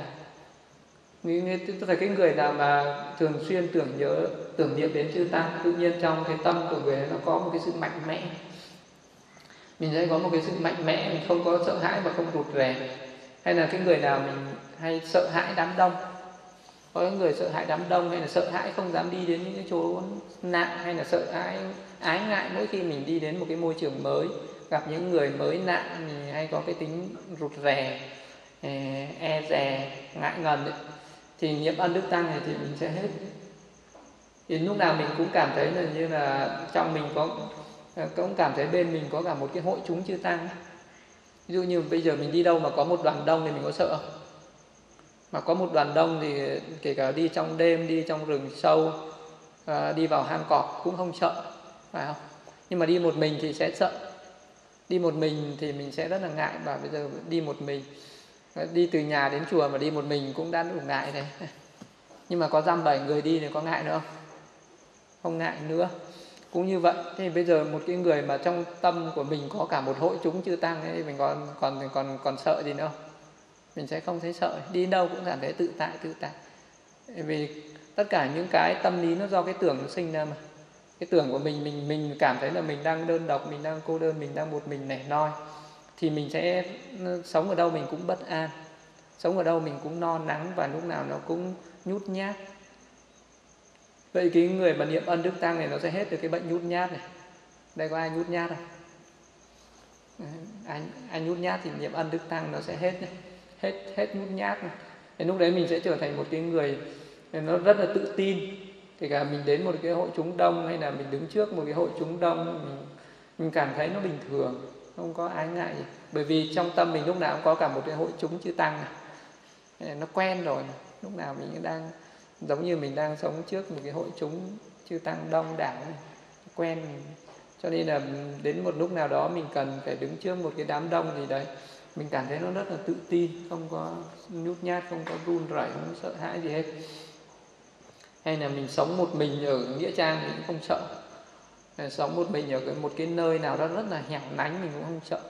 Tức là cái người nào mà thường xuyên tưởng niệm đến chư tăng, tự nhiên trong cái tâm của người ấy nó có một cái sự mạnh mẽ, mình sẽ có một cái sự mạnh mẽ, mình không có sợ hãi và không rụt rè. Hay là cái người nào mình hay sợ hãi đám đông, có những người sợ hãi đám đông, hay là sợ hãi không dám đi đến những cái chỗ nặng, hay là sợ hãi ái ngại mỗi khi mình đi đến một cái môi trường mới, gặp những người mới nặng, mình hay có cái tính rụt rè, e dè, ngại ngần ấy. Thì niệm ân đức tăng này thì mình sẽ hết. Thì lúc nào mình cũng cảm thấy là như là trong mình cũng cảm thấy bên mình có cả một cái hội chúng chư tăng. Ví dụ như bây giờ mình đi đâu mà có một đoàn đông thì mình có sợ không? Mà có một đoàn đông thì kể cả đi trong đêm, đi trong rừng sâu, đi vào hang cọp cũng không sợ, phải không? Nhưng mà đi một mình thì sẽ sợ. Đi một mình thì mình sẽ rất là ngại, và bây giờ đi một mình, đi từ nhà đến chùa mà đi một mình cũng đã đủ ngại này. Nhưng mà có dăm 7 người đi thì có ngại nữa không? Không ngại nữa. Cũng như vậy, thì bây giờ một cái người mà trong tâm của mình có cả một hội chúng chư tăng ấy, mình còn sợ gì nữa không? Mình sẽ không thấy sợ, đi đâu cũng cảm thấy tự tại. Vì tất cả những cái tâm lý nó do cái tưởng nó sinh ra mà. Cái tưởng của mình cảm thấy là mình đang đơn độc, mình đang cô đơn, mình đang một mình nẻ noi, thì mình sẽ sống ở đâu mình cũng bất an, sống ở đâu mình cũng no nắng, và lúc nào nó cũng nhút nhát. Vậy cái người mà niệm ân đức tăng này nó sẽ hết được cái bệnh nhút nhát này. Đây có ai nhút nhát không? Ai nhút nhát thì niệm ân đức tăng nó sẽ hết này. Hết nhút nhát này. Thì lúc đấy mình sẽ trở thành một cái người nó rất là tự tin. Kể cả mình đến một cái hội chúng đông, hay là mình đứng trước một cái hội chúng đông, mình cảm thấy nó bình thường, không có ái ngại gì. Bởi vì trong tâm mình lúc nào cũng có cả một cái hội chúng chư tăng này. Nó quen rồi, lúc nào mình đang giống như mình đang sống trước một cái hội chúng chư tăng đông đảo này, quen, cho nên là đến một lúc nào đó mình cần phải đứng trước một cái đám đông gì đấy, mình cảm thấy nó rất là tự tin, không có nhút nhát, không có run rẩy, không có sợ hãi gì hết. Hay là mình sống một mình ở nghĩa trang mình cũng không sợ, sống một mình ở một cái nơi nào đó rất là hẻo lánh mình cũng không sợ.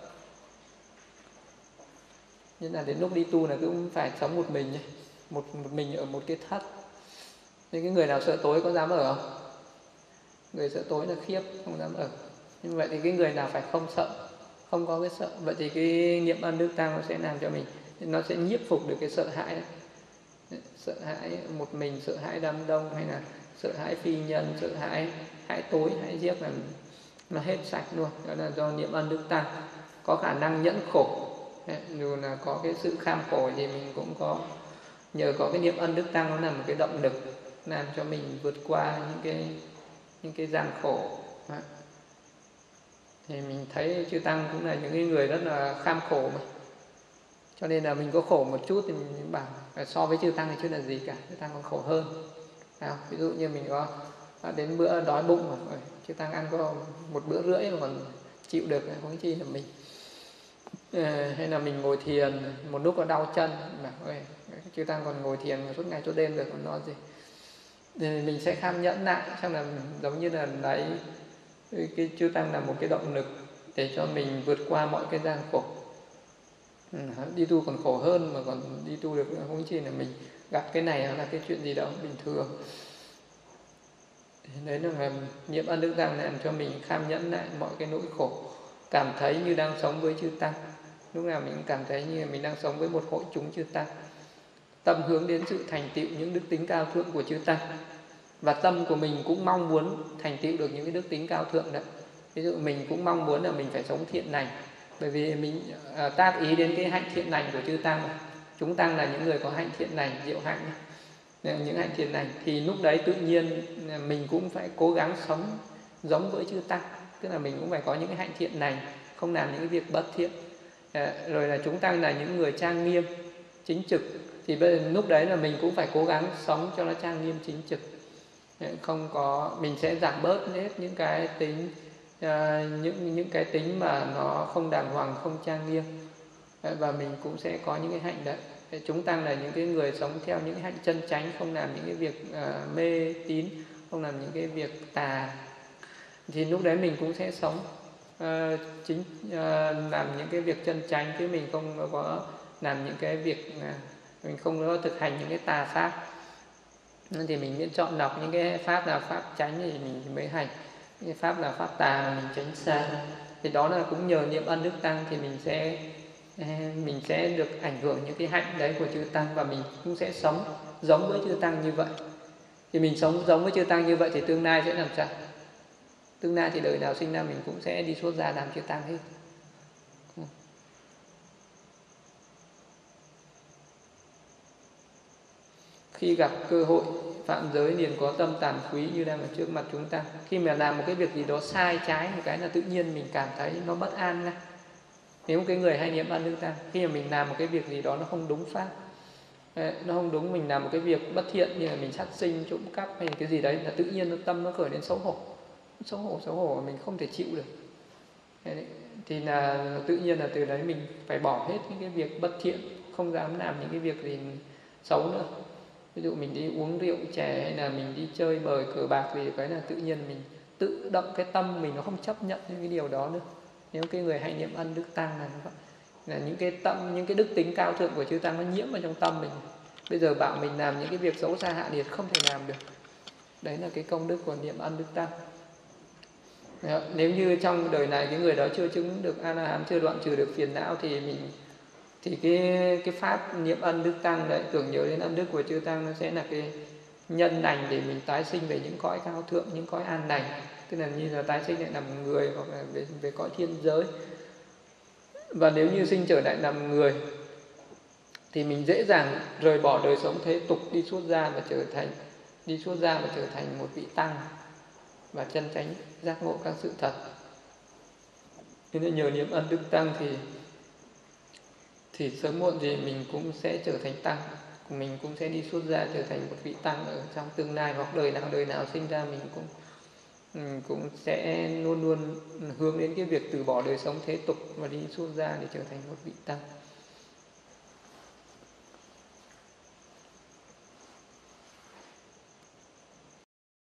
Nên là đến lúc đi tu là cũng phải sống một mình ấy. Một mình ở một cái thất. Nên cái người nào sợ tối có dám ở không? Người sợ tối là khiếp, không dám ở. Nhưng vậy thì cái người nào phải không sợ, không có cái sợ, vậy thì cái niệm ân đức tăng nó sẽ làm cho mình, nó sẽ nhiếp phục được cái sợ hãi đấy. Sợ hãi một mình, sợ hãi đám đông, hay là sợ hãi phi nhân, sợ hãi tối, hãi giết, là nó hết sạch luôn. Đó là do niệm ân đức tăng. Có khả năng nhẫn khổ, dù là có cái sự kham khổ thì mình cũng có, nhờ có cái niệm ân đức tăng, nó là một cái động lực làm cho mình vượt qua những cái gian khổ. Thì mình thấy chư tăng cũng là những cái người rất là kham khổ mà, cho nên là mình có khổ một chút thì mình bảo so với chư tăng thì chưa là gì cả, chư tăng còn khổ hơn. Ví dụ như mình có đến bữa đói bụng mà chư tăng ăn có 1,5 bữa mà còn chịu được, không chi là mình. Hay là mình ngồi thiền một lúc có đau chân, bảo chư tăng còn ngồi thiền suốt ngày suốt đêm được, còn lo gì. Thì mình sẽ kham nhẫn lại, xong là giống như là lấy cái chư tăng là một cái động lực để cho mình vượt qua mọi cái gian khổ. Đi tu còn khổ hơn mà còn đi tu được, không chỉ là mình gặp cái này là cái chuyện gì đó bình thường. Đấy là niệm ân đức tăng làm cho mình kham nhẫn lại mọi cái nỗi khổ, cảm thấy như đang sống với chư tăng. Lúc nào mình cảm thấy như mình đang sống với một hội chúng chư tăng, tâm hướng đến sự thành tựu những đức tính cao thượng của chư tăng, và tâm của mình cũng mong muốn thành tựu được những cái đức tính cao thượng đó. Ví dụ mình cũng mong muốn là mình phải sống thiện lành, bởi vì mình tác ý đến cái hạnh thiện lành của chư tăng. Chúng tăng là những người có hạnh thiện lành, diệu hạnh, những hạnh thiện lành, thì lúc đấy tự nhiên mình cũng phải cố gắng sống giống với chư tăng, tức là mình cũng phải có những cái hạnh thiện lành, không làm những cái việc bất thiện. Rồi là chúng tăng là những người trang nghiêm, chính trực, thì lúc đấy là mình cũng phải cố gắng sống cho nó trang nghiêm chính trực. Không có, mình sẽ giảm bớt hết những cái tính những cái tính mà nó không đàng hoàng, không trang nghiêm, và mình cũng sẽ có những cái hạnh đấy. Chúng tăng là những cái người sống theo những cái hạnh chân chánh, không làm những cái việc mê tín, không làm những cái việc tà, thì lúc đấy mình cũng sẽ sống làm những cái việc chân chánh, chứ mình không có làm những cái việc, mình không có thực hành những cái tà pháp. Thì mình nên chọn lọc những cái pháp nào pháp chánh thì mình mới hành, những cái pháp nào pháp tà mình tránh xa. Thì đó là cũng nhờ niệm ân đức tăng thì mình sẽ được ảnh hưởng những cái hạnh đấy của chư tăng, và mình cũng sẽ sống giống với chư tăng như vậy. Thì mình sống giống với chư tăng như vậy thì tương lai sẽ làm sao? Tương lai thì đời nào sinh ra mình cũng sẽ đi xuất gia làm chư tăng hết. Khi gặp cơ hội phạm giới liền có tâm tàn quý như đang ở trước mặt chúng ta. Khi mà làm một cái việc gì đó sai trái một cái là tự nhiên mình cảm thấy nó bất an ngay. Nếu cái người hay niệm ân đức tăng, khi mà mình làm một cái việc gì đó nó không đúng pháp, nó không đúng, mình làm một cái việc bất thiện như là mình sát sinh, trộm cắp hay cái gì đấy, là tự nhiên tâm nó khởi đến xấu hổ mình không thể chịu được. Thì là tự nhiên là từ đấy mình phải bỏ hết những cái việc bất thiện, không dám làm những cái việc gì xấu nữa. Ví dụ mình đi uống rượu chè hay là mình đi chơi bời cờ bạc gì, cái là tự nhiên mình tự động cái tâm mình nó không chấp nhận những cái điều đó nữa. Nếu cái người hay niệm ân đức tăng là như vậy, là những cái tâm, những cái đức tính cao thượng của chư tăng nó nhiễm vào trong tâm mình. Bây giờ bảo mình làm những cái việc xấu xa hạ liệt không thể làm được. Đấy là cái công đức của niệm ân đức tăng. Nếu như trong đời này cái người đó chưa chứng được A La Hán, chưa đoạn trừ được phiền não, thì cái pháp niệm ân đức tăng đấy, tưởng nhớ đến ân đức của chư tăng, nó sẽ là cái nhân lành để mình tái sinh về những cõi cao thượng, những cõi an lành, tức là như là tái sinh lại làm người, hoặc là về cõi thiên giới. Và nếu như sinh trở lại làm người thì mình dễ dàng rời bỏ đời sống thế tục, đi xuất gia và trở thành một vị tăng và chân chánh giác ngộ các sự thật. Thế nên nhờ niệm ân đức tăng thì sớm muộn gì mình cũng sẽ trở thành tăng, mình cũng sẽ đi xuất gia trở thành một vị tăng ở trong tương lai, hoặc đời nào sinh ra mình cũng sẽ luôn luôn hướng đến cái việc từ bỏ đời sống thế tục và đi xuất gia để trở thành một vị tăng.